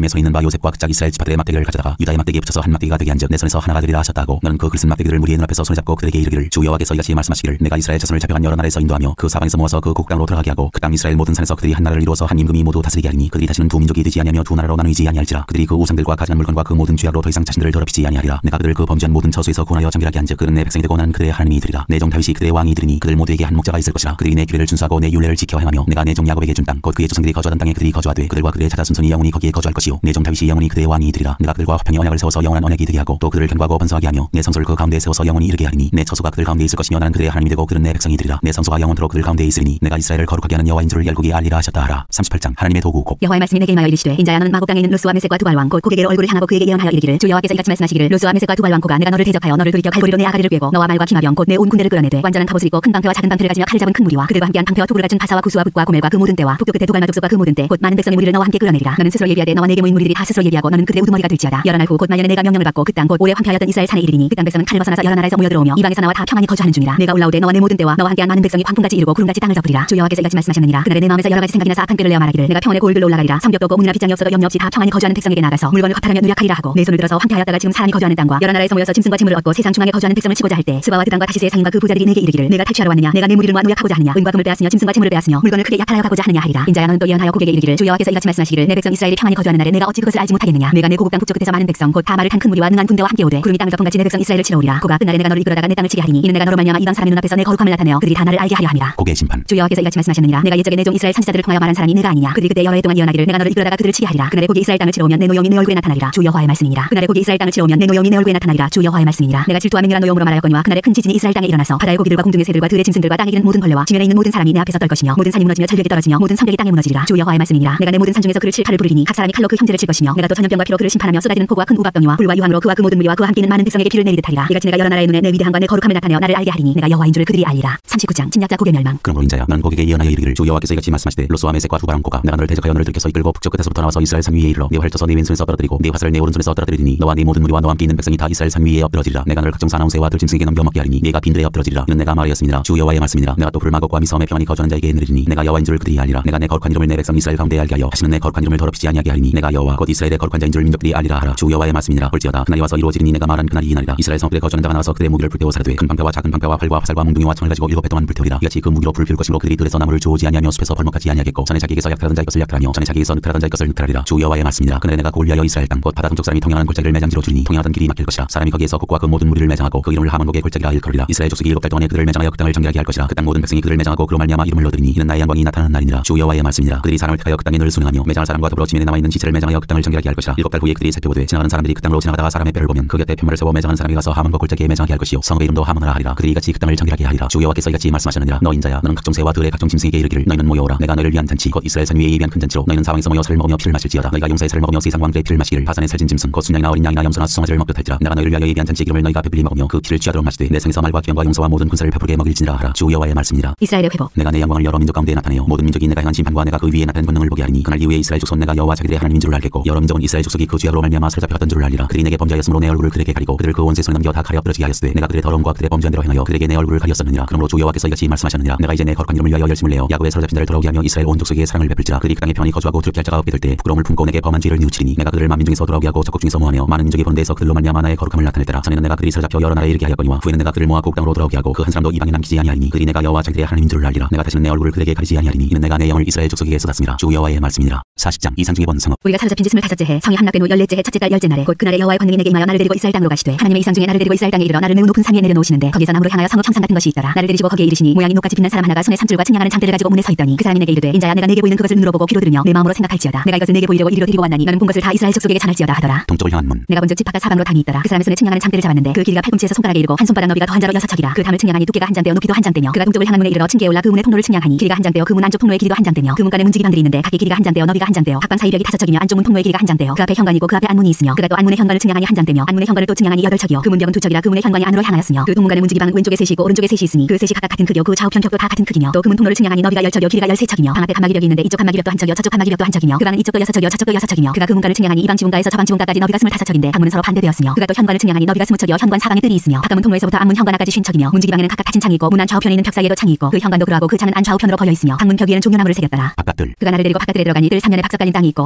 땅에 서 있는 바 요셉과 그짝 이스라엘 지파들의 막대기를 가져다가 유다의 막대기에 붙여서 한 막대기가 되게 앉은 내 손에서 하나가 되리라 하셨다고. 너는 그 글쓴 막대기를 무리의 눈앞에서 손에 잡고 그들에게 이르기를 주 여호와께서 이같이 말씀하시기를 내가 이스라엘 자손을 잡혀간 여러 나라에서 인도하며 그 사방에서 모아서 그 곡 땅으로 들어가게 하고 그 땅 이스라엘 모든 산에서 그들이 한 나라를 이루어서 한 임금이 모두 다스리게 하리니 그들이 다시는 두 민족이 되지 아니하며 두 나라로 나누이지 아니할지라. 그들이 그 우상들과 가증한 물건과 그 모든 죄악으로 더 이상 자신들을 더럽히지 아니하리라. 내가 그들을 그 범죄한 모든 처소에서 구원하여 정결하게 한즉 그들은 내 백성이 되고 나는 그들의 하나님이 되리라. 내 종 다윗이 그들의 왕이 되리니 그들 모두에게 한 목자가 있을 것이라. 그들이 내 규례를 준수하고 내 율례를 지켜 행하며 내가 내 종 야곱에게 준 땅 곧 그의 조상들이 거주하던 땅에 그들이 거주하되 그들과 그들의 자자 순손이 영원히 거기에 거주할 것이요 내 종 다윗이 영원히 그들의 왕이 되리라. 내가 그들과 화평의 언약을 세워서 영원한 언약이 되게 하고 또 그들을 견고하고 번성하게 하며 내 성소를 그 가운데에 세워서 영원히 이르게 하리니 내 처소가 그들 가운데 있을 것이며 나는 그들의 하나님이 되고 그들은 내 백성이 되리라. 내 성소가 영원토록 그들 가운데에 있으리니 내가 이스라엘을 거룩하게 하는 여호와인 줄을 열국이 알리라 하셨다 하라. 38장 하나님의 도구 곡. 여호와의 말씀이 내게 임하여 이르시되 인자야 너는 마곡 땅에 있는 루스와 메섹과 두발 왕 곧 고개게로 얼굴을 향하고 그에게 예언하여 이르기를 주 여호와께서 이같이 말씀하시기를 루스와 메섹과 두발 왕고가 내가 너를 대적하여 너를 들이켜 칼고리로 내 아가리를 꿰고 너와 말과 기마병 곧 내 온 군대를 끌어내되 완전한 갑옷을 입고 큰 방패와 작은 방패를 가지며 칼을 잡은 큰 무리와 그들과 함께한 방패와 도구를 가진 바사와 구수와 붓과 고멜과 그 모든 때와 북쪽 끝에 두갈마 족속과 그 모든 때 곧 많은 백성의 무리를 너와 함께 끌어내리라. 너는 스스로 예비하되 너와 내게 모인 무리들이 다 스스로 예비하고 너는 그들의 우두머리가 될지어다. 여러 날 후 곧 말년에 내가 명령을 받고 그 땅 곧 오래 황폐하였던 이스라엘 산에 이르리니 그 땅 백성은 칼을 벗어나서 여러 나라에서 모여들어오며 이방에서 나와 다 평안히 거주하는 중이라. 내가 올라오되 너와 내 모든 때와 너와 함께한 많은 백성이 광풍같이 이르고 구름같이 땅을 덮으리라. 주 여호와께서 이같이 말씀하셨느니라. 그날에 내 마음에서 여러 가지 생각이 나서 악한 꾀를 내어 말하기를 내가 평원의 고을들로 올라가리라. 성벽도 없고 문이나 빗장이 없어도 염려 없이 다 평안히 거주하는 백성에게 나가서 물건을 화탈하며 누락하리라 하고 내 손을 들어서 황폐하였다가 지금 사람이 거주하는 땅과 여러 나라에서 모여서 짐승과 재물을 얻고 세상 중앙에 거주하는 백성을 치고자 할 때 스바와 드단과 다시스의 상인과 그 부자들이 내게 이르기를 내가 탈취하러 왔느냐 내가 내 무리를 모아 누락하고자 하느냐 은과 금을 빼앗으며 짐승과 재물을 빼앗으며 물건을 크게 약탈하여 가고자 하느냐 하리라. 인자야 너는 또 예언하여 고객에게 이르기를 주 여호와께서 이같이 말씀하시기를 내 백성 이스라엘이 평안히 거주하는 날에 내가 어찌 그것을 알지 못하겠느냐. 내가 내 고국 땅 북쪽 끝에서 많은 백성 곧 다 말을 탄 큰 무리와 능한 군대와 함께 오되 구름이 땅을 덮음같이 내 백성 이스라엘을 치러 오리라. 고가 끝날에 내가 너를 이끌어다가 내 땅을 치게 하리니 이는 내가 너로 말미암아 이방 사람의 눈앞에서 내 거룩함을 나타내어 그들이 다 나를 알게 하려 함이라. 고개의 심판. 주 여호와께서 이같이 말씀하셨느니라. 내가 옛적에 내 종 이스라엘 선지자들을 통하여 말한 사람이 내가 아니냐. 그들이 그때 여러 해 동안 예언하기를 내가 너를 이끌어다가 그들을 치게 하리라. 그날에 고기 이스라엘 땅을 치러 오면 내 노염이 내 얼굴에 나타나리라. 주 여호와의 말씀이니라. 그날에 고기 이스라엘 땅을 치러 오면 내 노염이 내 얼굴에 나타나리라. 주 여호와의 말씀이니라. 내가 질투와 맹렬한 노염으로 말하였거니와 그날에 큰 지진이 이스라엘 땅에 일어나서 바다의 고기들과 공중의 새들과 들의 짐승들과 땅에 기는 모든 벌레와 지면에 있는 모든 사람이 내 앞에서 떨 것이며 모든 산이 무너지며 절벽이 떨어지며 모든 성벽이 땅에 무너지리라. 주 여호와의 말씀이니라. 내가 내 모든 산 중에서 그를 칠 칼을 부리리니 각 사람이 칼로 그 형제를 칠 것이며 내가 또 전염병과 피로 그를 심판하며 쏟아지는 폭우와 큰 우박병이와 불과 유황으로 그와 그 모든 무리와 그와 함께 있는 많은 백성에게 피를 내리듯 하리라. 이같이 내가 여러 나라의 눈에 내 위대함과 내 거룩함을 나타내어 나를 알게 하리니 내가 여호와인 줄 그들이 알리라. 39장 침략자 고개 멸망. 그러므로 인자야 너는 고객에게 예언하여 이르기를 주 여호와께서 이같이 말씀하시되 로스와 메섹과 두발 왕고가 내가 너를 대적하여 너를 들켜서 이끌고 북쪽 끝에서부터 나와서 이스라엘 산 위에 이르러 네 활 쳐서 네 왼손에서 떨어뜨리고 네 화살을 내 오른손에서 떨어뜨리니 너와 네 모든 무리와 너와 함께 있는 백성이 다 이스라엘 산 위에 엎드러지리라. 내가 너를 각종 사나운 새와 들짐승에게 넘겨먹게 하리니 네가 빈들에 엎드러지리라. 이는 내가 말하였습니다. 주 여호와의 말씀이니라. 내가 또 불마곡과 미섬에 평안히 거주하는 자에게 내리니 내가 여호와인 줄 그들이 알리라. 내가 내 거룩한 이름을 내 백성 이스라엘 가운데 알게 하여 다시는 내 거룩한 이름을 더럽히지 아니하게 하리니 내가 여호와 곧 이스라엘의 거룩한 자인 줄 민족들이 알리라 하라. 주 여호와의 말씀이니라. 볼지어다 그날이 와서 이루어지리니 내가 말한 그날이 이날이라. 이스라엘 성읍에 거주하는 자가 나와서 그들의 무기를 불태워 사르되 큰 방패와 작은 방패와 활과 화살과 몽둥이와 창을 가지고 7배 동안 불태우리라. 이같이 그 무기로 불 피울 것이므로 그들이 들에서 나무를 주오지 아니하며 숲에서 벌목하지 아니하겠고 전에 자기에게서 약탈하던 자의 것을 약탈하며 전에 자기에게서 늑탈하던 자의 것을 늑탈하리라. 주 여호와의 말씀이니라. 그날에 내가 골리하여 이스라엘 땅 곧 바다 동쪽 사람이 통행하는 골짜기를 매장지로 주리니 통행하던 길이 막힐 것이라. 사람이 거기에서 곡과 그 모든 무리를 매장하고 그 이름을 하몬곡의 골짜기라 일컬으리라. 이스라엘 족속이 7달 동안에 그들을 매장하여 그 땅을 정결하게 할 것이라. 그 땅 모든 백성이 그들을 매장하고 그로 말미암아 이름을 얻으리니 이는 나의 영광이 나타나는 날이니라. 주 여호와의 말씀이니라. 그들이 사람을 택하여 그 땅에 늘 순응하며 매장할 사람과 더불어 지면에 남아있는 지체를 매장하여 그 땅을 정결하게 할 것이라. 7달 후에 그들이 살펴보되 지나가는 사람들이 그 땅으로 지나가다가 사람의 뼈를 보면 그 곁에 편말을 세워 매장하는 사람이 가서 하몬곡 골짜기에 매장하게 할 것이요 성읍의 이름도 하몬하라 하리라. 그들이 이같이 그 땅을 정결하게 하리라. 주 여호와께서 이같이 말씀하셨느니라. 너 인자야 너는 각종 새와 들의 각종 짐승에게 이르기를 너희는 모여오라. 내가 너희를 위한 잔치 곧 이스라엘 산 위에 예비한 큰 잔치로 너희는 사방에서 모여 살을 먹으며 피를 마실지어다. 너희가 용사의 살을 먹으며 세상 왕들의 피를 마시기를 바산의 살진 짐승 곧 순양이나 어린 양이나 염소나 수송아지를 먹듯 할지라. 내가 너희를 위하여 예비한 잔치 기름을 너희가 배불리 먹으며 그 피를 취하도록 마시되 내 성에서 말과 기원과 용서와 모든 군사를 배부르게 먹일지니라 하라. 주 여호와의 말씀이니라. 이스라엘의 회복. 내가 내 영광을 여러 민족 가운데 나타내어 모든 민족이 내가 행한 심판과 내가 그 위에 나타낸 권능을 보게 하리니 그날 이후에 이스라엘 족속 내가 여호와 자기들의 하나님인 줄을 알겠고 여러 민족은 이스라엘 족속이 그 죄악으로 말미암아 사로잡혔던 줄을 알리라. 그들이 내게 범죄하였으므로 내 얼굴을 그들에게 가리고 그들을 그 온 세상에 넘겨 다 가려 엎드러지게 하였으되 내가 그들의 더러움과 그들의 범죄한 대로 행하여 그들에게 내 얼굴을 가렸었느니라. 그러므로 주 여호와께서 이같이 말씀하셨느니라. 내가 이제 내 거룩한 이름을 위하여 열심을 내어 야곱의 사로잡힌 자를 돌아오게 하며 이스라엘 온 족속에게 사랑을 베풀지라. 그들이 그 땅에 평안히 거주하고 두렵게 할 자가 없게 될 때 부끄러움을 품고 내게 범한 죄를 뉘우치리니 내가 그들을 만민 중에서 돌아오게 하고 적국 중에서 모하며 많은 민족이 보는 데에서 그들로 말미암아 나의 거룩함을 나타낼 때라. 전에는 내가 그들이 사로잡혀 여러 나라에 이르게 하였거니와 후에는 내가 그들을 모아 곡 땅으로 돌아오게 하고 그 한 사람도 이방에 남기지 아니하리니 그들이 내가 여호와 자기들의 하나님인 줄을 알리라. 내가 다시는 내 얼굴을 그들에게 가리지 아니하리니 이는 내가 내 영을 이스라엘 족속에게 쏟았습니다. 주 여호와의 말씀이니라. 40장 이상 중에 본 성읍. 우리가 사로잡힌 지 25째 해 성이 함락된 후 14째 해 첫째 달 10째 날에 곧 그날에 여호와의 권능이 내게 임하여 나를 데리고 이스라엘 땅으로 가시되 하나님의 이상 중에 나를 데리고 이스라엘 땅에 이르러 나를 매우 높은 산 위에 내려놓으시는데 거기서 나무로 향하여 성읍 형상 같은 것이 있더라. 나를 데리시고 거기에 이르시니 모양이 녹같이 빛난 사람 하나가 손에 산줄과 측량하는 장대를 가지고 문에 서 있더니 그 사람이 내게 이르되 인자야 내가 내게 보이는 그것을 눈으로 보고 귀로 들으며 내 마음으로 생각할지어다. 내가 이것을 내게 보이려고 이리로 데리고 왔나니 너는 본 것을 다 이스라엘 족속에게 전할지어다 하더라. 동쪽을 향한 문. 내가 본즉 집 바깥 사방으로 담이 있더라. 그 사람의 손에 측량하는 장대를 잡았는데 그 길이가 팔꿈치에서 손가락에 이르고 한 손바닥 너비가 더 한 자로 6척이라. 그 담을 측량하니 두께가 한 장대요 높이도 한 장대며 그가 동쪽을 향한 문에 이르러 층계에 올라 그 문의 통로를 측량하니 길이가 한 장대요 그 문 안쪽 통로의 길이도 한 장대며 그 문간에 문지기방들이 있는데 각기 길이가 한 장대요 너비가 한 장대요 각방 사이 벽이 5척이며 안쪽 문 통로의 길이가 한 장대요 그 앞에 현관이고 그 앞에 안문이 있으며 그가 또 안문의 현관을 측량하니 한 장대며 안문의 현관을 또 측량하니 8척이요 그 문벽은 2척이라 그 문의 현관이 안으로 향하였으며 그 동문간의 문지기방은 왼쪽에 셋이 있고 오른쪽에 셋이 있으니 그 셋이 각각 같은 크기요 그 좌우편 벽도 다 같은 크기며 또 그 문 통로를 측량하니 너비가 10척이요 길이가 13척이며 방 앞에 칸막이벽이 있는데 이쪽 칸막이벽도 한 척이요 저쪽 칸막이벽도 한 척이며 그 방은 이쪽도 6척이요 저쪽도 6척이며 그가 그 문간을 측량하니 이방 지붕가에서 저방 지붕가까지 너비가 25척인데 방문은 서로 반대되었으며 그가 또 현관을 측량하니 너비가 20척이요 현관 사방에 뜰이 있으며 바깥문 통로에서부터 안문 현관까지 50척이며 문지기방에는 각각 닫힌 창이 있고 문 안 좌우편에 있는 벽 사이에도 창이 있고 그 현관도 그러하고 그 창은 안 좌우편으로 벌려 있으며 방문 벽 위에는 종려나무를 새겼더라. 바깥들. 그가 나를 데리고 바깥들에 들어가니 뜰 3면에 박석 깔린 땅이 있고 그 박석 깔린 땅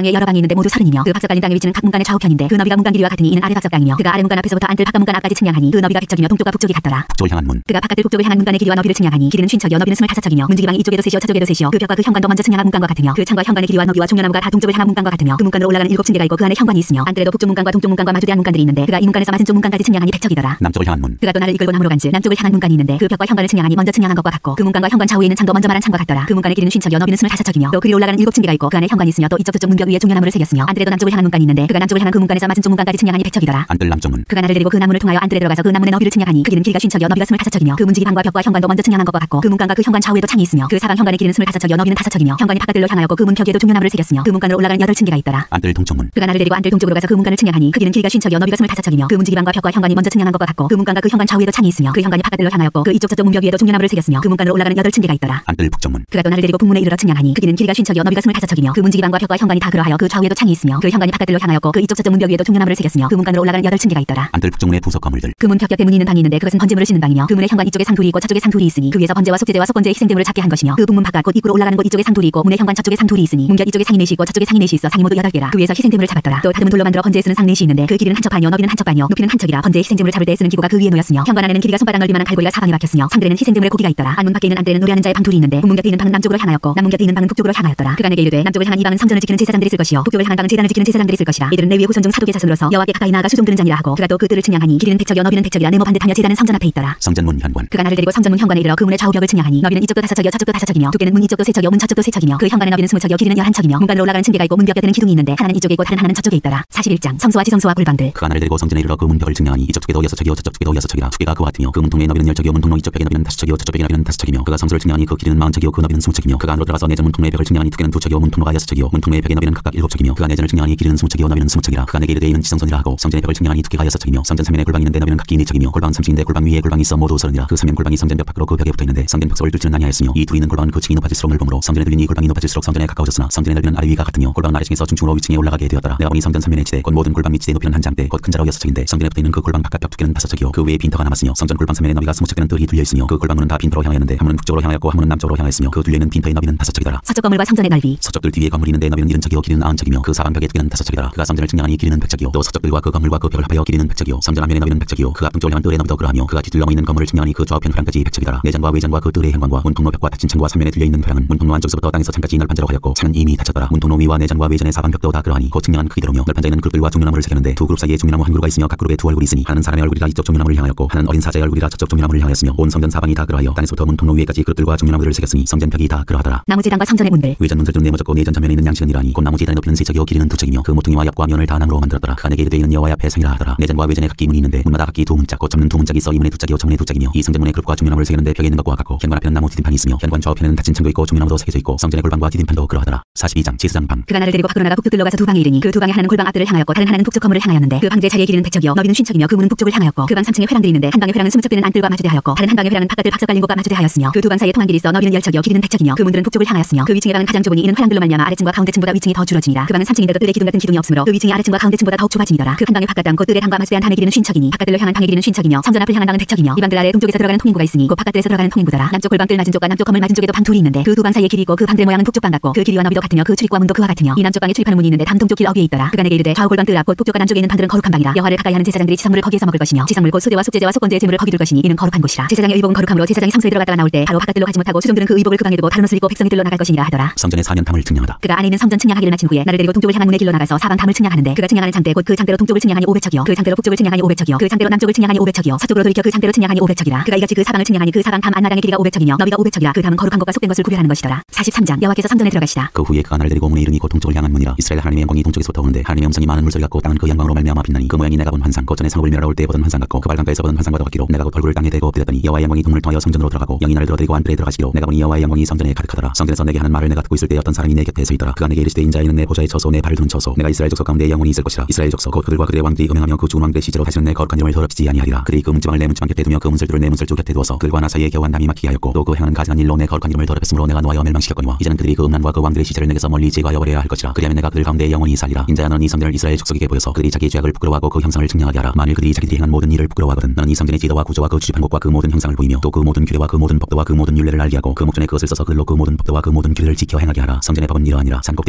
방에 여러 방이 있는데 모두 30이며 그 박석 달린 땅의 위치는 각 문간의 좌우편인데 그 너비가 문간 길이와 같으니 이는 아래 박석 땅이며 그가 아래 문간 앞에서부터 안뜰 바깥 문간 앞까지 측량하니 그 너비가 100척이며 동쪽과 북쪽이 같더라. 북쪽을 향한 문. 그가 바깥을 북쪽을 향한 문간의 길이와 너비를 측량하니 길이는 50척이요 너비는 25척이며 문지기방이 이쪽에도 셋이요 저쪽에도 셋이요 그 벽과 그 현관도 먼저 측량한 문간과 같으며 그 창과 현관의 길이와 너비와 종려나무가 다 동쪽을 향한 문간과 같으며 그 문간으로 올라가는 7층계가 있고 그 안에 현관이 있으며 안뜰에도 북쪽 문간과 동쪽 문간과 마주대한 문간들이 있는데 그가 이 문간에서 맞은 쪽 문간까지 측량하니 100척이더라. 남쪽을 향한 문. 그가 또 나를 이끌고 남으로 간즉 남쪽을 향한 문간이 있는데 그 벽과 현관을 측량하니 먼저 측량한 것과 같고 그 문간과 현관 좌우에 있는 창도 먼저 말한 창과 같더라. 그 문간의 길이는 50척이요 너비는 25척이며 또 그리 올라가는 7층계가 있고 그 안에 현관이 있으며 또 이쪽 저쪽 문벽 위에 종려나무를 새겼으며 안뜰에도 남쪽을 향한 문간이 있는데 그가 남쪽을 향한 그 문간에서 맞은 쪽 문간까지 측량하니 100척이더라. 안뜰 남쪽 문. 그가 나를 데리고 그 나문을 통하여 안뜰에 들어가서 그 나문의 너비를 측량하니 그 길이는 길이가 50척이요 너비가 25척이며 그 문지기 방과 벽과 현관도 먼저 측량한 것과 같고 그 문간과 그 현관 좌우에도 창이 있으며 그 사방 현관의 길이는 25척이요 너비는 5척이며 현관이 바깥들로 향하였고 그 문벽 위에도 종려나무를 새겼으며 그 문간으로 올라가는 8층계가 있더라. 안뜰 동쪽 문. 그가 나를 데리고 안뜰 동쪽으로 가서 그 문간을 측량하니 그 길이는 길이가 50척이요 너비가 25척이며 그 문지기 방과 벽과 현관이 먼저 측량한 것과 같고 그 문간과 그 현관 좌우에도 창이 있으며 그 현관이 바깥들로 향하였고 그 이쪽 저쪽 문벽 위에도 종려나무를 새겼으며 그 문간으로 올라가는 8층계가 있더라. 안뜰 북쪽 문. 그가 또 나를 데리고 북문에 이르러 측량하니 그 길이는 길이가 50척이요 너비가 25척이며 그 문지기 방과 벽과 현관이 다 그러하여 그 좌우에도 창이 있으며 그 현관이 바깥들로 향하였고 그 이쪽 저쪽 문벽 위에도 종려나무를 새겼으며 그 문간으로 올라가는 8층계가 있더라. 안뜰 북쪽 문의 부속 건물들. 그 문 벽 옆에 문이 있는 방이 있는데 그것은 번제물을 싣는 방이며 그 문의 현관 이쪽에 상둘이 있고 저쪽에 상둘이 있으니 그 위에서 번제와 속죄제와 속건제의 희생제물을 잡게 한 것이며 그 북문 바깥 곧 입구로 올라가는 곳 이쪽에 상둘이 있고 문의 현관 저쪽에 상둘이 있으니 문곁 이쪽에 상이 넷이 있고 저쪽에 상이 넷이 있어 상이 모두 8개라. 그 위에서 희생제물을 잡았더라. 또 다듬은 돌로 만들어 번제에 쓰는 상 넷이 있는데 그 길이는 한 척 반이요 너비는 한 척 반이요 높이는 한 척이라 번제의 희생제물을 잡을 때 쓰는 기구가 그 위에 놓였으며 현관 안에는 길이가 손바닥 넓이만한 갈고리가 사방에 박혔으며 상들에는 희생제물의 고기가 있더라. 안문 밖에 있는 안뜰에는 노래하는 자의 방 둘이 있는데 문문 곁에 있는 방은 남쪽으로 향하였고 남문 곁에 있는 방은 북쪽으로 향하였더라. 그가 내게 이르되 남쪽을 향한 이 방은 성전을 지키는 제사장들이 쓸 것이요 북쪽을 향한 방은 제단을 지키는 제사장들이 쓸 것이라. 이들은 레위의 후손 중 사독의 자손으로서 여호와께 가까이 나아가 수종 드는 자니라 하고 그가 또 그 뜰을 측량하니 길이는 100척이요 너비는 100척이라 네모 반듯하며 제단은 성전 앞에 있더라. 성전문 현관. 그가 나를 데리고 성전문 현관에 이르러 그 문의 좌우벽을 측량하니 너비는 이쪽도 5척이요 저쪽도 5척이며 두께는 문 이쪽도 3척이요 문 저쪽도 3척이며 그 현관의 너비는 20척이요 길이는 11척이며 문간으로 올라가는 층계가 있고 문벽 곁에는 기둥이 있는데 하나는 이쪽에 있고 다른 하나는 저쪽에 있더라. 41장 성소와 지성소와 골방들. 그가 나를 데리고 성전에 이르러 그 문벽을 측량하니 이쪽 두께도 6척이요 저쪽 두께도 6척이라. 두께가 그와 같으며 그 문통의 너비는 10척이요 문통로 이쪽 벽의 너비는 5척이요 저쪽 벽의 너비는 5척이며 그가 성소를 측량하니 그 길이는 40척이요 그 너비는 20척이며 그가 안으로 들어가서 내전 문통로의 벽을 측량하니 두께는 2척이요 문통로가 6척이요 문통로의 벽의 너비는 각각 7척이며 그가 내전을 측량하니 길이는 20척이요 너비는 20척이라. 그가 내게 이르되 이는 지성소니라 하고 성전의 벽을 측량하니 두께가 6척이며 성전 3면에 골방이 있는데 너비는 각기 4척이며 골방은 3층인데 골방 위에 골방이 있어 모두 30이라. 그 3면 골방이 성전 벽 밖으로 그 벽에 붙어있는데 성전 벽석을 뚫지는 아니하였으며 이 둘이 있는 골방은 그 층이 높아질수록 넓음으로 성전에 들린 이 골방이 높아질수록 성전에 가까워졌으나 성전의 넓이는 아래 위가 같으며 골방은 아래층에서 중층으로 위층에 올라가게 되었더라. 내가 보니 성전 3면의 지대 곧 모든 골방 및 지대 높이는 한 장대 곧 큰 자로 6척인데 성전에 붙어있는 그 골방 바깥 벽 두께는 5척이요 그 위에 빈터가 남았으며 성전 골방 3면의 너비가 20척되는 뜰이 둘려있으며 그 골방문은 다 빈터로 향하였는데 한 문은 북쪽으로 향하였고 한 문은 남쪽으로 향하였으며 그 둘려있는 빈터의 너비는 5척이더라. 서쪽 건물과 성전의 넓이. 서쪽 뜰 뒤에 건물이 있는데 너비는 70척이요 길이는 90척이며 그 사방 벽의 두께는 5척이더라. 그가 성전을 측량하니 길이는 100척이요 또 서쪽 뜰과 그 건물과 그 벽을 합하여 길이는 100척이요 성전 앞면의 너비는 100척이요 그 앞동쪽을 향한 뜰의 너비도 그러하며 그가 뒤뜰 넘어 있는 건물을 측량하니 그 좌우편 회랑까지 100척이더라. 내전과 외전과 그 뜰의 현관과 문통로 벽과 닫힌 창과 3면에 들려있는 회랑은 문통로 안쪽서부터 땅에서 창까지 널판자로 하였고 창은 이미 닫혔더라. 문통로 위와 내전과 외전의 사방 벽도 다 그러하니 곧 측량한 크기대로며 널판자에는 그룹들과 종려나무를 새겼는데 두 그룹 사이에 종려나무 한 그루가 있으며 각 그룹에 두 얼굴이 있으니 하나는 사람의 얼굴이라 이쪽 종려나무를 향하였고 하나는 어린 사자의 얼굴이라 저쪽 종려나무를 향하였으며 온 성전 사방이 다 그러하여 땅에서부터 문통로 위에까지 그룹들과 종려나무를 새겼으니 성전 벽이 다 그러하더라. 나무제단과 성전의 문들. 외전 문들은 네모졌고 내전 전면에 있는 양식은 이러하니 곧 나무 제단의 높이는 3척이요 길이는 2척이며 그 모퉁이와 옆과 면을 다 나무로 만들었더라. 그가 내게 이르되 이는 여호와의 앞에 상이라 하더라. 내전과 외전에 각기 문이 있는데 문마다 각기 두 문짝 곧 접는 두 문짝이 있어 이 문에 2짝이요 저 문에 2짝이며 이 성전문의 그룹과 종려나무를 새겼는데 벽에 있는 것과 같고 현관 앞에는 나무 디딤판이 있으며 현관 좌우편에는 닫힌 창도 있고 종려나무도 새겨져 있고 성전의 골방과 디딤판도 그러하더라. 42장 지수장 방. 그가 나를 데리고 밖으로 나가 북뜰로 가서 두 방에 이르니 그 두 방에 하나는 골방 앞뜰을 향하였고 다른 하나는 북쪽 건물을 향하였는데 그 방제 자리의 길이는 100척이요 너비는 50척이며 그 문은 북쪽을 향하였고 그 방 3층에 회랑들이 있는데 한 방의 회랑은 20척 되는 안뜰과 마주대하였고 다른 한 방의 회랑은 바깥뜰 박석 깔린 곳과 마주대하였으며 그 두 방 사이에 통한 길이 있어 너비는 10척이요 길이는 100척이며 그 문들은 북쪽을 향하였으며 그 위층의 방은 가장 좁으니 이는 회랑들로 말미암아 아래층과 가운데층보다 위층이 더 줄어지니라. 그 방은 3층인데도 뜰에 기둥 같은 기둥이 없으므로 그 위층이 아래층과 가운데층보다 더욱 좁아지니더라. 그 한 방의 바깥 땅 곧 뜰의 방과 마주대한 방의 길이는 50척이니 바깥뜰로 향한 방의 길이는 50척이며 성전 앞을 향한 방은 100척이며 이 방들 아래 동쪽에서 들어가는 통행구가 있으니 곧 바깥뜰에서 들어가는 통행구더라. 남쪽 골방 뜰 맞은 쪽과 남쪽 건물 맞은 쪽에도 방 둘이 있는데 그 두 방 사이에 길이 있고 그 방들의 모양은 북쪽 방 같고 그 길이와 너비도 같으며 그 출입구와 문도 그와 같으며 이 남쪽 방에 출입하는 문이 있는데 담동쪽 길 어귀에 있더라. 그가 내게 이르되 좌우 골방 뜰 앞 곧 북쪽과 남쪽에 있는 방들은 거룩한 방이라. 여호와를 가까이 하는 제사장들이 지상물을 거기에서 먹을 것이며 지상물 곧 수제와 속죄제와 속건제의 제물을 거기 둘 것이니 이는 거룩한 곳이라. 제사장의 의복은 거룩함으로 제사장이 성소에 들어갔다가 나올 때 바로 바깥뜰로 가지 못하고 수종들은 그 의복을 그 방에 두고 다른 옷을 입고 백성이 들로 나갈 것이니라 하더라. 성전의 4년 탐을 측량하다. 그가 안에 있는 성전 측량하기를 마친 후에 나를 데리고 동쪽을 향한 문의 길로 나가서 사방 담을 측량하는데 그가 측량하는 장대 곧 그 장대로 동쪽을 측량하니 500척이요 그 장대로 북쪽을 측량하니 500척이요 그 장대로 남쪽을 측량하니 500척이요 서쪽으로 돌이켜 그 장대로 측량하니 500척이라. 그가 이같이 그 사방을 측량하니 그 사방 담 안마당의 길이가 500척이며 너비가 500척이라. 그 담은 거룩한 것과 속된 것을 구별하는 것이더라. 43장 여호와께서 성전에 들어가시다. 그 후에 그가 나를 데리고 문에 이르니 곧 동쪽을 향한 문이라. 이스라엘 하나님의 영광이 동쪽에서부터 오는데 하나님의 음성이 많은 물소리 같고 땅은 그 영광으로 말미암아 빛나니 그 모양이 내가 본 환상 곧 전에 성읍을 멸하올 때 보던 환상 같고 그 발강가에서 보던 환상과도 같기로 내가 곧 얼굴을 땅에 대고 엎드렸더니 여호와의 영광이 동문을 통하여 성전으로 들어가고 영이 나를 들어드리고 안뜰에 들어가시기로 내가 보니 여호와의 영광이 성전에 가득하더라. 성전에서 내게 하는 말을 내가 듣고 있을 때 어떤 사람이 내 곁에 서 있더라. 그가 내게 이르시되 인자에는 내 보좌에 처소 내 발을 둔 처소 내가 이스라엘 족속 가운데 영원히 있을 것이라. 이스라엘 족속 곧 그들과 그들의 왕들이 음행하며 그 죽은 왕들의 시체로 다시는 내 거룩한 이름을 더럽히지 아니하리라. 그들이 그 문지방을 내 문지방 곁에 두며 그 문설주를 내 문설주 곁에 두어서 그들과 나 사이에 겨우한 담이 막히게 하였고 또 그 행하는 가증한 일로 내 거룩한 이름을 더럽혔으므로 내가 노하여 멸망시켰거니와 이제는 그들이 그 음란과 그 왕들의 시체를 내게서 멀리 제거하여 버려야 할 것이라. 그리하면 내가 그들 가운데 영원히 살리라. 인자야 너는 이 성전을 이스라엘 족속에게 보여서 그들이 자기의 죄악을 부끄러워하고 그 형상을 증량하게 하라. 만일 그들이 자기들이 행한 모든 일을 부끄러워하거든 너는 이 성전의 지도와 구조와 그 주집한 곳과 그 모든 형상을 보이며 또 그 모든 규례와 그 모든 법도와 그 모든 율례를 알게 하고 그 목전에 그것을 써서 글로 그 모든 법도와 그 모든 규례를 지켜 행하게 하라. 성전의 법은 이러하니라. 산꼭대기 지점에 주인은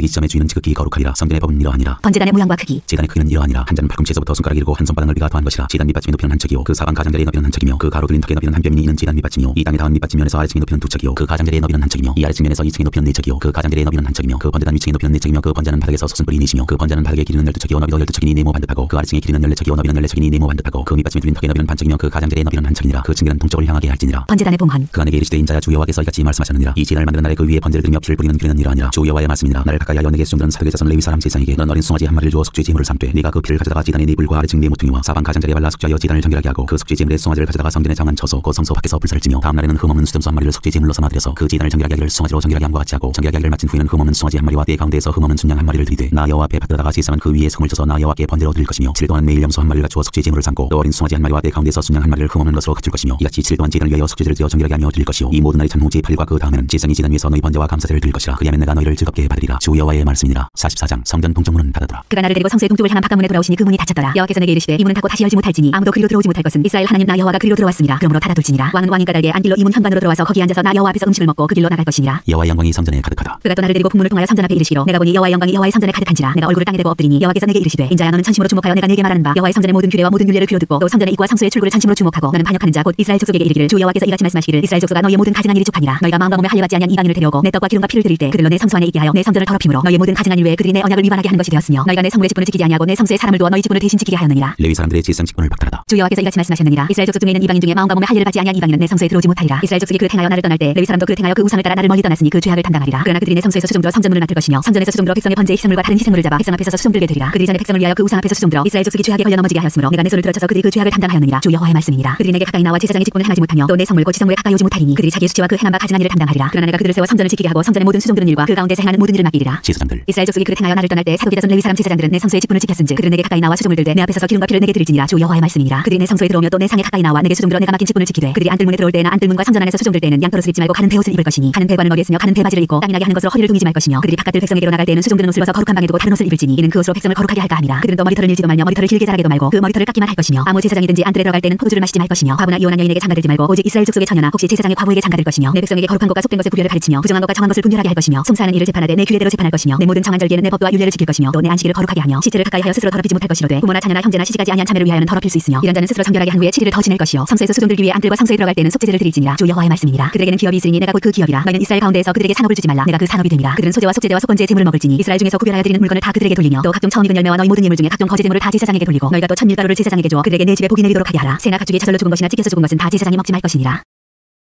성전은 지극히 거룩하리라. 성전의 법은 이러하니라. 번제단의 모양과 크기. 제단의 크기는 이러하니라. 한 잔은 팔꿈치에서부터 손가락 이르고 한 손바닥 넓이가 더한 것이라. 제단 밑받침의 높이는 한 척이요 그 사방 가장자리의 너비는 한 척이며 그 가로 들린 턱의 너비는 한 뼘이니 이는 제단 밑받침이요 이 땅에 닿은 밑받침면에서 아래층의 높이는 두 척이요 그 가장자리의 너비는 한 척이며 이 아래층면에서 2층의 높이는 네 척이요 그 가장자리의 너비는 한 척이며 그 번제단 위층의 높이는 네 척이며 그 번제는 바닥에서 솟은 뿔이 넷이며 그 번제는 바닥의 길이는 12척이요 너비도 12척이니 네모 반듯하고 그 아래층의 길이는 14척이요 너비는 14척이니 네모 반듯하고 그 밑받침에 들린 턱의 너비는 반척이며 그 가장자리의 너비는 한 척이니라. 그 층계는 동쪽을 향하게 할지니라. 번제단의 봉헌. 그안에게 이르시되 인자야 주 여호와께서 이같이 말씀하셨느니라. 이 제단을 만드는 날에 그 위에 번제를 드리며 피를 뿌리는 규례는 이러하니라. 주 여호와의 말씀이니라. 나를 가까이 하여 내게 수종들은 사독의 자손 레위 사람 제사장에게 넌 어린 송아지 한 마리를 주어 속죄 제물을 삼되 네가 그 피를 가져다가 제단의 네 뿔과 아래층 네 모퉁이와 사방 가장자리에 발라 속죄하여 제단을 정결하게 하고 그 속죄 제물의 송아지를 가져다가 성전의 장안 처소 곧 성소 밖에서 불사를 지며 다음 날에는 흠없는 수염소 한 마리를 속죄 제물로 삼아 드려서 그 제단을 정결하게 하기를 송아지로 정결하게 함과 같이 하고 정결하게 하기를 마친 후에는 흠없는 송아지 한 마리와 때 가운데에서 흠없는 순양 한 마리를 드리되 나 여호와 앞에 받들어다가 제사만 그 위에 성을 쳐서 나 여호와께 번제로 드릴 것이며 7일 동안 매일 염소 한 마리를 주어 속죄 제물을 삼고 또 어린 송아지 한 마리와 때 가운데에서 순양 한 마리를 흠없는 것으로 갖출 것이며 이같이 7일 동안 제단을 위하여 속죄제를 드려 정결하게 하며 드릴 것이요 이 모든 날이 찬 후 제8일과 그 다음에는 제사장이 제단 위에서 너희 번제와 감사제를 드릴 것이라. 그리하면 내가 너희를 즐겁게 받으리라. 주 여호와의 말씀이니라. 44장 성전 동쪽문은 닫아두라. 그가 나를 데리고 성소의 동쪽을 향한 바깥문에 돌아오시니 그 문이 닫혔더라. 여호와께서 내게 이르시되 이 문은 닫고 다시 열지 못할지니 아무도 그리로 들어오지 못할 것은 이스라엘 하나님 나 여호와가 그리로 들어왔습니다. 그러므로 닫아둘지니라. 왕은 왕인 까닭에 안길로 이 문 현관으로 들어와서 거기 앉아서 나 여호와 앞에서 음식을 먹고 그 길로 나갈 것이니라. 여호와의 영광이 성전에 가득하다. 그가 또 나를 데리고 북문을 통하여 성전 앞에 이르시기로 내가 보니 여호와의 영광이 여호와의 성전에 가득한지라. 내가 얼굴을 땅에 대고 엎드리니 여호와께서 내게 이르시되 인자야 너는 전심으로 주목하여 내가 네게 말하는 바 여호와의 성전의 모든 규례와 모든 율례를 귀로 듣고 또 성전의 입과 성소의 출구를 전심으로 주목하고 너는 반역하는 자 곧 이스라엘 족속에게 이르기를 주 여호와께서 이같이 말씀하시기를 이스라엘 족속아 너희의 모든 가증한 일이 족하니라. 너희가 마음과 몸에 할례받지 아니한 이방인을 데려오고 내 떡과 기름과 피를 드릴 때 그들로 내 성소 안에 있게 하여 내 성전을 더럽힘으로 너희의 모든 가증한 일 외에 그들이 내 언약을 위반하게 하는 것이 되었으며 너희가 내 성물의 직분을 지키지 아니하고 내 성소에 사람을 두어 너희 직분을 대신 지키게 하였느니라. 레위 사람들의 제사장 직분을 박탈하다. 주 여호와께서 이같이 말씀하셨느니라. 이스라엘 족속 중에 있는 이방인 중에 마음과 몸에 할례를 받지 아니한 이방인은 내 성소에 들어오지 못하리라. 이스라엘 족속이 그릇 행하여 나를 떠날 때 레위 사람도 그릇 행하여 그 우상을 따라 나를 멀리 떠났으니 그 죄악을 담당하리라. 그러나 그들이 내 성소에서 수종들어 성전문을 맡을 것이며 성전에서 수종들어 백성의 번제 희생물과 다른 희생물을 잡아 백성 앞에서 수종들게 되리라. 그들이 전에 백성을 위하여 그 우상 앞에서 수종들어 이스라엘 족속이 죄악에 걸려 넘어지게 하였으므로 내가 내 손을 들어쳐서 그들이 그 죄악을 담당하였느니라. 주 여호와의 말씀이니라. 그들이 내게 가까이 나와 제사장의 직분을 행하지 못하며 또 내 성물 곧 지성물에 가까이 오지 못하리니 그들이 자기의 수치와 그 행한 바 가증한 일을 담당하리라. 그러나 내가 그들을 세워 성전을 지키게 하고 성전의 모든 수종드는 일과 그 가운데서 행하는 모든 일을 맡기리라. 제사장들 이스라엘 족속이 그릇 행하여 나를 떠날 때 사독의 자손 레위 사람 제사장들은 내 성소의 직분을 지켰은즉 그들은 내게 가까이 나와 수종을 들되 내 앞에서 기름과 피를 내게 드릴지니라. 주 여호와의 말씀이니라. 그들이 내 성소에 들어오며 또 내 상에 가까이 나와 내게 수종들어 내가 맡긴 직분을 지키되 그들이 안뜰문에 들어올 때에는 안뜰문과 성전 안에서 수종들 때에는 양털옷을 입지 말고 가는 배옷을 입을 것이니 가는 배관을 머리에 쓰며 가는 배바지를 입고 땀이 나게 하는 것으로 허리를 둥이지 말 것이며 그들이 바깥들 백성에게로 나갈 때에는 수종드는 옷을 벗어 거룩한 방에 두고 다른 옷을 입을지니 이는 그 옷으로 백성을 거룩하게 할까 함이라. 그들은 또 머리털을 밀지도 말며 머리털을 길게 자라게도 말고 그 머리털을 깎기만 할 것이며 아무 제사장이든지 안뜰에 들어갈 때는 포도주를 마시지 말 것이며 과부나 이혼한 여인에게 장가들지 말고 오직 이스라엘 족속의 처녀나 혹시 제사장의 과부에게 장가들 것이며 내 백성에게 거룩한 것과 속된 것의 구별을 가르치며 부정한 것과 정한 것을 분별하게 할 것이며 송사하는 일을 재판하되 내 규례대로 재판할 것이며 내 모든 정한 절기에는 내 법도와 율례를 지킬 것이며 또 내 안식일을 거룩하게 하며 시체를 가까이 하여 스스로 더럽히지 못할 것이로되 부모나 자녀나 형제나 시집가지 아니한 자매를 위하여는 더럽힐 수 있으며 이런 자는 스스로 정결하게 한 후에 7일을 더 지낼 것이요 성소에서 수종들기 위해 안뜰과 성소에 들어갈 때는 속죄제를 드릴지니라. 주 여호와의 말씀이니라. 그들에게는 기업이 있으니 내가 곧 그 기업이라. 너희는 이스라엘 가운데에서 그들에게 산업을 주지 말라. 내가 그 산업이 됨이라. 그들은 소제와 속죄제와 속건제의 제물을 먹을지니 이스라엘 중에서 구별하여 드리는 물건을 다 그들에게 돌리며 또 각종 처음 익은 열매와 너희 모든 예물 중에 각종 거제 제물을 다 제사장에게 돌리고 너희가 또 첫 밀가루를 제사장에게 주어 그들에게 내 집에 복이 내리도록 하게 하라. 새나 가축이 저절로 죽은 것이나 찢겨서 죽은 것은 다 제사장이 먹지 말 것이니라.